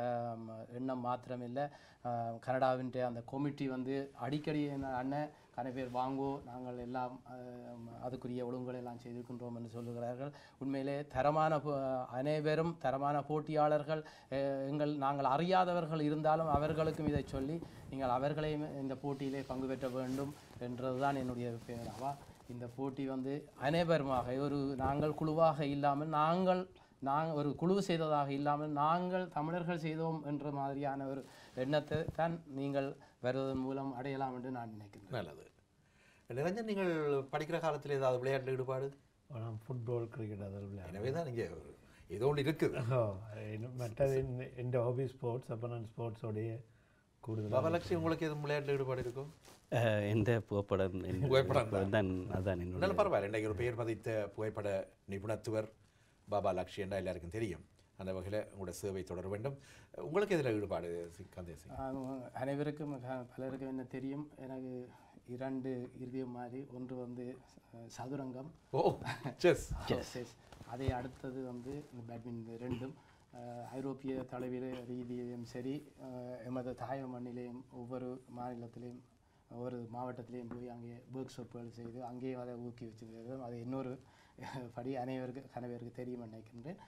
Speaker 2: எண்ணம் மாத்திரமில்லை. கனடாவின் அந்த கமிட்டி வந்து அடிக்கடி அண்ணன் கன பேர் வாங்கோ, நாங்கள் எல்லாம் அதுக்குரிய ஒழுங்குகளை எல்லாம் செய்திருக்கின்றோம் என்று சொல்லுகிறார்கள். உண்மையிலே தரமான அனைவரும் தரமான போட்டியாளர்கள் எங்கள் நாங்கள் அறியாதவர்கள் இருந்தாலும் அவர்களுக்கும் இதை சொல்லி நீங்கள் அவர்களையும் இந்த போட்டியிலே பங்கு பெற்ற வேண்டும் என்றதுதான் என்னுடைய பேராவா. இந்த போட்டி வந்து அனைவருமாக ஒரு நாங்கள் குழுவாக இல்லாமல் நாங்கள் நாங்கள் ஒரு குழு செய்ததாக இல்லாமல் நாங்கள் தமிழர்கள் செய்தோம் என்ற மாதிரியான ஒரு எண்ணத்தை தான் நீங்கள் வருவதன் மூலம் அடையலாம் என்று நான் நினைக்கிறேன்.
Speaker 1: நல்லது. நிரஞ்சன், நீங்கள் படிக்கிற காலத்தில் ஏதாவது விளையாட்டில் ஈடுபாடு?
Speaker 3: ஃபுட்பால், கிரிக்கெட் அதில் விளையாடு.
Speaker 1: எனவே தான் நீங்கள் ஏதோ ஒன்று இருக்குது.
Speaker 3: மற்றது என் ஹாபி ஸ்போர்ட்ஸ். அப்போ நான் ஸ்போர்ட்ஸோடைய கூடுதல்.
Speaker 1: பாபாலட்சுமி, உங்களுக்கு எதுவும் விளையாட்டில் ஈடுபாடு இருக்கும்?
Speaker 5: எந்த புகைப்படம்
Speaker 1: புகைப்படம்
Speaker 5: தான் அதான்
Speaker 1: நல்ல பரவாயில்ல. இன்றைக்கு ஒரு பெயர் பதித்த புகைப்பட நிபுணத்துவர் பாபா லக்ஷ்மி என்றால் எல்லாருக்கும் தெரியும். அந்த வகையில் உங்களோட சேவை தொடர வேண்டும். உங்களுக்கு எதில் ஈடுபாடு கந்தேசி?
Speaker 2: அனைவருக்கும் பலருக்கும் என்ன தெரியும், எனக்கு இரண்டு இறுதியம் மாதிரி. ஒன்று வந்து சதுரங்கம்,
Speaker 1: ஓ செஸ்
Speaker 2: செஸ் அதை அடுத்தது வந்து பேட்மிண்டன். ரெண்டும் ஐரோப்பிய தலைவீர ரீதியிலும் சரி, எமது தாய மண்ணிலேயும் ஒவ்வொரு மாநிலத்திலையும் ஒவ்வொரு மாவட்டத்திலையும் போய் அங்கே ஒர்க் ஷாப்புகள் செய்து அங்கேயும் அதை ஊக்குவிச்சிருக்கிறது. அது இன்னொரு படி அனைவருக்கு கனவருக்கு தெரியும் நினைக்கின்றேன்.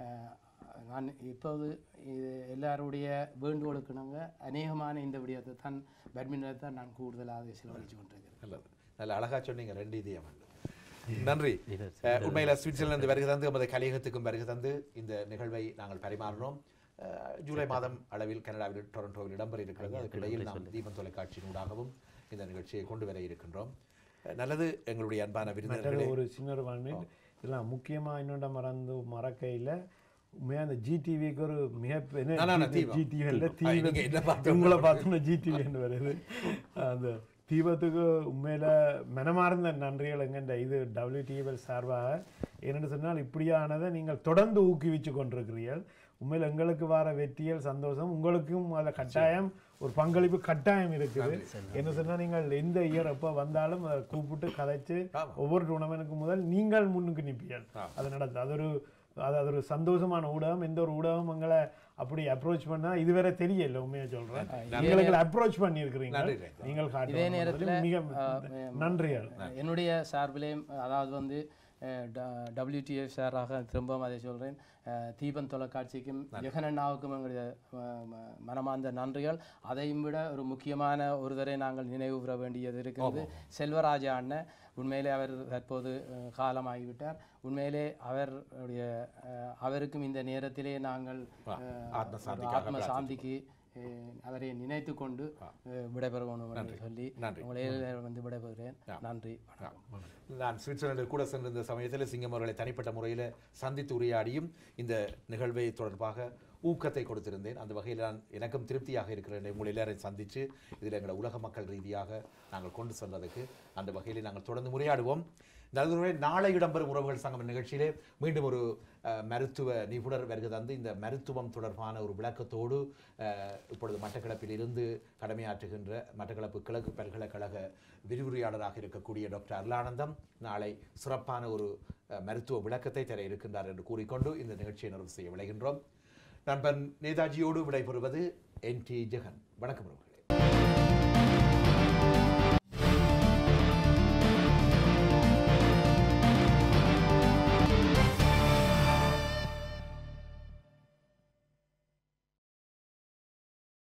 Speaker 2: நான் இப்போது இது எல்லாருடைய வேண்டுகோளுக்கு நாங்கள் அநேகமான இந்த விடயத்தை தான் பேட்மிண்டனை தான் நான் கூடுதலாக செலவழித்து கொண்டிருக்கிறேன்.
Speaker 1: நல்லது, நல்ல அழகாக சொன்னீங்க. ரெண்டு இதயம் நன்றி. உண்மையில் சுவிட்சர்லாந்து வருகை தந்து நமது கலையகத்துக்கும் வருகை தந்து இந்த நிகழ்வை நாங்கள் பரிமாறினோம். ஜூலை மாதம் அளவில் கனடாவில் டொரண்டோவில் இடம்பெற இருக்கிறது. அதுக்கிடையில் நாம் தீபம் தொலைக்காட்சியினூடாகவும் இந்த நிகழ்ச்சியை கொண்டு வர இருக்கின்றோம். நல்லது. எங்களுடைய அன்பான விருந்தினர்களே,
Speaker 3: ஒரு சின்ன ஒரு இதெல்லாம் முக்கியமாக இன்னொன்று மறந்து மறக்கையில் உண்மையாக அந்த ஜிடிவிக்கு ஒரு மிக ஜிடிவி இல்லை தீவு உங்களை பார்த்தோம்னா ஜிடிவின்னு வருது. அந்த தீபத்துக்கு உண்மையில் மனமார்ந்த நன்றிகள் எங்கன்ற இது டபிள்யூடிபிஎல் சார்பாக. என்னென்னு சொன்னால் இப்படியானதை நீங்கள் தொடர்ந்து ஊக்குவிச்சு கொண்டிருக்கிறீர்கள். உண்மையில் எங்களுக்கு வர வெற்றியல் சந்தோஷம், உங்களுக்கும் அதில் கட்டாயம் ஒரு பங்களிப்பு கட்டாயம் இருக்குது. என்ன சொன்னால் நீங்கள் எந்த இயர் எப்போ வந்தாலும் அதை கூப்பிட்டு கதைச்சு ஒவ்வொரு டூர்னமெண்ட்டுக்கு முதல் நீங்கள் முன்னுக்கு நிற்பீர்கள். அது நடக்குது. அது ஒரு அது அது ஒரு சந்தோஷமான ஊடகம். எந்த ஒரு ஊடகம் எங்களை அப்படி அப்ரோச் பண்ணா இதுவரை தெரியல. உண்மையாக சொல்றேன், எங்களை அப்ரோச் பண்ணியிருக்கிறீங்க. நீங்கள்
Speaker 2: இதே நேரத்தில்
Speaker 3: மிக நன்றிகள்
Speaker 2: என்னுடைய சார்பிலேயும். அதாவது வந்து டபிள்யூடிஎஃப் சாராக திரும்பவும் அதை சொல்கிறேன். தீபம் தொலைக்காட்சிக்கும் ஜெகனண்ணாவுக்கும் எங்களுடைய மனமார்ந்த நன்றிகள். அதையும் விட ஒரு முக்கியமான ஒருவரை நாங்கள் நினைவு கூற வேண்டியது இருக்கிறது. செல்வராஜா அண்ணன். உண்மையிலே அவர் தற்போது காலமாகிவிட்டார். உண்மையிலே அவருடைய அவருக்கும் இந்த நேரத்திலே நாங்கள் ஆத்ம சாந்திக்கு அவரை நினைத்து கொண்டு விடைபெறணும் என்று சொல்லி உங்களை வந்து விடைபெறுகிறேன். நன்றி, வணக்கம்.
Speaker 1: நான் சுவிட்சர்லாந்தில் கூட சென்றிருந்த சமயத்தில் சிங்கம் அவர்களை தனிப்பட்ட முறையில் சந்தித்து உரையாடியும் இந்த நிகழ்வை தொடர்பாக ஊக்கத்தை கொடுத்திருந்தேன். அந்த வகையில் நான் எனக்கும் திருப்தியாக இருக்கிறேன். உங்களை எல்லாரையும் சந்தித்து இதில் எங்களை உலக மக்கள் ரீதியாக நாங்கள் கொண்டு சென்றதுக்கு அந்த வகையில் நாங்கள் தொடர்ந்து உரையாடுவோம். நல்லதுரை நாளை இடம்பெறும் உறவுகள் சங்கம் நிகழ்ச்சியிலே மீண்டும் ஒரு மருத்துவ நிபுணர் வருகை தந்து இந்த மருத்துவம் தொடர்பான ஒரு விளக்கத்தோடு இப்பொழுது மட்டக்களப்பில் இருந்து கடமையாற்றுகின்ற மட்டக்களப்பு கிழக்கு பல்கலைக்கழக விரிவுரையாளராக இருக்கக்கூடிய டாக்டர் அருளானந்தம் நாளை சிறப்பான ஒரு மருத்துவ விளக்கத்தை தர இருக்கின்றார் என்று கூறிக்கொண்டு இந்த நிகழ்ச்சியை நிறைவு செய்ய விளைகின்றோம். நண்பன் நேதாஜியோடு விடைபெறுவது என் டி ஜெகன். வணக்கம்.